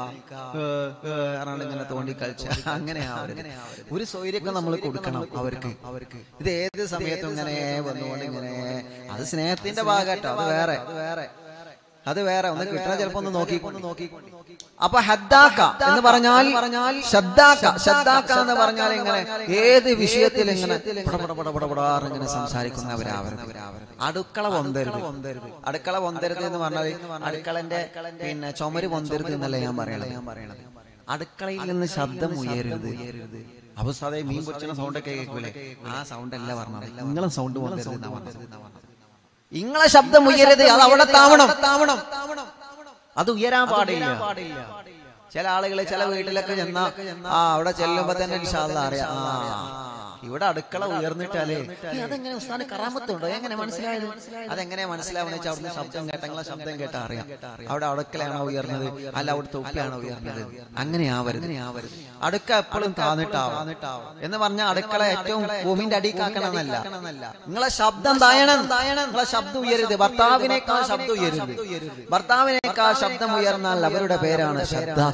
ഇങ്ങനെ തോണ്ടി കളിച്ച അങ്ങനെ ആവരുത്. ഒരു സ്വൈര്യമൊക്കെ നമ്മൾ കൊടുക്കണം അവർക്ക്. അവർക്ക് ഇത് ഏത് സമയത്തും ഇങ്ങനെ വന്നുകൊണ്ട് ഇങ്ങനെ, അത് സ്നേഹത്തിന്റെ ഭാഗമായിട്ടോ, അത് വേറെ വേറെ അത് വേറെ ഒന്ന് കിട്ടണ ചിലപ്പോ ഒന്ന് നോക്കിക്കൊണ്ട് നോക്കിക്കൊണ്ട് അപ്പൊ ഹദ്ദാക്ക എന്ന് പറഞ്ഞാൽ ശദ്ദാക്ക, ശദ്ദാക്ക എന്ന് പറഞ്ഞാൽ ഇങ്ങനെ ഏത് വിഷയത്തിൽ ഇങ്ങനെ ഇങ്ങനെ സംസാരിക്കുന്നവരാവരുത്. അടുക്കള പൊന്തരുത്, അടുക്കള പൊന്തരുത് എന്ന് പറഞ്ഞാൽ അടുക്കളന്റെ പിന്നെ ചുമര് പൊന്തരുത് എന്നല്ല ഞാൻ പറയണത്. ഞാൻ പറയണത് അടുക്കളയിൽ നിന്ന് ശബ്ദം ഉയരരുത്. അപ്പൊ സാധേ മീൻ പൊരിച്ചുന്ന സൗണ്ടൊക്കെ കേൾക്കൂലേ, ആ സൗണ്ട് അല്ല പറഞ്ഞത്. നിങ്ങളെ സൗണ്ട് പൊന്തരുത്, നിങ്ങളെ ശബ്ദം ഉയരരുത്, അത് അവിടെ താവണം, താവണം അത് ഉയരാൻ പാടില്ല. ചില ആളുകള് ചില വീട്ടിലൊക്കെ ചെന്നാ ആ അവിടെ ചെല്ലുമ്പോ തന്നെ ഇൻഷാ അല്ലാഹ് അറിയാം, ഇവിടെ അടുക്കള ഉയർന്നിട്ടാലേ അതെങ്ങനെ ഉസ്താദിന് കറാമത്തുണ്ടോ, എങ്ങനെ മനസ്സിലായത്? അതെങ്ങനെ മനസ്സിലാവുന്ന വെച്ചാൽ അവിടുന്ന് ശബ്ദം കേട്ട നിങ്ങളെ ശബ്ദം കേട്ടാ അറിയാം അവിടെ അടുക്കളയാണോ ഉയർന്നത് അല്ല അവിടുത്തെ ഉപ്പയാണോ ഉയർന്നത്. അങ്ങനെ ആവരുത്. അടുക്ക എപ്പോഴും താന്നിട്ടാവും എന്ന് പറഞ്ഞാൽ അടുക്കള ഏറ്റവും ഭൂമിന്റെ അടിക്കാക്കണമെന്നല്ല, നിങ്ങളെ ശബ്ദം തായണം, നിങ്ങളെ ശബ്ദം ഉയരുത്. ഭർത്താവിനേക്കാൾ ശബ്ദം ഉയരുത്, ഭർത്താവിനേക്കാൾ ശബ്ദം ഉയർന്നാൽ അവരുടെ പേരാണ് ശദ്ദാക്ക.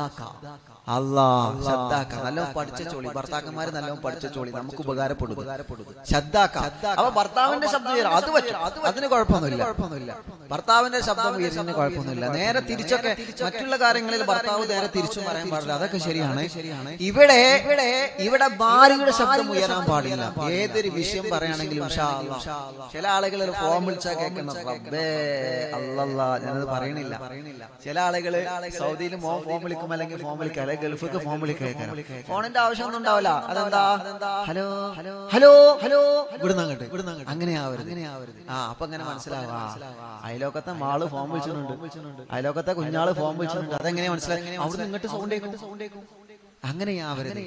അല്ലാഹ് ശദ്ദാക്ക. നല്ലോണം പഠിച്ച ചോളി, ഭർത്താക്കന്മാര് നല്ലോണം പഠിച്ച ചോളി, നമുക്ക് ഉപകാരപ്പെടും. ശദ്ദാക്ക. അപ്പൊ ഭർത്താവിന്റെ ശബ്ദം ഉയരും, അത് പറ്റും, അതിന് കുഴപ്പമൊന്നുമില്ല, കുഴപ്പമൊന്നുമില്ല. ഭർത്താവിന്റെ ശബ്ദം ഉയരുന്നതിന് കുഴപ്പമൊന്നുമില്ല. നേരെ തിരിച്ചൊക്കെ മറ്റുള്ള കാര്യങ്ങളിൽ ഭർത്താവ് നേരെ തിരിച്ചു പറയാൻ പാടില്ല, അതൊക്കെ ശരിയാണ്. ഇവിടെ ഇവിടെ ഇവിടെ ഭാര്യയുടെ ശബ്ദം ഉയരാൻ പാടില്ല. ഏതൊരു വിഷയം പറയുകയാണെങ്കിലും ചില ആളുകൾ ഫോം വിളിച്ചാൽ കേൾക്കണം, റബ്ബേ അല്ലല്ലാ, ഞാനത് പറയണില്ല. ചില ആളുകള് സൗദിയിൽ മോ ഫോം വിളിക്കും, അല്ലെങ്കിൽ ഫോം വിളിക്കാം, ഗൾഫിക്ക് ഫോം വിളിക്കാൻ ഫോണിന്റെ ആവശ്യമൊന്നും ഉണ്ടാവില്ല. അതെന്താ ഹലോ ഹലോ ഹലോ ഹലോ ഇവിടുന്ന് അങ്ങോട്ട് ഇവിടുന്ന് അങ്ങോട്ട്, അങ്ങനെ ആവരുത്. ആ അപ്പൊ അങ്ങനെ മനസ്സിലാവാ അയലോക്കത്തെ മാള് ഫോം വിളിച്ചിട്ടുണ്ട്, അയലോക്കത്തെ കുഞ്ഞാള് ഫോം വിളിച്ചിട്ടുണ്ട്, അതെങ്ങനെ മനസ്സിലായി? അവിടെ ഇങ്ങോട്ട് സൗണ്ട് കേൾക്കും. അങ്ങനെയാവരുത്.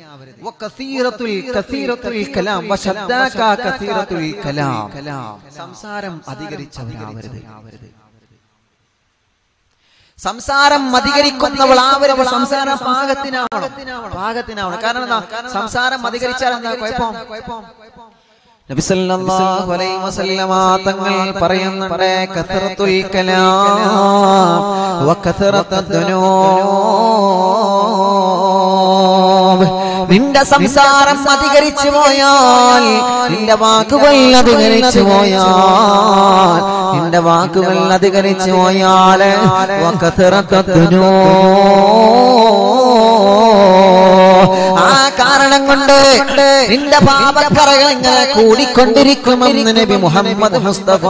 സംസാരം അധികരിച്ചവരാവരുത്. സംസാരം അധികരിക്കുന്നവളാവരുത്. സംസാരം പാകത്തിനാവണം, പാകത്തിനാവണം. കാരണം എന്താ? സംസാരം അധികരിച്ചാൽ എന്താ കുഴപ്പം? നബി സല്ലല്ലാഹു അലൈഹി വസല്ലമ തങ്ങൾ പറയുന്നുണ്ട്, കസറത്തുൽ കലാം വ കസറത്തുദ് ദുനൂബ്. നിന്റെ സംസാരം അധികരിച്ചു പോയാൽ, നിന്റെ വാക്കുകൾ അധികരിച്ചു പോയാൽ, നിന്റെ വാക്കുകൾ അധികരിച്ചു പോയാൽ വ കസറത്തുദ് ദുനൂബ്, ആ കാരണം കൊണ്ട് നിന്റെ പാപക്കറകൾ ഇങ്ങനെ കൂടിക്കൊണ്ടിരിക്കുമെന്ന് നബി മുഹമ്മദ് മുസ്തഫ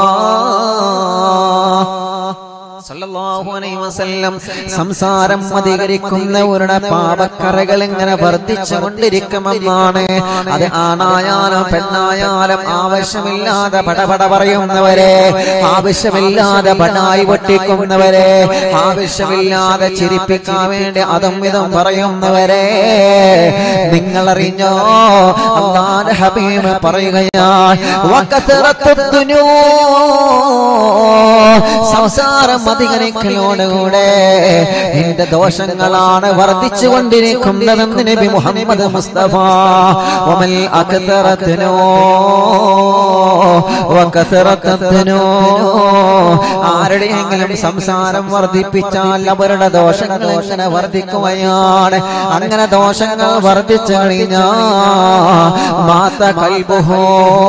സല്ലല്ലാഹു അലൈഹി വസല്ലം. സംസാരം അധികരിക്കുന്നവരുടെ പാപക്കറകൾ ഇങ്ങനെ വർദ്ധിച്ചുകൊണ്ടിരിക്കുമെന്നാണ്. അത് ആണായാലും പെണ്ണായാലും ആവശ്യമില്ലാതെ പടപട പറയുന്നവരെ, ആവശ്യമില്ലാതെ പടായി പൊട്ടിക്കുന്നവരെ, ആവശ്യമില്ലാതെ ചിരിപ്പിക്കാൻ വേണ്ടി അതും ഇതും പറയുന്നവരെ നിങ്ങളറിഞ്ഞോ? അല്ലാഹുവിന്റെ ഹബീബ് പറയുകയാണ്, സംസാരം അധികരിക്കലോടുകൂടെ നിന്റെ ദോഷങ്ങളാണ് വർദ്ധിച്ചു കൊണ്ടിരിക്കുന്നതെന്ന് നബി മുഹമ്മദ് മുസ്തഫ. വമൽ അക്തറത്നോ വകസറത്നോ, ആരുടെയെങ്കിലും സംസാരം വർദ്ധിപ്പിച്ചാൽ അവരുടെ ദോഷങ്ങൾ എങ്ങനെ വർദ്ധിക്കുകയാണ്. അങ്ങനെ ദോഷങ്ങൾ വർദ്ധിച്ചു കഴിഞ്ഞാൽ മാത കൽബുഹു,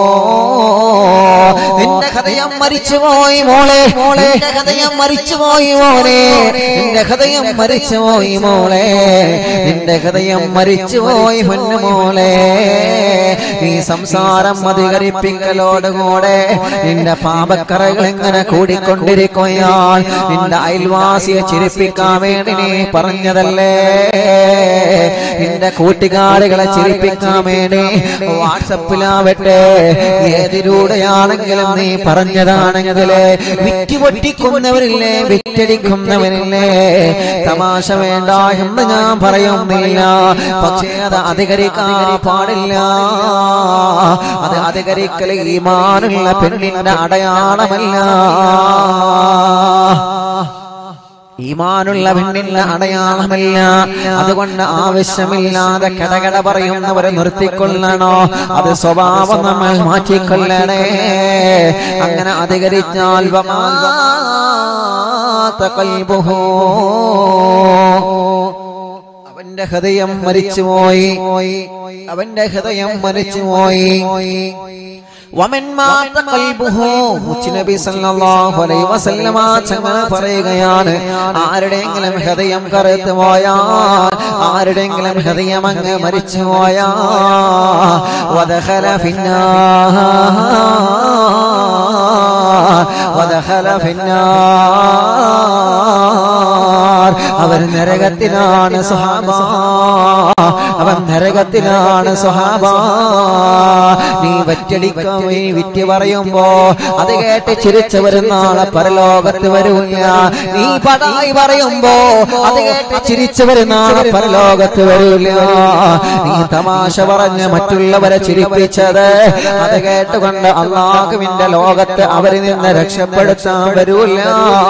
നിന്റെ ഹൃദയം മരിച്ചുപോയി മോളെ, നിന്റെ ഹൃദയം മരിച്ചുപോയി മോനെ, നിന്റെ ഹൃദയം മരിച്ചുപോയി മോളെ, നിന്റെ ഹൃദയം മരിച്ചുപോയി പൊന്നുമോളെ. ഈ സംസാരം അധികരിപ്പിക്കലോടുകൂടെ നിന്റെ പാപക്കറകൾ എങ്ങനെ കൂടിക്കൊണ്ടിരിക്കുകയാൽ. നിന്റെ അയൽവാസിയെ ചിരിപ്പിക്കാൻ വേണ്ടി നീ പറഞ്ഞതല്ലേ, നിന്റെ കൂട്ടുകാരികളെ ചിരിപ്പിക്കാൻ വേണ്ടി വാട്സപ്പിലാവട്ടെ, ഏതിലൂടെയാണെങ്കിലും നീ പറഞ്ഞതാണെങ്കിൽ വിറ്റുപൊട്ടിക്കുന്നവരില്ലേ, വിറ്റടിക്കുന്നവരില്ലേ, തമാശ വേണ്ട എന്ന് ഞാൻ പറയുന്നില്ല. പക്ഷേ അത് അധികരിക്കാൻ പാടില്ല. അത് അധികരിക്കൽ ഈമാനുള്ള പെണ്ണിന്റെ അടയാളമല്ല. ഈമാനുള്ള പെണ്ണിന്റെ അടയാളമല്ല. അതുകൊണ്ട് ആവശ്യമില്ലാതെ കടകട പറയുന്നവരെ നിർത്തിക്കൊള്ളണോ, അത് സ്വഭാവം നമ്മൾ മാറ്റിക്കൊള്ളണേ. അങ്ങനെ അധികരിച്ചാൽ അവന്റെ ഹൃദയം മരിച്ചുപോയി, അവന്റെ ഹൃദയം മരിച്ചുപോയി. വമൻ മാത ഖൽബുഹു, നബി സല്ലല്ലാഹു അലൈഹി വസല്ലമ തങ്ങൾ പറയുകയാണ്, ആരുടെയെങ്കിലും ഹൃദയം കറുത്തു പോയാൽ, ആരുടെയെങ്കിലും ഹൃദയം അങ്ങ് മരിച്ചു പോയാൽ വദഖല ഫിന്നാർ വദഖല ഫിന്നാർ, അവർ നരകത്തിലാണ് സ്വഹാബ, അവൻ നരകത്തിലാണ് സ്വഹാബ. നീ വറ്റടിക്കാൻ വിറ്റ് പറയുമ്പോ അത് കേട്ട് ചിരിച്ചു വരുന്ന ആളെ പരലോകത്ത് വരൂല്ല. നീ പടായി പറയുമ്പോ അത് കേട്ട് ചിരിച്ചു വരുന്ന ആളെ പരലോകത്ത് വരൂല്ല. നീ തമാശ പറഞ്ഞ് മറ്റുള്ളവരെ ചിരിപ്പിച്ചത് അത് കേട്ടുകൊണ്ട് അല്ലാഹുവിന്റെ ലോകത്ത് അവരിൽ നിന്ന് രക്ഷപ്പെടുത്താൻ വരൂല്ല.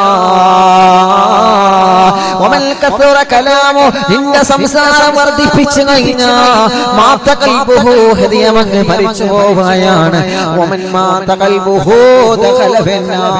നിന്റെ സംസാരം വർദ്ധിപ്പിച്ചു കഴിഞ്ഞാ മാത ഖൽബുഹു, ഹൃദയം അങ്ങ് മരിച്ചു പോവുകയാണ്. വമൻ മാത ഖൽബുഹു ദഖല ഫിന്നാർ,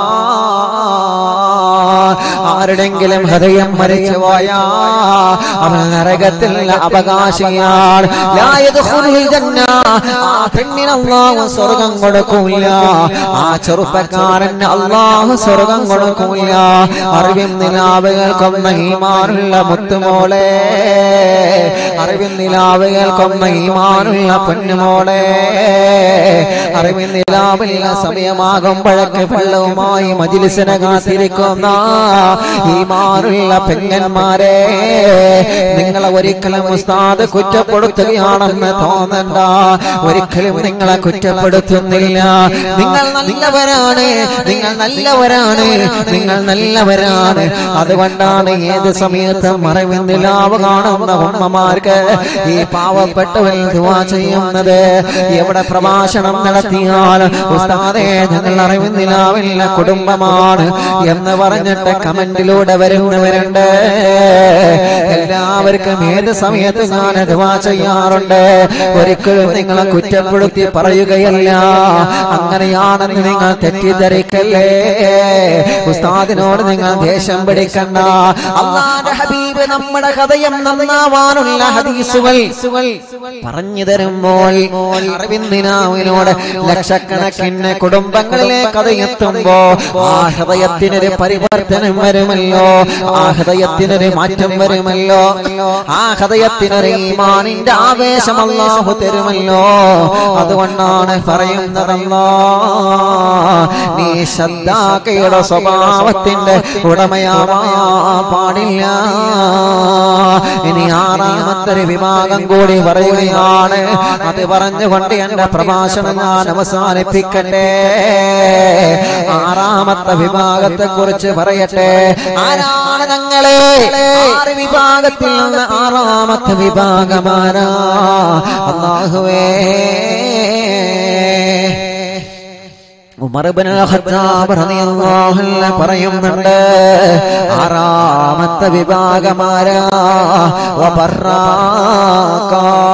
ആരുടെങ്കിലും ഹൃദയം മരിച്ചു പോയാ അവൻ നരകത്തിൽ അവകാശിയാണ്. ലാ യദ്ഖുലുൽ ജന്ന, ആ പെണ്ണിന് അല്ലാഹു സ്വർഗ്ഗം കൊടുക്കൂല, ആ ചെറുപ്പക്കാരന് അല്ലാഹു സ്വർഗ്ഗം കൊടുക്കൂല. അറിവിൻ നിലാവുകൾക്കൊന്ന ഈമാനുള്ള മുത്തുമോളെ, അറിവിൻ നിലാവുകൾക്കൊന്ന ഈമാനുള്ള പൊന്നുമോളെ, അറിവിൻ നിലാവില്ല സമയമാകുമ്പോഴൊക്കെ വെള്ളവുമായി മജ്‌ലിസിനെ കാത്തിരിക്കുന്ന ഈമാനുള്ള പെങ്ങന്മാരെ, നിങ്ങളെ ഒരിക്കലും ഉസ്താദ് കുറ്റപ്പെടുത്തുകയാണെന്ന് തോന്നണ്ട. ഒരിക്കലും നിങ്ങളെ കുറ്റപ്പെടുത്തുന്നില്ല. നിങ്ങൾ നല്ലവരാണ്, നിങ്ങൾ നല്ലവരാണ്, നിങ്ങൾ നല്ലവരാണ്. അതുകൊണ്ടാണ് ഏത് സമയത്തും മറവിൻ നിലാവ് കാണുന്ന ഉമ്മമാർക്ക് ഈ പാവപ്പെട്ടവൻ ദുആ ചെയ്യുന്നത്. എവിടെ പ്രഭാഷണം നടത്തിയാൽ ഉസ്താദേ ഞങ്ങൾ അറിവിൻ നിലാവില്ല കുടുംബമാണ് എന്ന് പറഞ്ഞിട്ട് കമന്റിലൂടെ വരുന്നവരുണ്ട്. എല്ലാവർക്കും ഏത് സമയത്ത് ഞാൻ ദുആ ചെയ്യാറുണ്ട്. ഒരിക്കലും നിങ്ങളെ കുറ്റപ്പെടുത്തി പറയുകയല്ല. അങ്ങനെയാണെന്ന് നിങ്ങൾ തെറ്റിദ്ധരിക്കല്ലേ. ഉസ്താദിനോട് നിങ്ങൾ ദേഷ്യം പിടിക്കണ്ട. അല്ലാഹുവിന്റെ ഹബീബ് നമ്മുടെ ഹൃദയം നന്നാവാനുള്ള ഹദീസുകൾ പറഞ്ഞു തരുമ്പോൾ അറിവിന്ദിനാവിനോട് ലക്ഷക്കണക്കിന് കുടുംബങ്ങളിലെ കഥയെത്തുമ്പോ ആ ഹൃദയത്തിനൊരു പരിവർത്തനം വരുമല്ലോ, ആ ഹൃദയത്തിനൊരു മാറ്റം വരുമല്ലോ, ആ ഹൃദയത്തിനൊരു ഈമാനിന്റെ ആവേശം അല്ലാഹു തരുമല്ലോ. അതുകൊണ്ടാണ് പറയുന്നതല്ലോ, നീ ശദ്ദാക്കയുടെ സ്വഭാവത്തിന്റെ ഉടമയാവാൻ പാടില്ല. ഇനി ആറാമത്തെ വിഭാഗം കൂടി പറയുകയാണ്. അത് പറഞ്ഞുകൊണ്ട് എന്റെ പ്രഭാഷണം ഞാൻ അവസാനിപ്പിക്കട്ടെ. ആറാമത്തെ വിഭാഗത്തെ കുറിച്ച് പറയട്ടെ. ആരാണ് ഞങ്ങളെ? ആറ് വിഭാഗത്തിൽ നിന്ന് ആറാമത്തെ വിഭാഗമാരാ? അല്ലാഹുവേ, ഉമർ ഇബ്നുൽ ഖത്താബ് റളിയല്ലാഹു അൻഹു പറയുന്നുണ്ട്, ആറാമത്തെ വിഭാഗമാരാ? വബറാക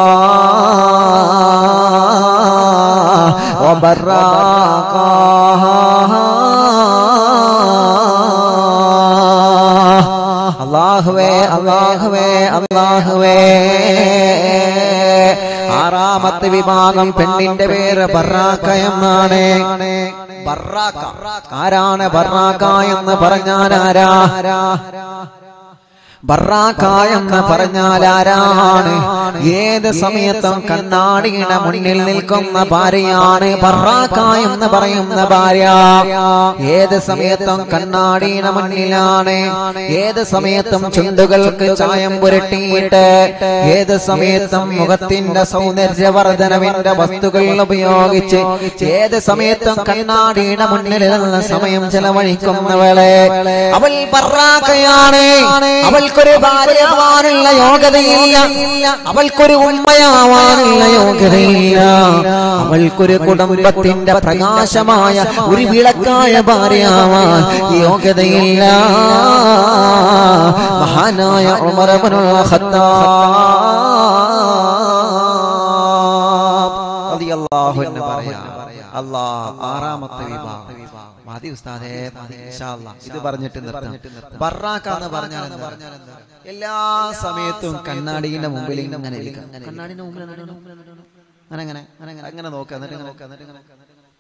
വബറാക അല്ലാഹുവേ അല്ലാഹുവേ അല്ലാഹുവേ. ആറാമത്തെ വിഭാഗം പെണ്ണിന്റെ പേര് ബറാക്ക എന്നാണ്. ബറാക്ക ആരാണ്? ബറാക്ക എന്ന് പറഞ്ഞാൽ ആരാ? ബറാഖ എന്ന് പറഞ്ഞാൽ ആരാണ്? ഏത് സമയത്തും കണ്ണാടിയുടെ മുന്നിൽ നിൽക്കുന്ന ഭാര്യയാണ് ബറാഖ എന്ന് പറയുന്ന ഭാര്യ. ഏത് സമയത്തും കണ്ണാടിയുടെ മുന്നിലാണ്. ഏത് സമയത്തും ചുണ്ടുകൾക്ക് ചായം പുരട്ടിയിട്ട് ഏത് സമയത്തും മുഖത്തിന്റെ സൗന്ദര്യവർദ്ധനവിന്റെ വസ്തുക്കൾ ഉപയോഗിച്ച് ഏത് സമയത്തും കണ്ണാടിയുടെ മുന്നിൽ നിന്ന് സമയം ചെലവഴിക്കുന്നവളെ അവൾ ബറാഖയാണ്. അവൾക്കൊരു ഭാര്യയാവാനുള്ള യോഗ്യതയില്ല, അവൾക്കൊരു ഉമ്മയാവാനുള്ള യോഗ്യതയില്ല, അവൾക്കൊരു കുടുംബത്തിന്റെ പ്രകാശമായ ഒരു വിളക്കായ ഭാര്യയാവാൻ യോഗ്യതയില്ല. മഹാനായ ഉമർ ഇബ്നുൽ ഖത്താബ് റളിയല്ലാഹു അൻഹു പറയാ, അല്ലാഹ് ആറാമത്തെ വിഭാഗം മതി ഉസ്താദേ, ഇൻഷാ അല്ലാഹ് ഇത് പറഞ്ഞിട്ട് നിർത്താം. ബറാഖ എന്ന് പറഞ്ഞാൽ എന്താ? എല്ലാ സമയത്തും കണ്ണാടിയുടെ മുമ്പിൽ ഇങ്ങനെ ഇരിക്കും. കണ്ണാടിന്റെ മുമ്പിൽ അങ്ങനെ അങ്ങനെ അങ്ങനെ നോക്കുക. എന്നിട്ട് നോക്കുക എന്നിട്ട്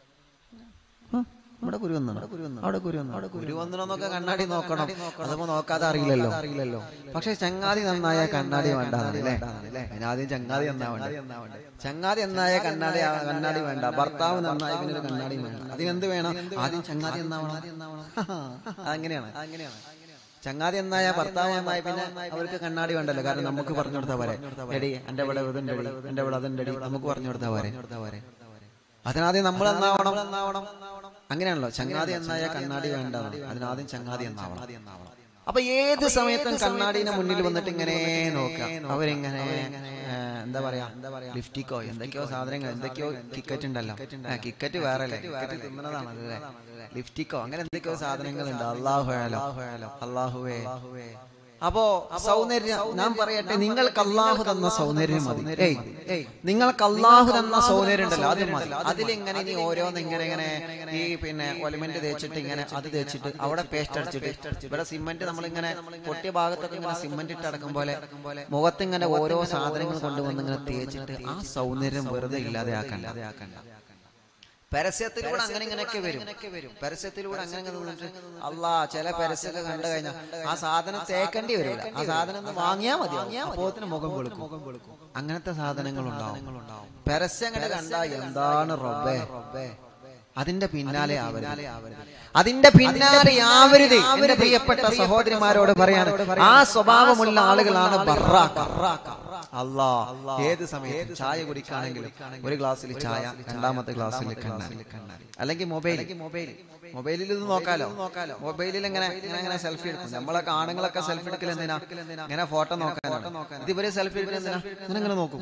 ഇവിടെ കുരു വന്നു, അവിടെ കുരു വന്നു, അവിടെ കുരു വന്നോന്നൊക്കെ കണ്ണാടി നോക്കണം. അതിപ്പോ നോക്കാതെ അറിയില്ലല്ലോ അറിയില്ലല്ലോ പക്ഷെ ചങ്ങാതി നന്നായ കണ്ണാടി വേണ്ടാന്നല്ലേ? അതിനാദ്യം ചങ്ങാതി നന്നാവണ്ടേ? ചങ്ങാതി നന്നായ കണ്ണാടി കണ്ണാടി വേണ്ട. ഭർത്താവ് നന്നായ പിന്നെ ഒരു കണ്ണാടി വേണ്ട. അതിനെന്ത് വേണം? ആദ്യം ചങ്ങാതി നന്നാവണം. അങ്ങനെയാണ് അങ്ങനെയാണ് ചങ്ങാതി എന്നായ ഭർത്താവ് നന്നായി പിന്നെ അവർക്ക് കണ്ണാടി വേണ്ടല്ലോ. കാരണം നമുക്ക് പറഞ്ഞു കൊടുത്താൽ പോരെ, എടി എന്റെ ഇവിടെ ഇതുണ്ട്, എന്റെ ഇവിടെ അതുണ്ട്, നമുക്ക് പറഞ്ഞു കൊടുത്താൽ പോരെ. അതിനാദ്യം നമ്മൾ എന്നാവണം എന്നാവണം അങ്ങനെയാണല്ലോ. ചങ്ങാതി എന്നായ കണ്ണാടി വേണ്ട, അതിനാദ്യം ചങ്ങാതി എന്നാവണം. അപ്പൊ ഏത് സമയത്തും കണ്ണാടിന്റെ മുന്നിൽ വന്നിട്ട് ഇങ്ങനെ നോക്കുക. അവരിങ്ങനെ എന്താ പറയാ, ലിഫ്റ്റിക്കോ എന്തൊക്കെയോ സാധനങ്ങൾ, എന്തൊക്കെയോ കിക്കറ്റ് ഉണ്ടല്ലോ. കിക്കറ്റ് വേറെ അല്ലേ, കിക്കറ്റ് തിന്നണതാണ് അല്ലേ, ലിഫ്റ്റിക്കോ അങ്ങനെ എന്തൊക്കെയോ സാധനങ്ങളുണ്ട്. അള്ളാഹു അള്ളാഹുവേ. അപ്പോ സൗന്ദര്യം ഞാൻ പറയട്ടെ, നിങ്ങൾക്ക് അള്ളാഹു തന്ന സൗന്ദര്യം മതി. നിങ്ങൾക്ക് അള്ളാഹു തന്ന സൗന്ദര്യം ഉണ്ടല്ലോ, അത് മതി. അതിലിങ്ങനെ ഇനി ഓരോന്ന് ഇങ്ങനെ ഇങ്ങനെ ഈ പിന്നെ ഒലിമെന്റ് തേച്ചിട്ട് ഇങ്ങനെ അത് തേച്ചിട്ട് അവിടെ പേസ്റ്റ് അടിച്ചിട്ട് ഇവിടെ സിമെന്റ് നമ്മളിങ്ങനെ പൊട്ടിയ ഭാഗത്തൊക്കെ ഇങ്ങനെ സിമെന്റ് ഇട്ട് അടക്കും പോലെ മുഖത്തിങ്ങനെ ഓരോ സാധനങ്ങൾ കൊണ്ടുവന്ന് ഇങ്ങനെ തേച്ചിട്ട് ആ സൗന്ദര്യം വെറുതെ ഇല്ലാതെ ആക്കണ്ട. പരസ്യത്തിലൂടെ അങ്ങനെ ഇങ്ങനെയൊക്കെ വരും. പരസ്യത്തിലൂടെ അങ്ങനെ നിന്നിട്ട് അല്ലാ ചില പരസ്യമൊക്കെ കണ്ടു കഴിഞ്ഞാൽ ആ സാധനം തേക്കേണ്ടി വരില്ല, ആ സാധനം ഒന്ന് വാങ്ങിയാൽ മതി, അപ്പോത്തിന് മുഖം കൊടുക്കും. അങ്ങനത്തെ സാധനങ്ങൾ ഉണ്ടാവും. പരസ്യം കണ്ട് കണ്ടാ എന്താണ് റബ്ബേ, അതിന്റെ പിന്നാലെ ആവരുത്, അതിന്റെ പിന്നാലെ ആവരുത്. എന്റെ പ്രിയപ്പെട്ട സഹോദരിമാരോട് പറയാണ്, ആ സ്വഭാവമുള്ള ആളുകളാണ് ബറാഖ. അല്ലാ ഏത് സമയത്തും ചായ കുടിക്കാണെങ്കിലും ഒരു ഗ്ലാസ്സിൽ ചായ, രണ്ടാമത്തെ ഗ്ലാസ്സിൽ കണ്ണാടി, അല്ലെങ്കിൽ മൊബൈൽ മൊബൈലിൽ ഇത് നോക്കാലോ. മൊബൈലിൽ ഇങ്ങനെ ഇങ്ങനെ സെൽഫി എടുക്കും. നമ്മളൊക്കെ ആണുങ്ങളൊക്കെ സെൽഫി എടുക്കൽ എന്തിനാ? ഇങ്ങനെ ഫോട്ടോ നോക്കാനാണ്. ഇതിവരെ സെൽഫി എടുക്കൽ എന്തിനാ? ഇങ്ങനെ നോക്കും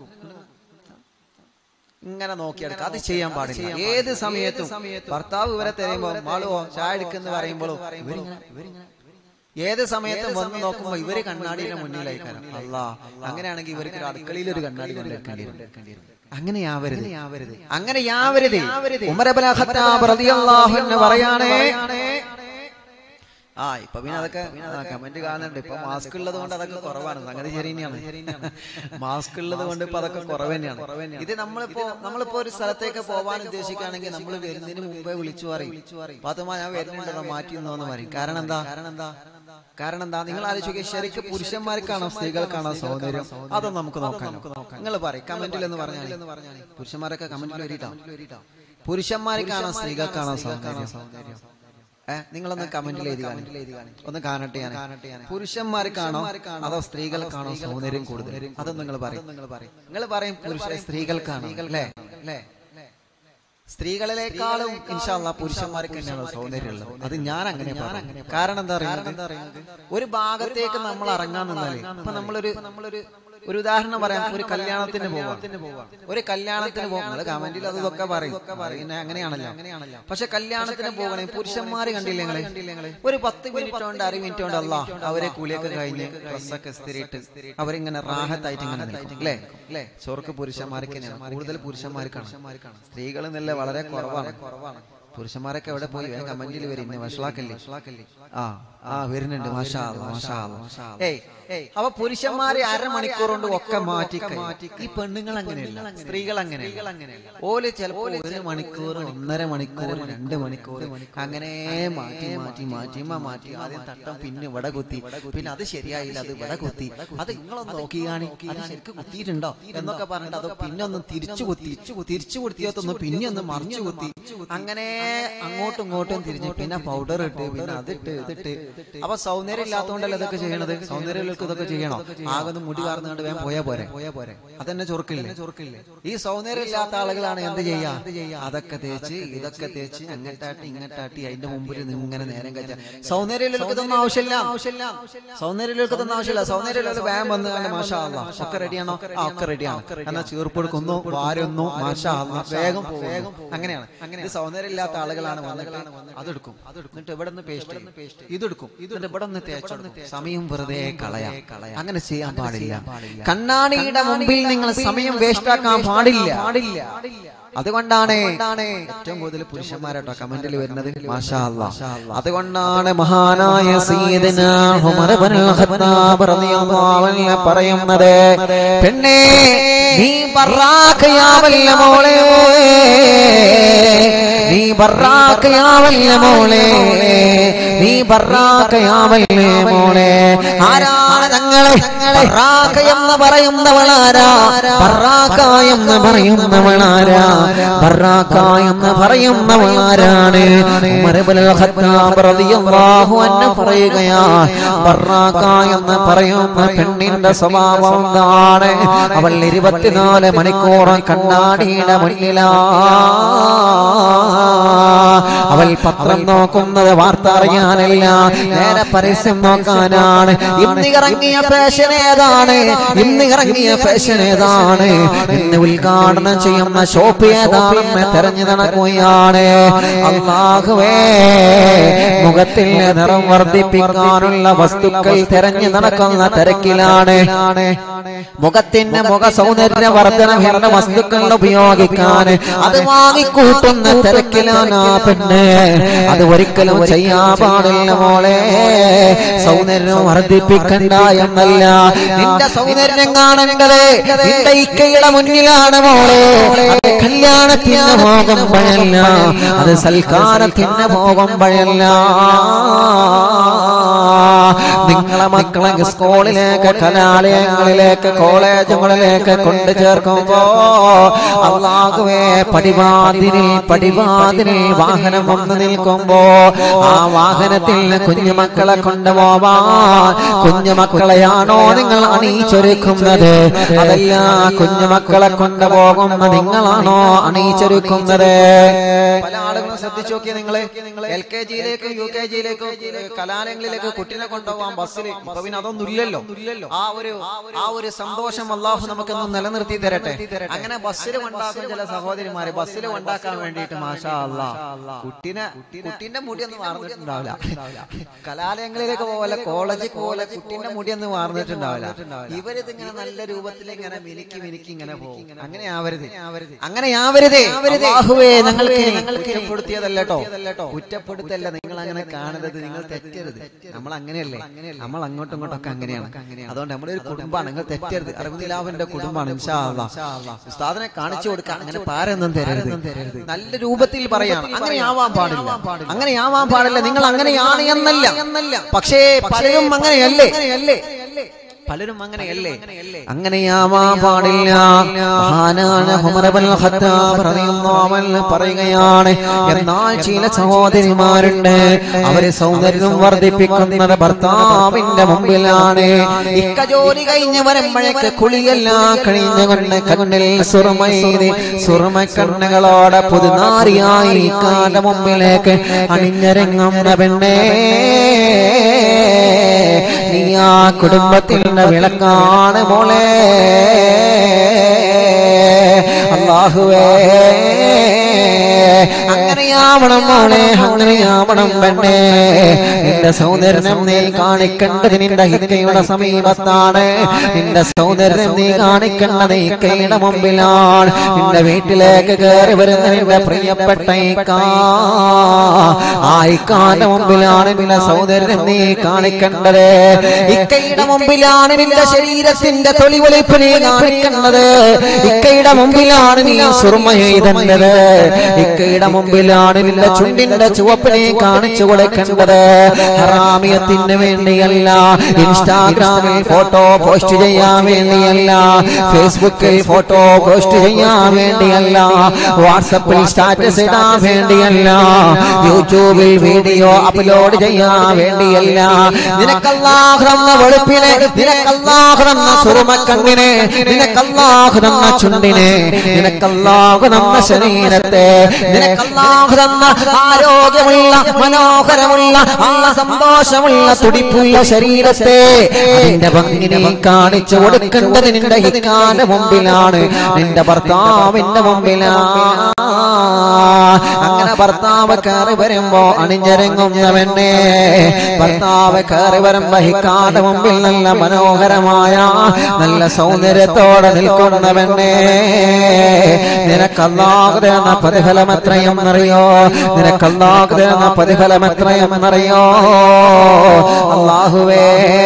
ഇങ്ങനെ നോക്കിയെടുക്കുക. അത് ചെയ്യാൻ പാടില്ല. ഏത് സമയത്തും ഭർത്താവ് ഇവരെ തരുമ്പോ മാളുവോ ചായ എടുക്കുന്ന പറയുമ്പോഴോ ഏത് സമയത്തും വന്ന് നോക്കുമ്പോ ഇവര് കണ്ണാടിയുടെ മുന്നിലായിക്കാരം. അല്ലാ അങ്ങനെയാണെങ്കിൽ ഇവർക്ക് അടുക്കളയിൽ ഒരു കണ്ണാടി കൊണ്ടിരിക്കേണ്ടി വരും. അങ്ങനെയാവരുത്, അങ്ങനെയാവരുത്. ഉമർ ഇബ്നുൽ ഖത്താബ് റളിയല്ലാഹു അൻഹു പറയാണേ, ആ ഇപ്പൊ പിന്നെ അതൊക്കെ കമന്റ് കാണുന്നുണ്ട്. ഇപ്പൊ മാസ്ക് ഉള്ളത് കൊണ്ട് അതൊക്കെ കുറവാണ്. സംഗതി ശരി തന്നെയാണ്. മാസ്ക് ഉള്ളത് കൊണ്ട് ഇപ്പൊ അതൊക്കെ കുറവ് തന്നെയാണ്. ഇത് നമ്മളിപ്പോ നമ്മളിപ്പോ ഒരു സ്ഥലത്തേക്ക് പോവാൻ ഉദ്ദേശിക്കുകയാണെങ്കിൽ നമ്മൾ വരുന്നതിന് മുമ്പേ വിളിച്ചു പറയും, ഫാത്തിമ ഞാൻ വരുന്നുണ്ടോ മാറ്റി എന്ന് പറയും. കാരണം എന്താ കാരണം എന്താ നിങ്ങൾ ആലോചിക്കുക, ശരിക്കും പുരുഷന്മാർക്കാണോ സ്ത്രീകൾക്കാണോ സൗന്ദര്യം? അതൊന്നും നമുക്ക് നോക്കാം. നിങ്ങൾ പറയും കമന്റിൽ എന്ന് പറഞ്ഞാൽ, പുരുഷന്മാരൊക്കെ കമന്റിൽ വരിട്ടോ, പുരുഷന്മാർക്കാണോ സ്ത്രീകൾക്കാണോ സൗന്ദര്യം? ഏഹ് നിങ്ങളൊന്ന് കമന്റിൽ എഴുതി ഒന്ന് കാണട്ടെ. ഞാൻ പുരുഷന്മാർക്കാണോ അതോ സ്ത്രീകൾക്കാണോ സൗന്ദര്യം കൂടുതൽ? അതൊന്നും നിങ്ങൾ പറയും. നിങ്ങൾ പറയും പുരുഷ സ്ത്രീകൾക്കാണോ അല്ലേ? അല്ലേ സ്ത്രീകളിലേക്കാളും ഇൻഷാ അല്ലാഹ് പുരുഷന്മാർക്ക് തന്നെയാണ് സൗന്ദര്യം ഉള്ളത്. അത് ഞാൻ അങ്ങനെ പറയാം. കാരണം എന്താ അറിയുന്നത്, ഒരു ഭാഗത്തേക്ക് നമ്മൾ ഇറങ്ങാൻ നിന്നാലേ, ഇപ്പൊ നമ്മളൊരു നമ്മളൊരു ഒരു ഉദാഹരണം പറയാം, ഒരു കല്യാണത്തിന് പോവാം, ഒരു കല്യാണത്തിന് പോകുന്നത് കമന്റിൽ അതൊക്കെ പറയും, പിന്നെ അങ്ങനെയാണല്ലോ. പക്ഷെ കല്യാണത്തിന് പോകണേ പുരുഷന്മാര് കണ്ടില്ലേ നിങ്ങള്, ഒരു പത്ത് മിനിറ്റ് കൊണ്ട് അര മിനിറ്റ് കൊണ്ട് അല്ലാ അവരെ കൂലിയൊക്കെ കഴിഞ്ഞ് ഡ്രസ്സൊക്കെ സ്ഥിരിട്ട് അവരിങ്ങനെ റാഹത്തായിട്ട് ഇങ്ങനെ നിൽക്കും അല്ലേ? അല്ലേ ചോർക്ക് പുരുഷന്മാർക്ക് കൂടുതൽ പുരുഷന്മാർക്കാണ്, സ്ത്രീകൾ എന്നല്ല വളരെ കുറവാണ്. പുരുഷന്മാരൊക്കെ എവിടെ പോയി കമന്റിൽ വരും വഷളാക്കല്ലേ ആ ആ വരുന്നുണ്ട് മാഷാ അല്ലാഹ് മാഷാ അല്ലാഹ് ഏയ് അപ്പൊ പുരുഷന്മാരെ അരമണിക്കൂർ കൊണ്ട് ഒക്കെ മാറ്റി ഈ പെണ്ണുങ്ങൾ അങ്ങനെയല്ല, സ്ത്രീകൾ അങ്ങനെയല്ല. ഓല് ചിലപ്പോ ഒരു മണിക്കൂർ ഒന്നര മണിക്കൂർ രണ്ട് മണിക്കൂർ അങ്ങനെ മാറ്റി മാറ്റി മാറ്റി മാറ്റി ആദ്യം തട്ടം പിന്നെ ഇവിടെ കുത്തി, പിന്നെ അത് ശരിയായില്ല അത് ഇവിടെ കുത്തി, അത് നിങ്ങളൊന്ന് നോക്കി കാണി അത് ശരിക്കും കുത്തിയിട്ടുണ്ടോ എന്നൊക്കെ പറഞ്ഞിട്ട് അത് പിന്നെ ഒന്ന് തിരിച്ചു കുത്തി തിരിച്ചു കുത്തിയതൊന്ന് പിന്നെ ഒന്ന് മറിച്ചു കുത്തി അങ്ങനെ അങ്ങോട്ടും ഇങ്ങോട്ടും തിരിഞ്ഞു പിന്നെ പൗഡർ ഇട്ട് പിന്നെ അതിട്ട് ഇതിട്ട്. അപ്പൊ സൗന്ദര്യം ഇല്ലാത്തതുകൊണ്ടല്ലേ ഇതൊക്കെ ചെയ്യണത്? സൗന്ദര്യങ്ങൾക്ക് ഇതൊക്കെ ചെയ്യണോ? ആകൊന്ന് മുടി കാർന്നുകൊണ്ട് വേഗം പോയാ പോരെ പോയാ പോരെ അതന്നെ ചൊറുക്കില്ലേ ചൊറുക്കില്ലേ ഈ സൗന്ദര്യം ഇല്ലാത്ത ആളുകളാണ് എന്ത് ചെയ്യാ? അതൊക്കെ തേച്ച് ഇതൊക്കെ തേച്ച് അങ്ങട്ടാട്ടി ഇങ്ങട്ടാട്ടി അതിന്റെ മുമ്പിൽ ഇങ്ങനെ നേരം കഴിച്ച. സൗന്ദര്യങ്ങൾക്ക് ഇതൊന്നും ആവശ്യമില്ല ആവശ്യമില്ല സൗന്ദര്യങ്ങൾക്ക് ഇതൊന്നും ആവശ്യമില്ല. സൗന്ദര്യമുള്ള വേഗം വന്ന് കണ്ട് മാഷാ അല്ലാഹ് ഒക്കെ റെഡിയാണോ? ആ ഒക്കെ റെഡിയാണ് എന്നാ ചീർപ്പെടുക്കുന്നു വാരൊന്നു മാഷാ അല്ലാഹ് വേഗം വേഗം അങ്ങനെയാണ്. ഇത് സൗന്ദര്യം ഇല്ലാത്ത ആളുകളാണ് വന്നിട്ട് അതെടുക്കും എന്നിട്ട് ഇവിടെ നിന്ന് പേസ്റ്റ് ഇതെടുക്കും ഇതിന്റെ ഇവിടെ നിന്ന് തേച്ചെടുക്കും. സമയം വെറുതെ കളയാ അങ്ങനെ ചെയ്യാൻ പാടില്ല. കണ്ണാടിയുടെ മുമ്പിൽ നിങ്ങൾ സമയം വേസ്റ്റ് ആക്കാൻ പാടില്ല പാടില്ല അതുകൊണ്ടാണ് ഏറ്റവും കൂടുതൽ പുരുഷന്മാരോട്ടോ കമന്റിൽ വരുന്നത് മാഷാ അല്ലാഹ്. അതുകൊണ്ടാണ് മഹാനായ സയ്യിദനാ ഉമർ ഇബ്നുൽ ഖത്താബ് റളിയല്ലാഹു അൻഹു പറയുന്നത്, പെണ്ണേ നീ ബറാഖയാവല്ല മോളെ, നീ ബറാഖയാവല്ല മോളെ, നീ ബറാഖയാവല്ല മോളെ. ആരാണ് ഞങ്ങളെ ബറാഖ എന്ന് പറയുന്നവളാരാ? ബറാഖ എന്ന് പറയുന്നവളാരാ? ബറാഖ എന്ന് പറയുന്നവളാരാണ്? ഉമർ ഇബ്നുൽ ഖത്താബ് റളിയല്ലാഹു അൻഹു പറയുകയാണ്, ബറാഖ എന്ന് പറയുന്ന പെണ്ണിന്റെ സ്വഭാവം എന്താണ്? അവൾ ഇരുപത്തിനാല് മണിക്കൂർ കണ്ണാടിയുടെ മുന്നിലാ. അവൾ പത്രം നോക്കുന്നത് വാർത്ത അറിയാനല്ല, നേരെ പരസ്യം നോക്കാനാണ്. ഇന്ന് ഇറങ്ങിയ ഫാഷൻ ഏതാണ്? ഇന്ന് ഇറങ്ങിയ ഫാഷൻ ഏതാണ്? ഇന്ന് ഉദ്ഘാടനം ചെയ്യുന്ന ഷോപ്പ് ഏതാണെന്ന് തെരഞ്ഞു നടക്കുകയാണ്. അല്ലാഹുവേ, മുഖത്തിൽ നിറം വർദ്ധിപ്പിക്കാനുള്ള വസ്തുക്കൾ തെരഞ്ഞു നടക്കുന്ന തിരക്കിലാണ്. മുഖത്തിന് മുഖ സൗന്ദര്യ വർദ്ധനം എന്ന വസ്തുക്കൾ ഉപയോഗിക്കാൻ അത് വാങ്ങിക്കൂട്ടുന്ന തിരക്കിലാണ് ആ പെണ്ണ്. അത് ഒരിക്കലും ചെയ്യാൻ പാടില്ല മോളെ. സൗന്ദര്യം വർദ്ധിപ്പിക്കണ്ട എന്നല്ല, നിന്റെ സൗന്ദര്യം കാണേണ്ടത് നിന്റെ ഇക്കയുടെ മുന്നിലാണ് മോളെ. അത് കല്യാണത്തിന് പോകുമ്പോഴല്ല, അത് സൽക്കാരത്തിന് പോകുമ്പോഴല്ല. നിങ്ങളെ മക്കളെ സ്കൂളിലേക്ക് കലാലയങ്ങളിലേക്ക് കോളേജുകളിലേക്ക് കൊണ്ടു ചേർക്കുമ്പോ അല്ലാഹുവേ പടിവാതിലിൽ പടിവാതിലിൽ വാഹനം വന്നു നിൽക്കുമ്പോ ആ വാഹനത്തിൽ കുഞ്ഞുമക്കളെ കൊണ്ടുപോവാൻ കുഞ്ഞുമക്കളെയാണോ നിങ്ങൾ അണിയിച്ചൊരുക്കുന്നത്? അതല്ല, കുഞ്ഞുമക്കളെ കൊണ്ടുപോകുന്ന നിങ്ങളാണോ അണിയിച്ചൊരുക്കുന്നത്? പല ആളുകളും ശ്രദ്ധിച്ചു നോക്കിയ നിങ്ങളെ എൽ കെ ജിയിലേക്കും യു കെ ജിയിലേക്കും കലാലയങ്ങളിലേക്ക് കുട്ടിനെ കൊണ്ടുപോകാൻ ബസ്സിൽ ഇപ്പൊ പിന്നെ അതൊന്നും ഇല്ലല്ലോ. ആ ഒരു ആ ഒരു സന്തോഷം അല്ലാഹു നമുക്കൊന്ന് നിലനിർത്തി തരട്ടെ. അങ്ങനെ ബസ്സിൽ കൊണ്ടാക്കും ചില സഹോദരിമാരെ ബസ്സിൽ കൊണ്ടാക്കാൻ വേണ്ടിയിട്ട് മാഷാ അല്ലാഹ് കുട്ടിനെ കുട്ടിന്റെ മുടിയൊന്നും മാറുന്നിട്ടുണ്ടാവില്ല. കലാലയങ്ങളിലേക്ക് പോലെ കോളേജിൽ പോലെ കുട്ടിന്റെ മുടിയൊന്നും മാറുന്നിട്ടുണ്ടാവില്ല. ഇവരിത് ഇങ്ങനെ നല്ല രൂപത്തിൽ ഇങ്ങനെ മിനുക്കി മിനുക്കി ഇങ്ങനെ പോകും. അങ്ങനെ ആവരുത് അങ്ങനെ ആവരുതേ. അല്ലാഹുവേ, ഞങ്ങൾക്ക് കുറ്റപ്പെടുത്തിയതല്ലോ കുറ്റപ്പെടുത്തല്ല. നിങ്ങൾ അങ്ങനെ കാണരുത്, നിങ്ങൾ തെറ്റരുത്. നമ്മൾ അങ്ങനെയല്ലേ, നമ്മൾ അങ്ങോട്ടും ഇങ്ങോട്ടൊക്കെ അങ്ങനെയാണ്. അതുകൊണ്ട് നമ്മുടെ ഒരു കുടുംബമാണ്, നിങ്ങൾ തെറ്റരുത്. അറബിലാവിന്റെ കുടുംബമാണ്. ഇൻഷാ അല്ലാഹ് ഉസ്താദിനെ കാണിച്ചു കൊടുക്കുക. അങ്ങനെ പാരൊന്നും തരരുത്, നല്ല രൂപത്തിൽ പറയാണ്. അങ്ങനെ ആവാൻ പാടില്ല, അങ്ങനെ ആവാൻ പാടില്ല. നിങ്ങൾ അങ്ങനെയാണ് എന്നല്ല, പക്ഷേ പലരും അങ്ങനെയല്ലേ പലരും അങ്ങനെയല്ലേ അങ്ങനെയാവാൻ പാടില്ല. മഹാനായ ഉമർ ഇബ്നുൽ ഖത്താബ് റളിയല്ലാഹു അൻഹു പറയുകയാണ്, എന്നാൽ ചില സഹോദരിമാരുണ്ട്, അവര് സൗന്ദര്യം വർദ്ധിപ്പിക്കുന്നത് ഭർത്താവിന്റെ മുമ്പിലാണ്. ഇക്ക ജോലി കഴിഞ്ഞ് വരുമ്പോഴേക്ക് കുളിയെല്ലാം കഴിഞ്ഞുകൊണ്ട് കണ്ണിൽ സുറുമൈതി സുറുമക്കണ്ണുകളോടെ പുതുനാരിയായി ഇക്കാന്റെ മുമ്പിലേക്ക് അണിഞ്ഞിറങ്ങുന്ന പെണ്ണേ, നീ ആ കുടുംബത്തിന്റെ വിളക്കാണ് മോളെ. അല്ലാഹുവേ, അങ്ങനെയാവണം മോളെ, അങ്ങനെയാവണം പെണ്ണേ. നിന്റെ സൗന്ദര്യം നീ കാണിക്കേണ്ടത് നിന്റെ ഇക്കയുടെ സമീപത്താണ്. നിന്റെ സൗന്ദര്യം നീ കാണിക്കേണ്ടത് ഇക്കയുടെ മുമ്പിലാണ്. നിന്റെ വീട്ടിലേക്ക് കയറി വരുന്ന നിന്റെ പ്രിയപ്പെട്ട ഇക്ക, ആ ഇക്കാന്റെ മുമ്പിലാണ് നിന്റെ സൗന്ദര്യം നീ കാണിക്കേണ്ടത്. ഇക്കയുടെ മുമ്പിലാണ് നിന്റെ ശരീരത്തിന്റെ തൊലിവെളിപ്പ് നീ കാണിക്കേണ്ടത്. ഇക്കയുടെ മുമ്പിലാണ് നീ സുർമ എഴുതേണ്ടത്. ഇക്കയുടെ മുമ്പിലാണ് നിന്റെ ചുണ്ടിന്റെ ചുവപ്പ് നീ കാണിച്ചു കൊടുക്കേണ്ടത്. ഹറാമിയത്തിന് വേണ്ടിയല്ല, ഇൻസ്റ്റാഗ്രാമിൽ ഫോട്ടോ പോസ്റ്റ് ചെയ്യാൻ വേണ്ടിയല്ല, ഫേസ്ബുക്കിൽ ഫോട്ടോ പോസ്റ്റ് ചെയ്യാൻ വേണ്ടിയല്ല, വാട്സപ്പിൽ സ്റ്റാറ്റസ് ഇടാൻ വേണ്ടിയല്ല, യൂട്യൂബിൽ വീഡിയോ അപ്ലോഡ് ചെയ്യാൻ വേണ്ടിയല്ല. നിനക്കല്ലാഹു തന്ന വെളുപ്പിനെ, നിനക്കല്ലാഹു തന്ന സുറുമക്കണ്ണിനെ, നിനക്കല്ലാഹു തന്ന ചുണ്ടിനെ, നിനക്കല്ലാഹു തന്ന ശരീരത്തെ, നിനക്കല്ലാഹു തന്ന ആരോഗ്യമുള്ള മനോഹരമുള്ള നല്ല സന്തോഷമുള്ള തുടിപ്പുള്ള ശരീരത്തെ, അതിന്റെ ഭംഗി നീ കാണിച്ചു കൊടുക്കേണ്ടത് നിന്റെ ഇക്കാന്റെ മുമ്പിലാണ്, നിന്റെ ഭർത്താവിന്റെ മുമ്പിലാണ്. അങ്ങനെ ഭർത്താവ് കയറി വരുമ്പോ അണിഞ്ഞരങ്ങുന്നവനെ, ഭർത്താവ് കയറി വരുമ്പോ ഇക്കാന്റെ മുമ്പിൽ നല്ല മനോഹരമായ നല്ല സൗന്ദര്യത്തോടെ നിൽക്കുന്നവനെ, നിനക്കല്ലാഹു തരുന്ന പ്രതിഫലം എത്രയെന്നറിയോ? നിനക്കല്ലാഹു തരുന്ന പ്രതിഫലം എത്രയെന്നറിയോ? അല്ലാഹുവേ,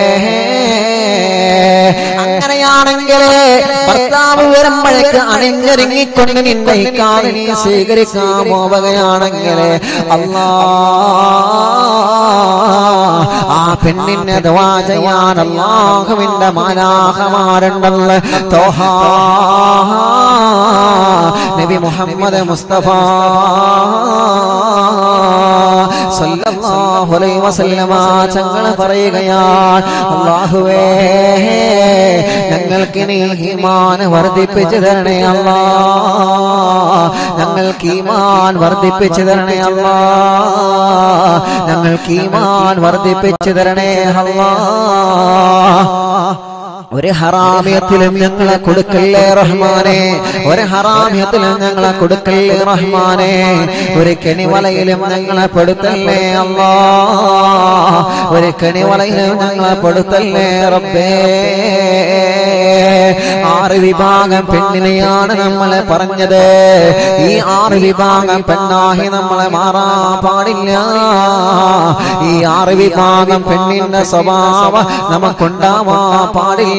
അങ്ങനെയാണെങ്കിൽ ഭർത്താവ് വരുമ്പോഴേക്ക് അണിഞ്ഞൊരുങ്ങിക്കൊണ്ട് നിന്റെ ഇക്കാതെ നീ സ്വീകരിക്കാൻ പോവുകയാണെങ്കിൽ അല്ലാ, ആ പെണ്ണിനെ ദുആ ചെയ്യാൻ അല്ലാഹുവിന്റെ മാലാഖമാരുണ്ടല്ലോ. തോഹാ നബി മുഹമ്മദ് മുസ്തഫ സല്ലല്ലാഹു അലൈഹി വസല്ലമ തങ്ങൾ പറയുകയാണ്, അല്ലാഹുവേ, ഞങ്ങൾക്ക് നീ ഈമാൻ വർദ്ധിപ്പിച്ചു തരണേ അല്ലാ, ഞങ്ങൾക്ക് ഈമാൻ വർദ്ധിപ്പിച്ചു തരണേ അല്ലാ, ഞങ്ങൾക്ക് ഈമാൻ വർദ്ധിപ്പിച്ചു തരണേ അല്ലാ. ഒരു ഹറാമിയത്തിലും ഞങ്ങളെ കൊടുക്കല്ലേ റഹ്മാനെ, ഒരു ഹറാമിയത്തിലും ഞങ്ങളെ കൊടുക്കല്ലേ റഹ്മാനെ, ഒരു കെണിവലയിലും ഞങ്ങളെ പെടുത്തല്ലേ അല്ലാ, ഒരു കെണിവലയിലും ഞങ്ങളെ പെടുത്തല്ലേ റബ്ബേ. ആറ് വിഭാഗം പെണ്ണിനെയാണ് നമ്മളെ പറഞ്ഞത്. ഈ ആറ് വിഭാഗം പെണ്ണാഹി നമ്മളെ മാറാൻ പാടില്ല. ഈ ആറ് വിഭാഗം പെണ്ണിന്റെ സ്വഭാവം നമുക്കുണ്ടാവാൻ പാടില്ല.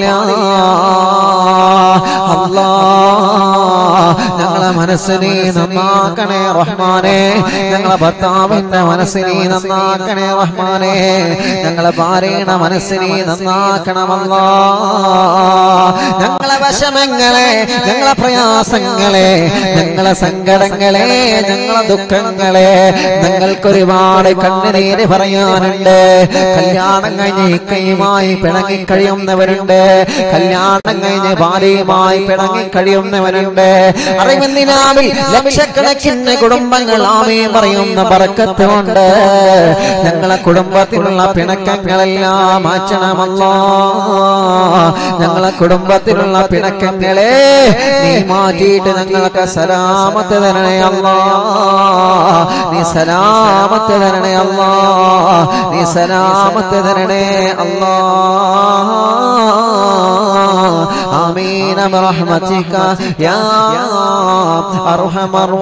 അല്ലാ, ഞങ്ങളെ മനസ്സിനെ നന്നാക്കണേ റഹ്മാനെ, ഞങ്ങളെ ഭർത്താവിന്റെ മനസ്സിനെ നന്നാക്കണേ റഹ്മാനെ, ഞങ്ങളെ ഭാര്യയുടെ മനസ്സിനെ നന്നാക്കണമല്ലാ. ഞങ്ങളെ വിഷമങ്ങളെ, ഞങ്ങളെ പ്രയാസങ്ങളെ, ഞങ്ങളെ സങ്കടങ്ങളെ, ഞങ്ങളെ ദുഃഖങ്ങളെ, ഞങ്ങൾക്കൊരുപാട് കണ്ണുനീര് പറയാനുണ്ട്. കല്യാണം കഴിഞ്ഞ് ഇക്കയുമായി പിണങ്ങി കഴിയുന്നവരുണ്ട്, കല്യാണം കഴിഞ്ഞ് ഭാര്യയുമായി പിണങ്ങി കഴിയുന്നവരുണ്ട്. അറിവിന്ദിനാവിൽ ലക്ഷക്കണക്കിന് കുടുംബങ്ങൾ ആമീൻ പറയുന്ന ബർക്കത്ത് കൊണ്ട് ഞങ്ങളെ കുടുംബത്തിലുള്ള പിണക്കങ്ങളെല്ലാം മാറ്റണമല്ലാ. ഞങ്ങളെ കുടുംബത്തിലുള്ള പിണക്കങ്ങളെ നീ മാറ്റിയിട്ട് ഞങ്ങൾക്ക് സലാമത്ത് തരണേ അല്ലാ, നീ സലാമത്ത് തരണേ അല്ലാ, നീ സലാമത്ത് തരണേ അല്ലാ. ആമീൻ ബിറഹ്മതിക യാ അർഹമർ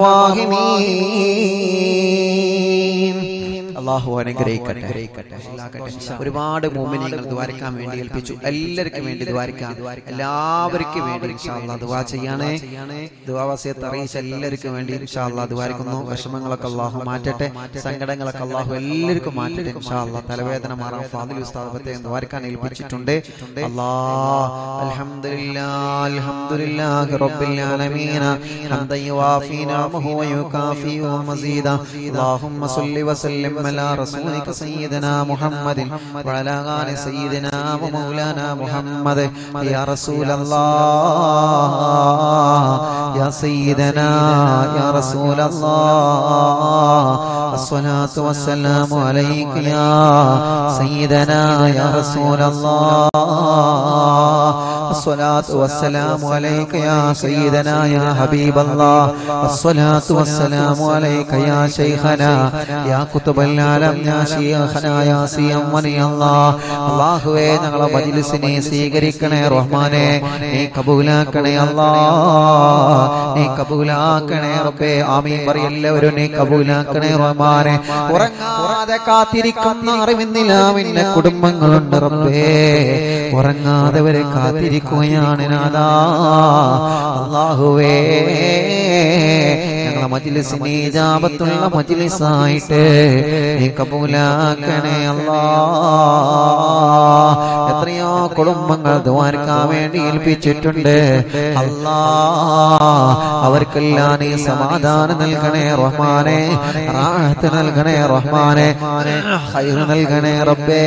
റഹീമീൻ. അല്ലാഹു അനുഗ്രഹിക്കട്ടെ. ഒരുപാട് മുഅ്മിനീങ്ങൾ ദുആരിക്കാൻ വേണ്ടി ഏൽപ്പിച്ചു. എല്ലാവർക്കും വേണ്ടി ദുആരിക്കാം, എല്ലാവർക്കും വേണ്ടി ഇൻഷാ അല്ലാഹ് ദുആ ചെയ്യണേ. ദുആ വസിയത്ത് അറിയിച്ച എല്ലാവർക്കും വേണ്ടി ഇൻഷാ അല്ലാഹ് ദുആരിക്കുന്നു. വിഷമങ്ങളൊക്കെ അല്ലാഹു മാറ്റട്ടെ, സങ്കടങ്ങളൊക്കെ അല്ലാഹു എല്ലാവർക്കും മാറ്റട്ടെ ഇൻഷാ അല്ലാഹ്. തലവേദന മാറാൻ ഫാദിൽ ഉസ്താദ് പ്രത്യേകം ദുആരിക്കാൻ ഏൽപ്പിച്ചിട്ടുണ്ട്. അല്ലാഹ് അൽഹംദുലില്ലാഹ് അൽഹംദുലില്ലാഹി റബ്ബിൽ ആലമീൻ ഹംദൻ യുവാഫി നിഅമഹു വയുകാഫി വമസീദ. അല്ലാഹുമ്മ സ്വല്ലി വസല്ലിം അലാ റസൂലിക സയ്യിദനാ മുഹമ്മദിൻ വഅലാ ആലി സയ്യിദനാ വമൗലാനാ മുഹമ്മദ്. യാ റസൂലല്ലാഹ് യാ സയ്യിദനാ യാ റസൂലല്ലാഹ് അസ്സലാത്തു വസ്സലാമു അലൈക യാ സയ്യിദനാ യാ റസൂലല്ലാഹ് അസ്സലാത്തു വസ്സലാമു അലൈക യാ സയ്യിദനാ യാ ഹബീബല്ലാഹ് അസ്സലാത്തു വസ്സലാമു അലൈക യാ ശൈഖനാ യാ ഖുതുബൽ ആലം യാ ശൈഖനാ യാ സിയം വലിയല്ലാഹ്. അല്ലാഹുവേ ഞങ്ങളെ മജ്ലിസിനെ സ്വീകരിക്കണേ റഹ്മാനേ, നീ കബൂലാക്കണേ അല്ലാഹ്, നീ കബൂലാക്കണേ റബ്ബേ. ആമീൻ പറയെല്ലാവരും നീ കബൂലാക്കണേ റഹ്മാനേ. ഉറങ്ങാതെ കാത്തിരിക്കുന്ന അറിവിന്നിലാവിന്റെ കുടുംബങ്ങളുണ്ട് റബ്ബേ, ഉറങ്ങാതെവരെ കാത്തിരിക്കുകയാണ് നാഥാ. അല്ലാഹുവേ ഞങ്ങളെ മജ്ലിസിനെ ഇജാബത്തുള്ള മജ്ലിസായിട്ട് നീ കബൂലാക്കണേ അല്ലാഹ്. എത്രയോ കുടുംബങ്ങൾ ദുആർക്കാൻ വേണ്ടി ഏൽപ്പിച്ചിട്ടുണ്ട് അല്ലാഹ്, അവർക്കെല്ലാം നീ സമാധാനം നൽകണേ റഹ്മാനേ, റാഹത്ത് നൽകണേ റഹ്മാനേ, ഖൈർ നൽകണേ റബ്ബേ,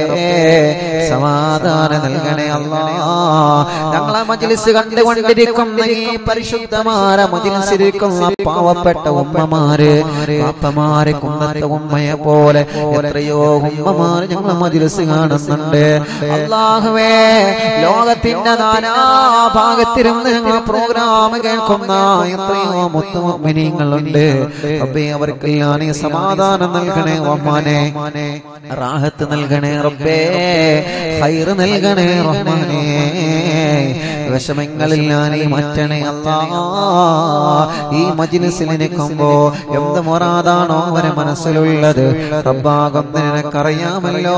സമാധാനം നൽകണേ അല്ലാഹ്. ഞങ്ങളെ മജ്ലിസ് കണ്ടുകൊണ്ടിരിക്കുന്ന ഈ പരിശുദ്ധമായ മജ്ലിസിലിരിക്കുന്ന പാവപ്പെട്ട ഉമ്മമാര്, പാപ്പമാരെ കുന്നത്തെ ഉമ്മയെ പോലെ എത്രയോ ഉമ്മമാര് ഞങ്ങളെ മജ്ലിസ് കാണുന്നുണ്ട് അല്ലാഹുവേ. ലോകത്തിന്റെ നാനാ ഭാഗത്തിരുന്ന് ഞങ്ങൾ പ്രോഗ്രാം കേൾക്കുന്ന എത്രയോ മുത്തുമുഅ്മിനീങ്ങളുണ്ട് റബ്ബേ, അവർക്കെല്ലാം നീ സമാധാനം നൽകണേ റഹ്മാനേ, റാഹത്ത് നൽകണേ റബ്ബേ, ഖൈർ നൽകണേ റഹ്മാനേ. വിഷമങ്ങളില്ലാതെ നീ മാറ്റണേ അല്ലാഹ്. ഈ മജ്ലിസിൽ നിൽക്കുമ്പോ എന്ത് മുറാദാണോ അവരെ മനസ്സിലുള്ളത് റബ്ബാകും നിനക്കറിയാമല്ലോ.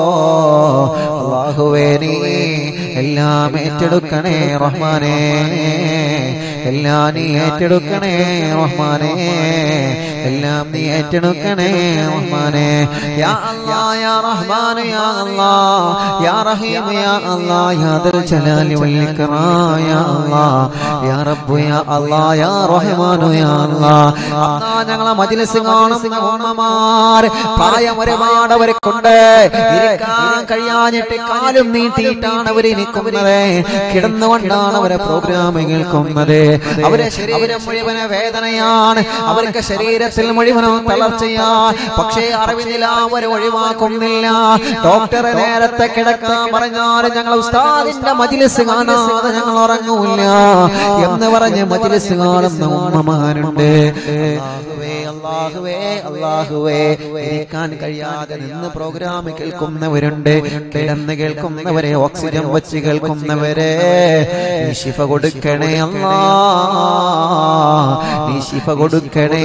അല്ലാഹുവേ നീ എല്ലാം ഏറ്റെടുക്കണേ റഹ്മാനേ, എല്ലാം നീ ഏറ്റെടുക്കണേ റഹ്മാനേ, എല്ലാം നീ ഏറ്റെടുക്കണേ റഹ്മാനേ. യാ അല്ലാഹ് യാ റഹ്മാൻ യാ അല്ലാഹ് യാ റഹീം യാ അല്ലാഹ് യാ ദൽ ജലാലി വൽ ഇക്റാം യാ അല്ലാഹ് യാ റബ്ബ് യാ അല്ലാഹ് യാ റഹ്മാൻ യാ അല്ലാഹ്. അല്ലാഹ് ഞങ്ങളെ മജ്ലിസ് കാണുന്ന ഉമ്മമാർ പ്രായം ഒരുപാട് അവർക്കുണ്ട്, ഇരിക്കാൻ കഴിയാഞ്ഞിട്ട് കാലും നീട്ടിയിട്ടാണ് അവർ ഇരിക്കുന്നത്, കിടന്നുകൊണ്ടാണ് അവരെ പ്രോഗ്രാം കേൾക്കുന്നത്. അവരെ ശരീരം മുഴുവന് വേദനയാണ്, അവർക്ക് ശരീരത്തിൽ മുഴുവനും തളർച്ചയാണ്. പക്ഷേ അറിവില്ല, അവർ ഒഴിവാക്കുന്നില്ല. ഡോക്ടറെ നേരത്തെ കിടക്കാൻ പറഞ്ഞാൽ ഞങ്ങൾ ഉസ്താദിന്റെ മജ്ലിസ് കാണാതെ ഞങ്ങൾ ഉറങ്ങൂല്ല എന്ന് പറഞ്ഞ് മജ്ലിസ് കാണുന്ന ഉമ്മമാരുണ്ട്. അല്ലാഹുവേ അല്ലാഹുവേ അല്ലാഹുവേ, ഇരിക്കാൻ കഴിയാതെ നിന്ന് പ്രോഗ്രാം കേൾക്കുന്നവരുണ്ട്, കിടന്ന് കേൾക്കുന്നവരെ, ഓക്സിജൻ വെച്ച് കേൾക്കുന്നവരെ നീ ശിഫ കൊടുക്കണേ അല്ലാഹ്, നീ ശിഫ കൊടുക്കണേ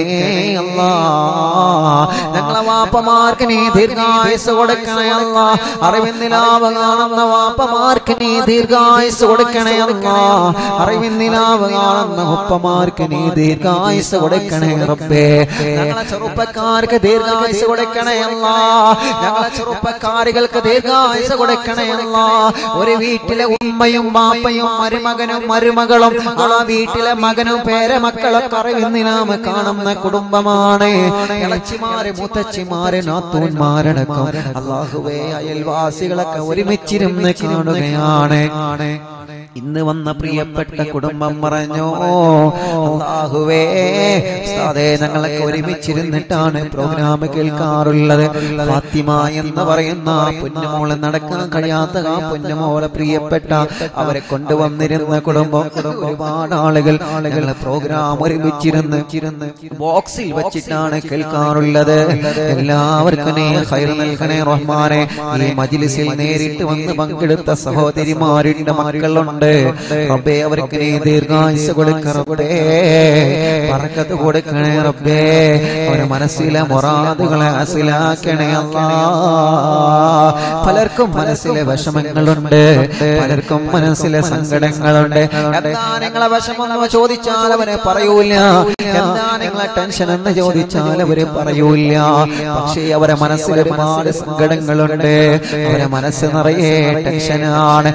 അല്ലാഹ്. ഞങ്ങളെ വാപ്പമാർക്ക് നീ ദീർഘായുസ് കൊടുക്കണേ അല്ലാഹ്, അറിവിന്നിലാവ് കാണുന്ന വാപ്പമാർക്ക് നീ ദീർഘായുസ് കൊടുക്കണേ അല്ലാഹ്, അറിവിന്നിലാവ് കാണുന്ന ഉപ്പമാർക്ക് നീ ദീർഘായുസ് കൊടുക്കണേ റബ്ബേ. ഞങ്ങളെ ചെറുപ്പക്കാർക്ക് ദീർഘായുസ് കൊടുക്കണേ അല്ലാഹ്, ഞങ്ങളെ ചെറുപ്പക്കാരികൾക്ക് ദീർഘായുസ് കൊടുക്കണേ അല്ലാഹ്. ഒരു വീട്ടിലെ ഉമ്മയും വാപ്പയും മരുമകനും മരുമകളും ആ വീട്ടിലെ മകനും പേരമക്കളൊക്കെ അറിവിന്നിലാമ കാണുന്ന കുടുംബമാണ്. ഇളച്ചിമാര് മുത്തച്ചിമാര് നാത്തൂന്മാരടക്കം അല്ലാഹുവേ അയൽവാസികളൊക്കെ ഒരുമിച്ചിരുന്ന് കാണുകയാണ്. ഇന്ന് വന്ന പ്രിയപ്പെട്ട കുടുംബം പറഞ്ഞു അല്ലാഹുവേ ഉസ്താദേ ഞങ്ങളൊക്കെ ഒരുമിച്ചിരുന്നിട്ടാണ് പ്രോഗ്രാം കേൾക്കാറുള്ളത്. ഫാത്തിമ എന്ന് പറയുന്ന പൊന്നുമോളെ നടക്കാൻ കഴിയാത്ത ആ പൊന്നുമോളെ പ്രിയപ്പെട്ട അവരെ കൊണ്ടുവന്നിരുന്ന കുടുംബം, ഒരുപാട് ആളുകൾ ഞങ്ങളെ പ്രോഗ്രാം ഒരുമിച്ചിരുന്ന് ബോക്സിൽ വെച്ചിട്ടാണ് കേൾക്കാറുള്ളത്. എല്ലാവർക്കും നീ ഖൈർ നൽകണേ റഹ്മാനേ. ഈ മജ്ലിസിൽ നേരിട്ട് വന്ന് പങ്കെടുത്ത സഹോദരിമാരുടെ മക്കളുണ്ട് റബ്ബേ, അവർക്ക് നീ ദീർഘായുസ് കൊടുക്കണേ റബ്ബേ, ബറക്കത്ത് കൊടുക്കണേ റബ്ബേ, അവരുടെ മനസ്സിലെ മുറാദുകളെ ഹാസിലാക്കണേ അല്ലാഹ്. പലർക്കും മനസ്സിലെ വിഷമങ്ങളുണ്ട്, പലർക്കും മനസ്സിലെ സങ്കടങ്ങളുണ്ട്. എന്താ നിങ്ങളെ വിഷമം എന്ന് ചോദിച്ചാൽ അവരെ പറയൂല, എന്താ നിങ്ങളെ ടെൻഷൻ എന്ന് ചോദിച്ചാൽ അവരെ പറയൂല. പക്ഷേ അവരെ മനസ്സിൽ ഒരുപാട് സങ്കടങ്ങളുണ്ട്, അവരെ മനസ്സ് നിറയെ ടെൻഷനാണ്.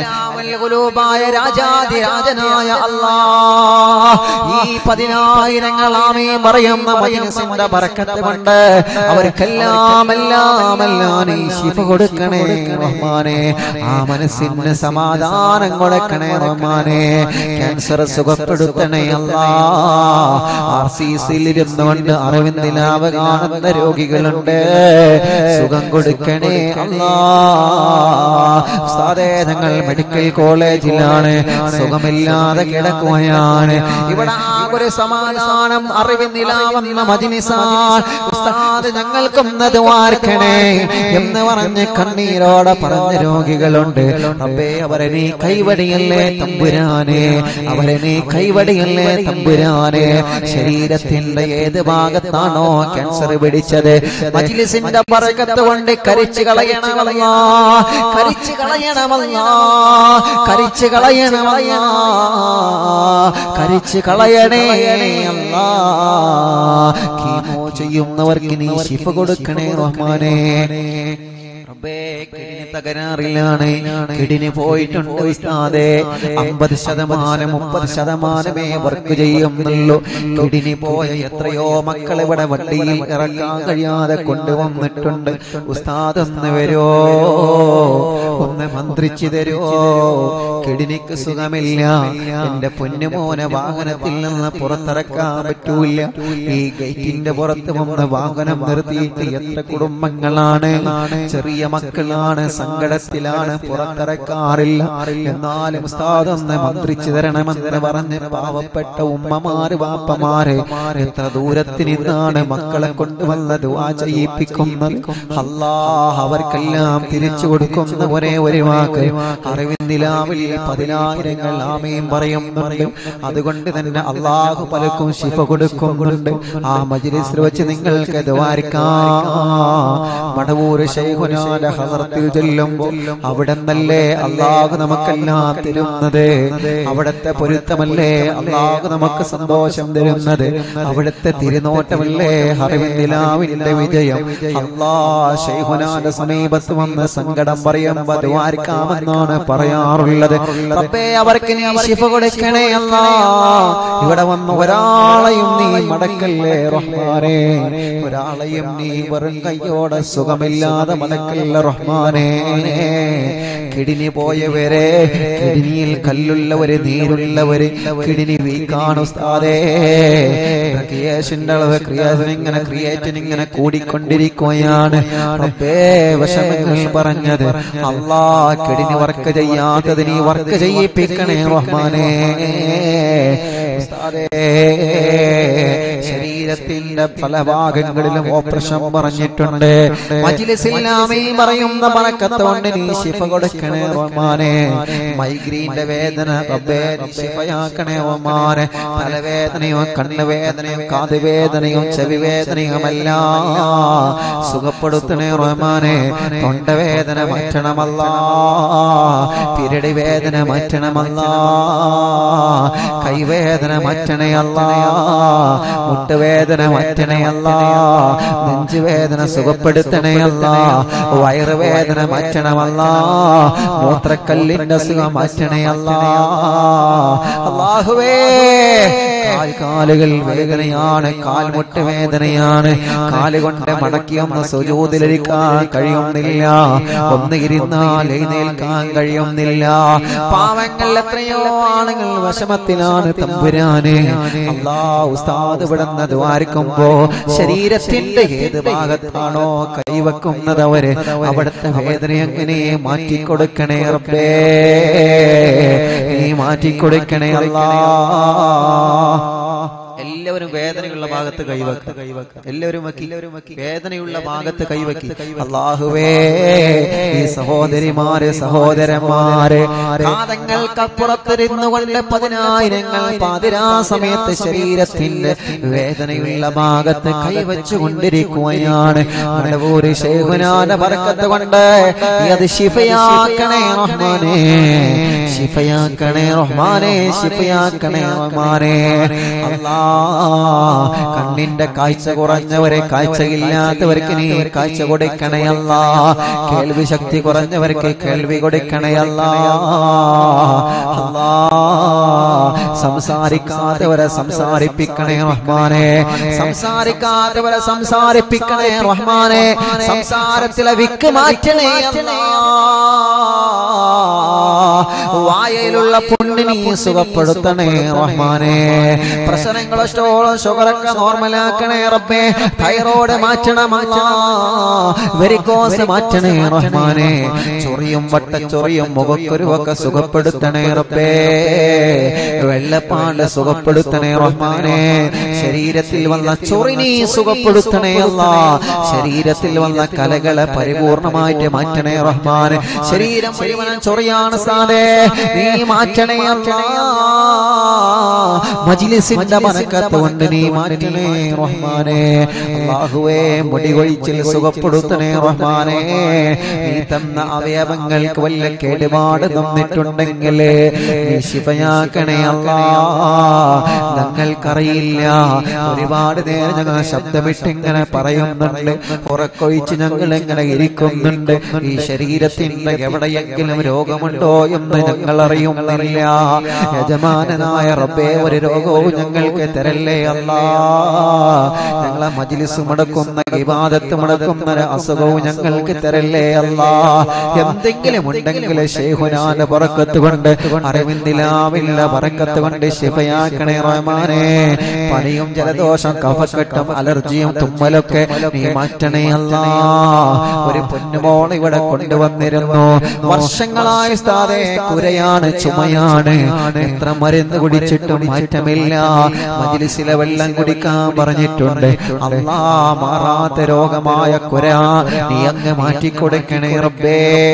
രാജാതിരാജനായ അല്ലാഹ് ഈ പതിനായിരങ്ങൾ ആമീൻ പറയുന്ന മജ്ലിസിന്റെ ബറക്കത്ത് കൊണ്ട് അവർക്കെല്ലാം എല്ലാം എല്ലാം നീ ശിഫ കൊടുക്കണേ റഹ്മാനേ. ആ മനസ്സിന് സമാധാനം കൊടുക്കണേ റഹ്മാനേ. ക്യാൻസർ സുഖപ്പെടുത്തണേ അല്ലാഹ്. ആർസിസിയിൽ ഇരുന്നുകൊണ്ട് അറിവിന്ദിലാവ് കാണുന്ന രോഗികളുണ്ട്, സുഖം കൊടുക്കണേ അല്ലാഹ്. ഉസ്താദേ ഞങ്ങൾ മെഡിക്കൽ കോളേജ് ടോയ്ലറ്റിലാണ്, സുഖമില്ലാതെ കിടക്കുകയാണ്. ഇവിടെ ആകൊരു സമാധാനം അറിവിന്നിലാവുന്ന മജ്‌ലിസാണ്. ഉസ്താദ് ഞങ്ങൾക്കൊന്ന് ദുആർക്കണേ എന്ന് പറഞ്ഞ് കണ്ണീരോടെ പറഞ്ഞ രോഗികളുണ്ട്. റബ്ബേ അവരെ നീ കൈവടിയല്ലേ തമ്പുരാനെ, അവരെ നീ കൈവടിയല്ലേ തമ്പുരാനെ. ശരീരത്തിന്റെ ഏത് ഭാഗത്താണോ ക്യാൻസർ പിടിച്ചത്, മജ്‌ലിസിന്റെ ബറകത്ത് കൊണ്ട് കരിച്ചു കളയണമല്ലാ, കരിച്ചു കളയണമല്ലാ, കരിച്ചു കളയണമല്ലാ, കരിച്ചു കളയണേ അല്ലാ. കീമോ ചെയ്യുന്നവർക്ക് നീ ശിഫ കൊടുക്കണേ റഹ്മാനേ. കിഡ്നി തകരാറിലാണ്, കിഡ്നി പോയിട്ടുണ്ട് ഉസ്താദേ. അമ്പത് ശതമാനം മുപ്പത് ശതമാനമേ വർക്ക് ചെയ്യുന്നുള്ളൂ. കിഡ്നി പോയ എത്രയോ മക്കൾ ഇവിടെ വണ്ടിയിൽ ഇറക്കാൻ കഴിയാതെ കൊണ്ടുവന്നിട്ടുണ്ട്. ഉസ്താദ് ഒന്ന് വരോ, ഒന്ന് മന്ത്രിച്ചു തരോ. കിഡ്നിക്ക് സുഖമില്ല, എന്റെ പൊന്നുമോനെ വാഹനത്തിൽ നിന്ന് പുറത്തിറക്കാൻ പറ്റൂല. ഈ ഗേറ്റിന്റെ പുറത്ത് വന്ന് വാഹനം നിർത്തിയിട്ട് എത്ര കുടുംബങ്ങളാണ്, ചെറിയ മക്കളാണ്, സങ്കടത്തിലാണ്, പുറത്തിറക്കാറില്ല. എന്നാലും ഉസ്താദ് ഒന്ന് മന്ത്രിച്ചു തരണമെന്ന് പറഞ്ഞ് പാവപ്പെട്ട ഉമ്മമാര് വാപ്പമാര് എത്ര ദൂരത്തിൽ നിന്നാണ് മക്കളെ കൊണ്ടുവന്ന് ദുആ ചെയ്യിപ്പിക്കുന്നത്. അല്ലാഹ് അവർക്കെല്ലാം തിരിച്ചു കൊടുക്കുന്ന ഒരേ ഒരു വാക്ക് അറിവിന്നിലാവിൽ പതിനായിരങ്ങൾ ആമീൻ പറയുന്നുണ്ട്. അതുകൊണ്ട് തന്നെ അല്ലാഹു പലർക്കും ശിഫ കൊടുക്കുന്നുണ്ട്. ആ മജ്‌ലിസിൽ വെച്ച് നിങ്ങൾക്ക് ദുആർക്കാം. മടവൂർ ശൈഖുനാന്റെ ഹളറത്തിൽ ചെല്ലുമ്പോൾ അവിടെ നിന്നല്ലേ അല്ലാഹു നമുക്കെല്ലാം തരുന്നത്. അവിടുത്തെ പൊരുത്തമല്ലേ അല്ലാഹു നമുക്ക് സന്തോഷം തരുന്നത്. അവിടുത്തെ തിരുനോട്ടമല്ലേ അറിവിന്നിലാവിന്റെ വിജയം. അല്ലാഹ് ശൈഖുനാന്റെ സമീപത്ത് വന്ന് സങ്കടം പറയുമ്പോൾ ദുആർക്കാമെന്നാണ് പറയാറുള്ളത്. റബ്ബേ അവർക്ക് നീ ശിഫ കൊടുക്കണേ അല്ലാഹ്. ഇവിടെ വന്ന് ഒരാളെയും നീ മടക്കല്ലേ റഹ്മാനേ, ഒരാളെയും നീ വെറും കയ്യോടെ സുഖമില്ലാതെ മടക്കല്ല റഹ്മാനേ. കിഡ്നി പോയവരെ, കിഡ്നിയിൽ കല്ലുള്ളവര്, നീരുള്ളവര്, കിഡ്നി വീക്കാണ് ഉസ്താദേ. ക്രിയേഷന്റെ അളവ് ക്രിയേഷൻ ഇങ്ങനെ ക്രിയേറ്റിൻ ഇങ്ങനെ കൂടിക്കൊണ്ടിരിക്കുകയാണ്. റബ്ബേ വിഷമങ്ങൾ പറഞ്ഞത് അല്ലാഹ് കിഡ്നി വർക്ക് ചെയ്യാത്തത് നീ വർക്ക് ചെയ്യിപ്പിക്കണേ റഹ്മാനേ. ഉസ്താദേ ശരീരത്തിന്റെ പല ഭാഗങ്ങളിലും ഓപ്പറേഷൻ പറഞ്ഞിട്ടുണ്ട്. മജ്‌ലിസിൽ ആമീൻ പറയുന്ന ബറക്കത്ത് കൊണ്ട് നീ ശിഫ കൊടുക്കണേ റഹ്മാനേ. മൈഗ്രീന്റെ വേദന റബ്ബേ നീ ശിഫയാക്കണേ റഹ്മാനേ. തലവേദനയോ കണ്ണുവേദനയോ കാതുവേദനയോ ചെവിവേദനയുമെല്ലാം സുഖപ്പെടുത്തണേ റഹ്മാനേ. തൊണ്ടവേദന മാറ്റണമല്ലാ, പിരടി വേദന മാറ്റണമല്ലാ, കൈവേദന മാറ്റണേ അല്ലാ, മുട്ടുവേദന മാറ്റണേ അല്ലാ, നെഞ്ചുവേദന സുഖപ്പെടുത്തണേ അല്ലാ, വയറുവേദന മാറ്റണമല്ലാ, മൂത്രക്കല്ലിന്റെ അസുഖം മാറ്റണേ അല്ലാ. അല്ലാഹുവേ കാലുകൾ വേദനയാണ്, കാൽമുട്ട് വേദനയാണ്, കാലുകൊണ്ട് മടക്കി ഒന്ന് സുജൂദിലിരിക്കാൻ കഴിയുന്നില്ല, ഒന്ന് ഇരുന്നാൽ എഴുന്നേൽക്കാൻ കഴിയുന്നില്ല. പാവങ്ങൾ എത്രയോ ആളുകൾ വിഷമത്തിലാണ് തമ്പുരാനെ. അല്ലാഹ് ഉസ്താദ് ഇവിടുന്ന് ദ്വാരിക്കുമ്പോ ശരീരത്തിന്റെ ഏത് ഭാഗത്താണോ കൈവെക്കുന്നത് അവര് അവിടുത്തെ വേദന എങ്ങനെ മാറ്റിക്കൊടുക്കണേ റബ്ബേ, നീ മാറ്റിക്കൊടുക്കണേ അല്ലാഹ്. എല്ലാവരും വേദനയുള്ള ഭാഗത്ത് കൈവെക്കുക, എല്ലാവരും വെക്കി വേദനയുള്ള ഭാഗത്ത് കൈവെക്കി. അല്ലാഹുവേ ഈ സഹോദരിമാര് സഹോദരന്മാര് കാതങ്ങൾക്കപ്പുറത്തിരുന്നു കൊണ്ട് പതിനായിരങ്ങൾ പാതിരാ സമയത്ത് ശരീരത്തിന്റെ വേദനയുള്ള ഭാഗത്ത് കൈവച്ചു കൊണ്ടിരിക്കുകയാണ്. മടവൂര് ശൈഖുനാന്റെ ബറക്കത്ത് കൊണ്ട് അത് ശിഫയാക്കണേ റഹ്മാനേ, ശിഫയാക്കണേ റഹ്മാനേ, ശിഫയാക്കണേ റഹ്മാനേ. അല്ലാഹ് കണ്ണിന്റെ കാഴ്ച കുറഞ്ഞവരെ, കാഴ്ചയില്ലാത്തവർക്ക് നീ കാഴ്ച കൊടുക്കണേ അല്ലാഹ്. കേൾവി ശക്തി കുറഞ്ഞവർക്ക് കേൾവി കൊടുക്കണേ അല്ലാഹ്. അല്ലാഹ് സംസാരിക്കാത്തവരെ സംസാരിപ്പിക്കണേ റഹ്മാനേ, സംസാരിക്കാത്തവരെ സംസാരിപ്പിക്കണേ റഹ്മാനേ. സംസാരത്തിലെ വിക്ക് മാറ്റണേ അല്ലാഹ്. വായയിലുള്ള പുണ്ണിനെ സുഖപ്പെടുത്തണേ റഹ്മാനേ. പ്രശ്നങ്ങളോ കൊളസ്ട്രോൾ ഷുഗറൊക്കെ നോർമലാക്കണേ റബ്ബേ. തൈറോയ്ഡ് മാറ്റണം അല്ലാഹ്, വെരിക്കോസ് മാറ്റണേ റഹ്മാനെ. ചൊറിയും വട്ടച്ചൊറിയും മുഖക്കുരുവൊക്കെ സുഖപ്പെടുത്തണേ റബ്ബേ. വെള്ളപ്പാണ്ട് സുഖപ്പെടുത്തണേ റഹ്മാനെ. ശരീരത്തിൽ വന്ന ചൊറിനി സുഖപ്പെടുത്തണേ അല്ലാഹ്. ശരീരത്തിൽ വന്ന കലകളെ പരിപൂർണമായിട്ട് മാറ്റണേ റഹ്മാനെ. ശരീരം മുഴുവൻ ചൊറിയാണ് സാദേ, നീ മാറ്റണേ അല്ലാഹ്. മജ്ലിസിന്റെ ബറക്കത്ത് കൊണ്ട് നീ മാറ്റണേ റഹ്മാനെ. അല്ലാഹുവേ മുടി കൊഴിച്ചിൽ സുഖപ്പെടുത്തണേ റഹ്മാനെ. നീ തന്ന അവയവങ്ങൾക്ക് വല്ല കേടുപാട് തന്നിട്ടുണ്ടെങ്കിൽ നീ ശിഫയാക്കണേ അല്ലാഹ്. ഞങ്ങൾക്കറിയില്ല, ഒരുപാട് നേരം ഞങ്ങൾ ശബ്ദമിട്ടിങ്ങനെ പറയുന്നുണ്ട്, ഉറക്കൊഴിച്ച് ഞങ്ങൾ എങ്ങനെ ഇരിക്കുന്നുണ്ട്. ഈ ശരീരത്തിന്റെ എവിടെയെങ്കിലും രോഗമുണ്ടോ എന്ന് ഞങ്ങൾ അറിയുന്നില്ല. യജമാനനായ റബ്ബേ, ഒരു രോഗവും ഞങ്ങൾക്ക് തരല്ലേ അല്ലാഹ്. ഞങ്ങളെ മജ്ലിസ് മുടക്കുന്ന ഇബാദത്ത് മുടക്കുന്ന അസുഖവും ഞങ്ങൾക്ക് തരല്ലേ അല്ലാഹ്. എന്തെങ്കിലും ഉണ്ടെങ്കിൽ ശൈഖുനാന്റെ ബറക്കത്ത് കൊണ്ട്, അറിവിന്ദിലാവില്ല ബറക്കത്ത് കൊണ്ട് ശിഫയാക്കണേ റഹ്മാനെ. പനിയും ജലദോഷം കഫക്കെട്ടും അലർജിയും തുമ്മലൊക്കെ നീ മാറ്റണേ അല്ലാഹ്. ഒരു പൊന്നുമോൾ ഇവിടെ കൊണ്ടുവന്നിരുന്നു, വർഷങ്ങളായി ഉസ്താദേ കുരയാണ്, ചുമയാണ്, എത്ര മരുന്ന് കുടിച്ചിട്ടും മാറ്റമില്ല. മജ്ലിസിലെ വെള്ളം കുടിക്കാൻ പറഞ്ഞിട്ടുണ്ട്. അല്ലാഹ്, മാറാത്ത രോഗമായ കുര നീ അങ്ങ് മാറ്റിക്കൊടുക്കണേ റബ്ബേ.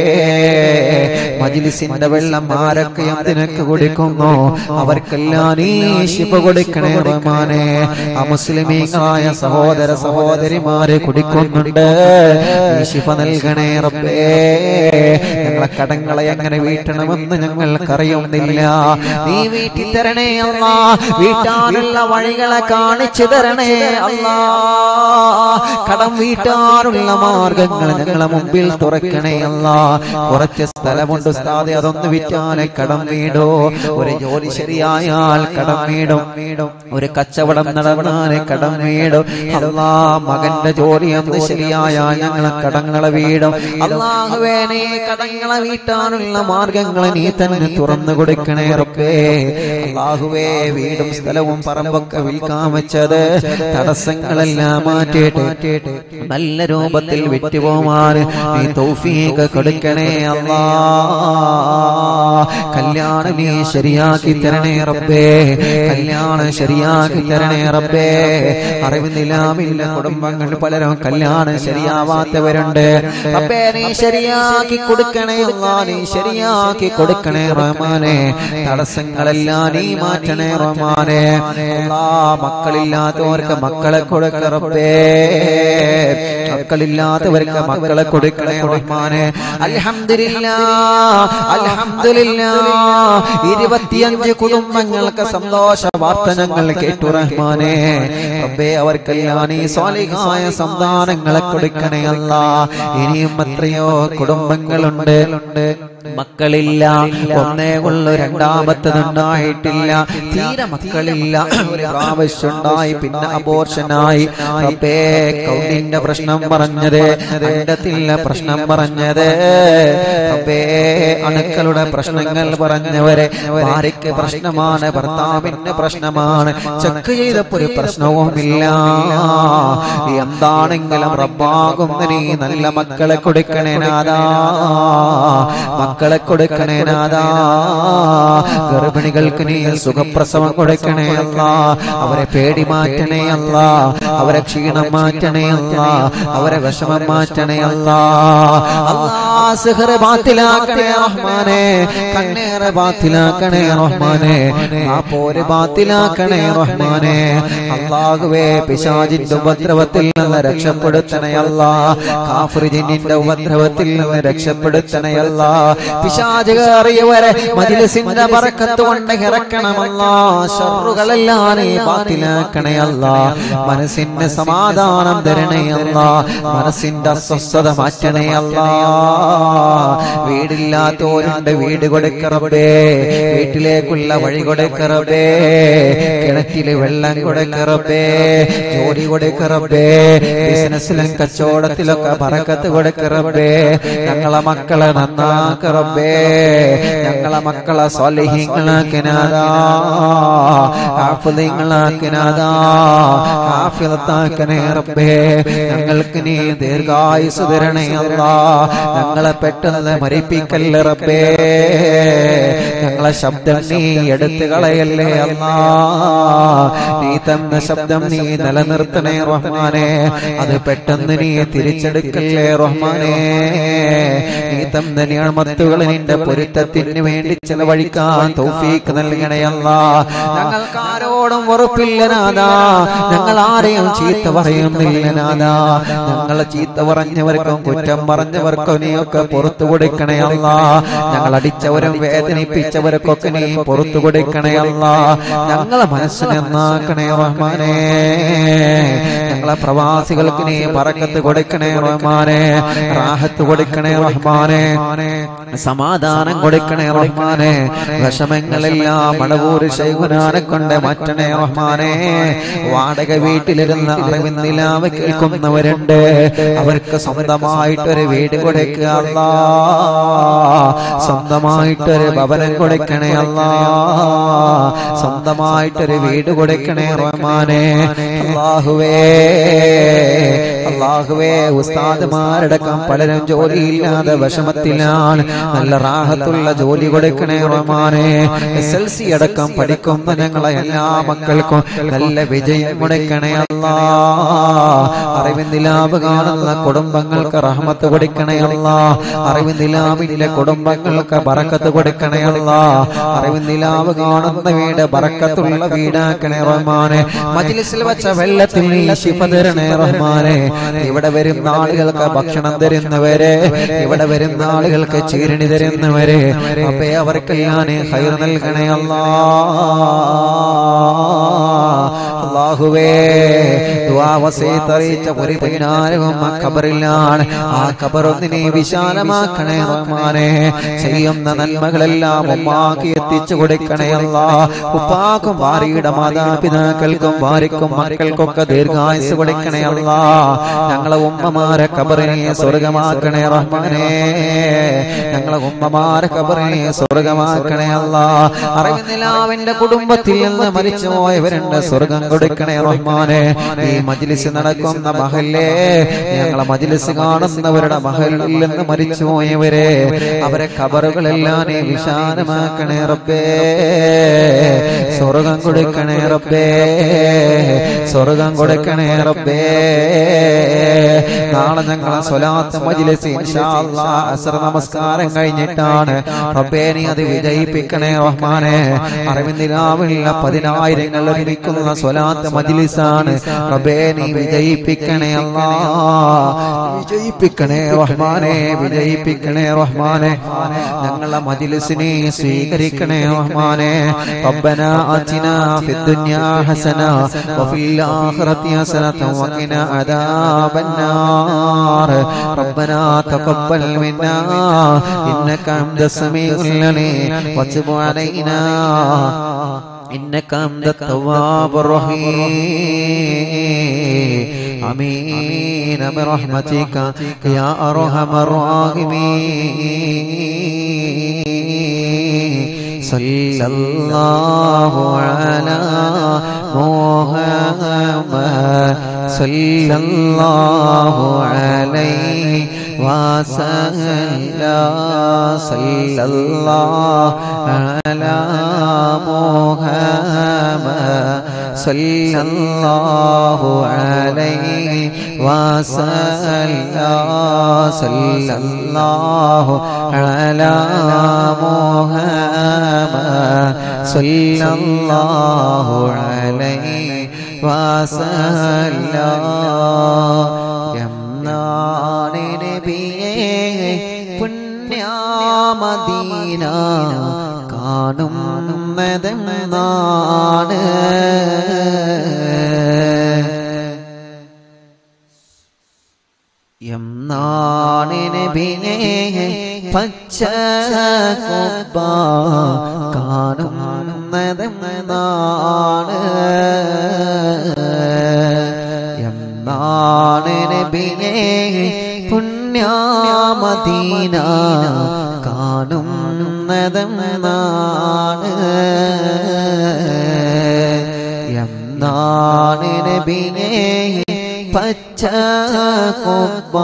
മജ്ലിസിന്റെ വെള്ളം ആരൊക്കെ എന്തിനൊക്കെ കുടിക്കുന്നു അവർക്കെല്ലാം നീ ശിഫ കൊടുക്കണേ റഹ്മാനെ. അമുസ്ലിമീങ്ങളായ സഹോദര സഹോദരിമാരെ കുടിക്കുന്നുണ്ട്, നീ ശിഫ നൽകണേ റബ്ബേ. ഞങ്ങളെ കടങ്ങളെ എങ്ങനെ വീട്ടണമെന്ന് ഞങ്ങൾക്കറിയുന്നില്ല, നീ വീട്ടി തരണേ അല്ലാഹ്. വീട്ടാനുള്ള വഴികളെ കാണിച്ചു തരണേ അല്ലാഹ്. കടം വീട്ടാനുള്ള മാർഗങ്ങൾ ഞങ്ങളെ മുമ്പിൽ തുറക്കണേ അല്ലാഹ്. കുറച്ച് സ്ഥലമുണ്ട് ഉസ്താദേ, അതൊന്ന് വിറ്റാലെ കടം വീടോ. ഒരു ജോലി ശരിയായാൽ കടം വീടും, ഒരു കച്ചവടം നടന്നാലെ കടം വീടും അല്ലാഹ്. മകന്റെ ജോലി ഒന്ന് ശരിയായാൽ ഞങ്ങളെ കടങ്ങളെ വീടും അല്ലാഹുവേ. നീ കടങ്ങളെ വീട്ടാനുള്ള മാർഗങ്ങളെ നീ തന്നെ തുറന്നു കൊടുക്കണേ റബ്ബേ. അല്ലാഹുവേ, വീടും സ്ഥലവും പറമ്പൊക്കെ വിൽക്കാൻ വെച്ചത് തടസ്സങ്ങളെല്ലാം മാറ്റിയിട്ട് നല്ല രൂപത്തിൽ വിറ്റുപോകാൻ നീ തൗഫീഖ് കൊടുക്കണേ അല്ലാഹ്. കല്യാണം നീ ശരിയാക്കി തരണേ റബ്ബേ. കല്യാണം ശരിയാക്കി തരണേ റബ്ബേ. അറിവിന്ദിലാവില്ല കുടുംബങ്ങൾ പലരും കല്യാണം ശരിയാവാത്തവരുണ്ട് റബ്ബേ. നീ ശരിയാക്കി കൊടുക്കണേ അല്ലാഹ്, നീ ശരിയാക്കി കൊടുക്കണേ റഹ്മാനെ. തടസ്സങ്ങളെല്ലാം നീ മാറ്റണേ റഹ്മാനെ. അല്ലാഹ്, മക്കളില്ലാത്തവർക്ക് മക്കളെ കൊടുക്ക റബ്ബേ. മക്കളില്ലാത്തവർക്ക് മക്കളെ കൊടുക്കണേ റഹ്മാനെ. അൽഹംദുലില്ലാഹ്, അൽഹംദുലില്ലാഹ്. ഇരുപത്തിയഞ്ച് കുടുംബങ്ങൾക്ക് സന്തോഷ വാർത്ത ഞങ്ങൾ കേട്ടു റഹ്മാനെ. റബ്ബേ, അവർക്കെല്ലാം നീ സ്വാലിഹായ സന്താനങ്ങളെ കൊടുക്കണേ അല്ലാഹ്. ഇനിയും എത്രയോ കുടുംബങ്ങളുണ്ട് മക്കളില്ല, ഒന്നേ ഉള്ളു, രണ്ടാമത്തതുണ്ടായിട്ടില്ല, തീരെ മക്കളില്ല. ഒരു പ്രാവശ്യം ഉണ്ടായി, പിന്നെ അബോർഷനായി. റബ്ബേ, കൗണ്ടിന്റെ പ്രശ്നം പറഞ്ഞത്, അണ്ടത്തില്ല പ്രശ്നം പറഞ്ഞത് റബ്ബേ, അണുക്കളുടെ പ്രശ്നങ്ങൾ പറഞ്ഞവരെ, ഭാര്യയ്ക്ക് പ്രശ്നമാണ്, ഭർത്താവിന് പ്രശ്നമാണ്, ചെക്ക് ചെയ്തപ്പോ ഒരു പ്രശ്നവുമില്ല. എന്താണെങ്കിലും റബ്ബാകുന്ന നീ നല്ല മക്കളെ കൊടുക്കണേ നാഥാ. മക്കളെ കൊടുക്കണേ നാഥാ. ഗർഭിണികൾക്ക് നീ സുഖപ്രസവം കൊടുക്കണേ അല്ലാഹ്. അവരെ പേടി മാറ്റണേ അല്ലാഹ്. അവരെ ക്ഷീണം മാറ്റണേ അല്ലാഹ്. അവരെ വിഷമം മാറ്റണേ അല്ലാഹ്. അല്ലാഹ്, സിഹ്ർ ബാത്തിലാക്കണേ റഹ്മാനെ. കണ്ണേറ് ബാത്തിലാക്കണേ റഹ്മാനെ. നാപ്പോര് ബാത്തിലാക്കണേ റഹ്മാനെ. അല്ലാഹുവേ, പിശാചിന്റെ ഉപദ്രവത്തിൽ നിന്ന് രക്ഷപ്പെടുത്തണേ അല്ലാഹ്. കാഫിർ ജിന്നിന്റെ ഉപദ്രവത്തിൽ നിന്ന് രക്ഷപ്പെടുത്തണേ അല്ലാഹ്. പിശാച് കയറിയവരെ മജ്ലിസിന്റെ ബറക്കത്ത് കൊണ്ട് ഇറക്കണം അല്ലാഹ്. ശർറുകളെല്ലാം നീ ബാത്തിലാക്കണേ അല്ലാഹ്. മനസ്സിന്റെ സമാധാനം തരണേ അല്ലാഹ്. മനസ്സിന്റെ അസ്വസ്ഥത മാറ്റണേ അല്ലാഹ്. വീടില്ലാത്തവരുണ്ട്, വീട് കൊടുക്ക റബ്ബേ. വീട്ടിലേക്കുള്ള വഴി കൊടുക്ക റബ്ബേ. കിണറ്റില് വെള്ളം കൊടുക്ക റബ്ബേ. ജോലി കൊടുക്ക റബ്ബേ. ബിസിനസ്സിലും കച്ചവടത്തിലൊക്കെ ബറക്കത്ത് കൊടുക്ക റബ്ബേ. ഞങ്ങളെ മക്കളെ നന്നാക്ക റബ്ബേ ഞങ്ങളെ മക്കളെ സ്വാലിഹീങ്ങളാക്കി നാഥാ ഹാഫിളീങ്ങളാക്കി നാഥാ ഹാഫിളത്താക്കണേ റബ്ബേ ഞങ്ങൾക്ക് നീ ദീർഘായുസ് തരണേ അല്ലാഹ് ഞങ്ങളെ പെട്ടെന്ന് മരിപ്പിക്കല്ലേ റബ്ബേ ഞങ്ങളെ ശബ്ദം നീ എടുത്തു കളയല്ലേ അല്ലാഹ് നീ തന്ന ശബ്ദം നീ നിലനിർത്തണേ റഹ്മാനേ അത് പെട്ടെന്ന് നീ തിരിച്ചെടുക്കല്ലേ റഹ്മാനേ നീ തന്ന നിഅമത്തുകൾ നിന്റെ പൊരുത്തത്തിന് വേണ്ടി ചെലവഴിക്കാൻ തൗഫീഖ് നൽകണേ അല്ലാഹ് ഞങ്ങൾക്ക് ആരോടും വെറുപ്പില്ല നാഥാ ഞങ്ങൾ ആരെയും ചീത്ത പറയുന്നില്ല നാഥാ ഞങ്ങളെ ചീത്ത പറഞ്ഞവർക്കും കുറ്റം പറഞ്ഞവർക്കും നീയൊക്കെ പുറത്തു കൊടുക്കണേ അല്ലാഹ് ഞങ്ങൾ അടിച്ചവരും വേദനിപ്പിച്ചവർക്കൊക്കെ നീ പുറത്തു കൊടുക്കണേ അല്ലാഹ് ഞങ്ങളെ മനസ്സിനെ നന്നാക്കണേ റഹ്മാനേ ഞങ്ങളെ പ്രവാസികൾക്ക് നീ ബറക്കത്ത് കൊടുക്കണേ റഹ്മാനേ റാഹത്ത് കൊടുക്കണേ റഹ്മാനേ സമാധാനം കൊടുക്കണേ റഹ്മാനേ വിഷമങ്ങളെല്ലാം മടവൂര് ശൈഖുനാനെ കൊണ്ട് മാറ്റണേ റഹ്മാനേ വാടക വീട്ടിലിരുന്ന് അറിവിന്നിലാവ് കേൾക്കുന്നവരുണ്ട് അവർക്ക് സ്വന്തമായിട്ടൊരു വീട് കൊടുക്കുക അല്ലാഹ് സ്വന്തമായിട്ടൊരു ഭവനം കൊടുക്കണേ അല്ലാഹ് സ്വന്തമായിട്ടൊരു വീട് കൊടുക്കണേ റഹ്മാനേ അല്ലാഹുവേ അല്ലാഹുവേ ഉസ്താദുമാരടക്കം പലരും ജോലിയില്ലാതെ വിഷമത്തിലാണ് നല്ല റാഹത്തുള്ള ജോലി കൊടുക്കണേ റഹ്മാനേ എസ് എൽ സി അടക്കം പഠിക്കുന്ന ഞങ്ങളെ എല്ലാ മക്കൾക്കും നല്ല വിജയം കൊടുക്കണേ അല്ലാഹ് അറിവിന്ദിലാവ് കാണുന്ന കുടുംബങ്ങൾക്ക് റഹ്മത്ത് കൊടുക്കണേ അല്ലാഹ് അറിവിന്ദിലാവിന്റെ കുടുംബങ്ങൾക്ക് ബറക്കത്ത് കൊടുക്കണേ അല്ലാഹ് അറിവിന്ദിലാവ് കാണുന്ന വീട് ബറക്കത്തുള്ള വീടാക്കണേ റഹ്മാനേ മജ്ലിസിൽ വെച്ച വെള്ളത്തിൽ നീ ശിഫ തരണേ റഹ്മാനേ ഇവിടെ വരുന്ന ആളുകൾക്ക് ഭക്ഷണം തരുന്നവരെ ഇവിടെ വരുന്ന ആളുകൾക്ക് ചീരണി തരുന്നവരെ അപ്പേ അവർക്കെല്ലാം ഖൈർ നൽകണേ അല്ലാഹ് അല്ലാഹുവേ ദുആ വസീയത്ത് അറിയിച്ച ഒരു പതിനായിരം ഖബറിലാണ് ആ ഖബറൊന്നിനെ വിശാലമാക്കണേ റഹ്മാനേ ചെയ്യുന്ന നന്മകളെല്ലാം ഉമ്മാക്ക് എത്തിച്ചു കൊടുക്കണേ അല്ലാഹ് ഉപ്പാക്കും ഭാര്യയുടെ മാതാപിതാക്കൾക്കും ഭാര്യക്കും മക്കൾക്കൊക്കെ ദീർഘായുസ് കൊടുക്കണേ അല്ലാഹ് ഞങ്ങളെ ഉമ്മമാരെ ഖബറിനെ സ്വർഗ്ഗമാക്കണേ റഹ്മാനേ ഞങ്ങളെ ഉമ്മമാരെ ഖബറിനെ സ്വർഗ്ഗമാക്കണേ അല്ലാഹ് അറിവിന്നിലാവിന്റെ കുടുംബത്തിൽ നിന്ന് മരിച്ചു പോയവരുണ്ട് സ്വർഗ്ഗം കൊടുക്കണേ റഹ്മാനേ ഈ മജ്ലിസ് നടക്കുന്ന മഹല്ലേ ഞങ്ങളെ മജ്ലിസ് കാണുന്നവരുടെ മഹലിൽ നിന്ന് മരിച്ചു പോയവരെ അവരെ ഖബറുകളെല്ലാം നീ വിശാലമാക്കണേ റബ്ബേ സ്വർഗ്ഗം കൊടുക്കണേ റബ്ബേ സ്വർഗ്ഗം കൊടുക്കണേ റബ്ബേ നാളെ ഞങ്ങളെ സ്വലാത്ത് മജ്ലിസ് ഇൻഷാ അല്ലാഹ് അസ്ർ നമസ്കാരം കഴിഞ്ഞിട്ടാണ് റബ്ബേ നീ അത് വിജയിപ്പിക്കണേ റഹ്മാനേ അറിവിന്ദിലാവിലുള്ള പതിനായിരങ്ങൾ ഒരുമിക്കുന്ന സ്വലാത്ത് മജ്ലിസാണ് റബ്ബേ നീ വിജയിപ്പിക്കണേ അല്ലാഹ് വിജയിപ്പിക്കണേ റഹ്മാനേ വിജയിപ്പിക്കണേ റഹ്മാനേ ഞങ്ങളെ മജ്ലിസിനെ സ്വീകരിക്കണേ റഹ്മാനേ റബ്ബനാ ആതിനാ ഫിദ്ദുനിയാ ഹസന വഫിൽ ആഖിറതി ഹസനത വഖിനാ അദാബന്നാർ റബ്ബനാ തഖബ്ബൽ മിന്നാ ഇന്നക അൻതസ് സമീഉൽ അലീം വതുബ് അലൈനാ إنك أنت التواب الرحيم آمين برحمتك يا أرحم الراحمين صلى الله على محمد صلى الله عليه وسلم صلى الله على محمد صلى الله عليه وسلم صلى الله على محمد صلى الله عليه وسلم യംനാനി നബിയേ പുണ്യമദീന കാണുന്നതെന്നാണ് യംനാനി നബിയേ പച്ച കുബ്ബ കാണുന്നതെന്നാണ് യംനാനി നബിയേ പുണ്യമദീന കാണുന്നതെന്നാണ് എന്നാണ് നബിയേ പച്ച കൊമ്പ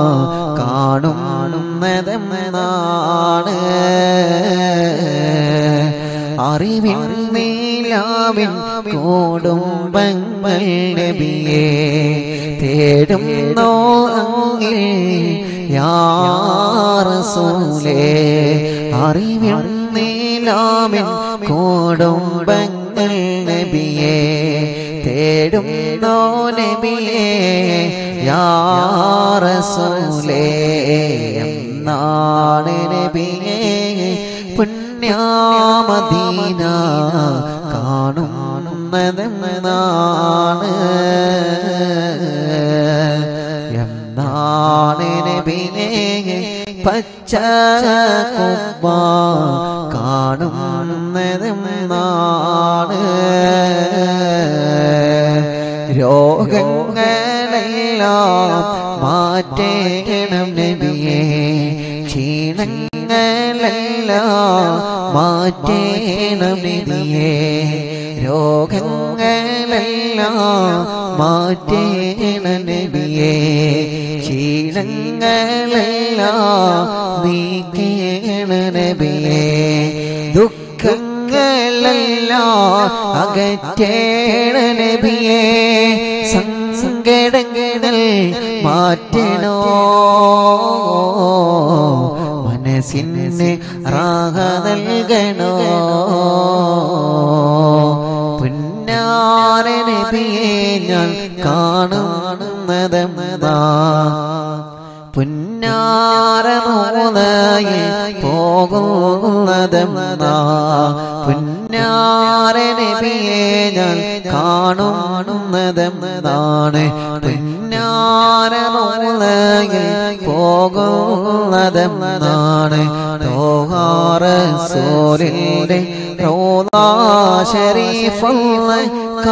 കാണുന്നതെന്നാണ് അറിവിൻ നീലാവിൻ കോടുംബങ്ങൾ നബിയേ തേടുന്നോ അങ്ങിൽ യാ റസൂലേ അറിവിൻ നീലാവിൻ കോടുംബങ്ങൾ നബിയേ തേടുന്നോ നബിയേ യാ റസൂലേ എന്നാണ് നബിയേ പുണ്യമദീന കാണുന്നതെന്നാണ് എന്നാണ് നബിയേ പച്ച കൊമ്പ കാണുന്നതെന്നാണ് രോഗങ്ങളെല്ലാം മാറ്റേണം നബിയേ ക്ഷീണങ്ങളെല്ലാം മാറ്റേണം നബിയേ രോഗങ്ങളെല്ലാം മാറ്റേണം നബിയേ ക്ഷീണങ്ങളെല്ലാം നീക്കേണം നബിയേ ദുഃഖങ്ങളെല്ലാം അകറ്റേണം നബിയേ സങ്കടങ്ങൾ മാറ്റണോ മനസ്സിന് റാഹ നൽകണോ പുന്നാര നബിയേ ഞാൻ കാണുന്നതെന്നാ പുന്നാര റൗളയിൽ പോകുന്നതെന്നാ പുന്നാര നബിയേ ഞാൻ കാണുന്നതെന്നാണ് പുന്നാര റൗളയിൽ പോകുന്നതെന്നാണ് തോഹ റസൂലിന്റെ റൗള ശരീഫുള്ള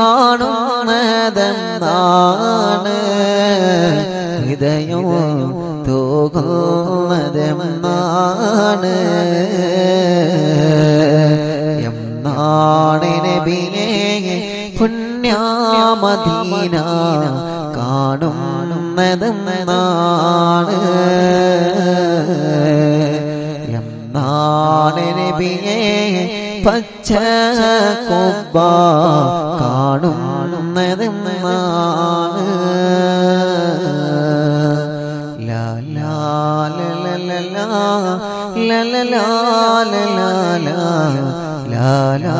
കാണുന്നതെന്നാണ് ഹൃദയം തൂകുന്നതെന്നാണ് എന്നാണ് നബിയേ പുണ്യമദീന കാണുന്നതെന്നാണ് എന്നാണ് നബിയേ പച്ച കൊമ്പ കാണുന്നതെന്നാണ് ലാ ലാ ലാ ലാ ലാ ലാ ലാ ലാ ലാ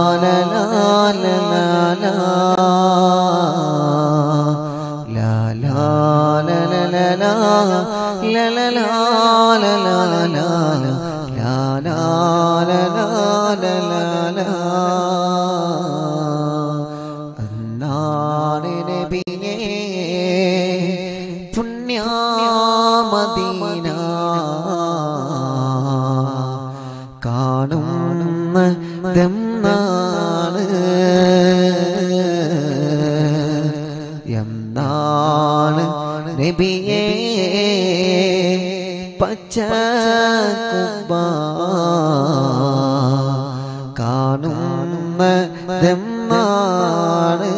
എന്നാണ് നബിയേ പുണ്യമദീന കാണുന്നതെന്നാണ് എന്നാണ് നബിയേ പച്ച കൊമ്പ കാണുന്നതെന്നാണ്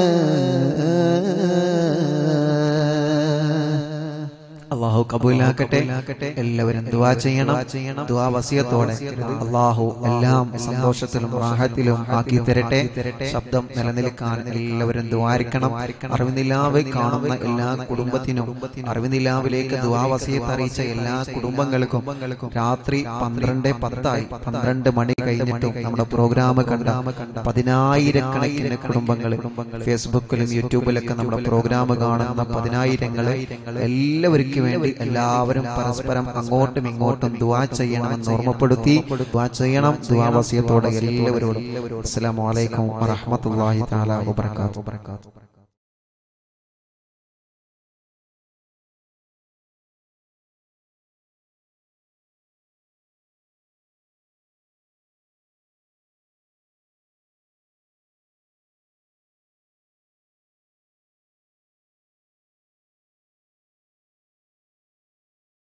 അല്ലാഹു കബൂലാക്കട്ടെ എല്ലാവരും ദുആ ചെയ്യണം ദുആ വസിയത്തോടെ അല്ലാഹു എല്ലാം സന്തോഷത്തിലും റാഹത്തിലും ആക്കി തരട്ടെ ശബ്ദം നിലനിൽക്കാൻ എല്ലാവരും ദുആരിക്കണം അറിവിനിലാവ് കാണുന്ന എല്ലാ കുടുംബത്തിനും അറിവിനിലാവിലേക്ക് ദുആ വസിയത്ത് അറിയിച്ച എല്ലാ കുടുംബങ്ങൾക്കും രാത്രി പന്ത്രണ്ട് പത്തായി പന്ത്രണ്ട് മണി കഴിഞ്ഞിട്ടും നമ്മുടെ പ്രോഗ്രാം കണ്ട പതിനായിരക്കണക്കിന് കുടുംബങ്ങൾ ഫേസ്ബുക്കിലും യൂട്യൂബിലൊക്കെ നമ്മുടെ പ്രോഗ്രാം കാണുന്ന പതിനായിരങ്ങളെ എല്ലാവർക്കും വേണ്ടി എല്ലാവരും പരസ്പരം അങ്ങോട്ടും ഇങ്ങോട്ടും ദുആ ചെയ്യണമെന്ന് ഓർമ്മപ്പെടുത്തി ദുആ ചെയ്യണം ദുആ വസിയത്തോടെ എല്ലാവരോടും അസ്സലാമു അലൈക്കും വറഹ്മത്തുള്ളാഹി തആല വബറകാതുഹു.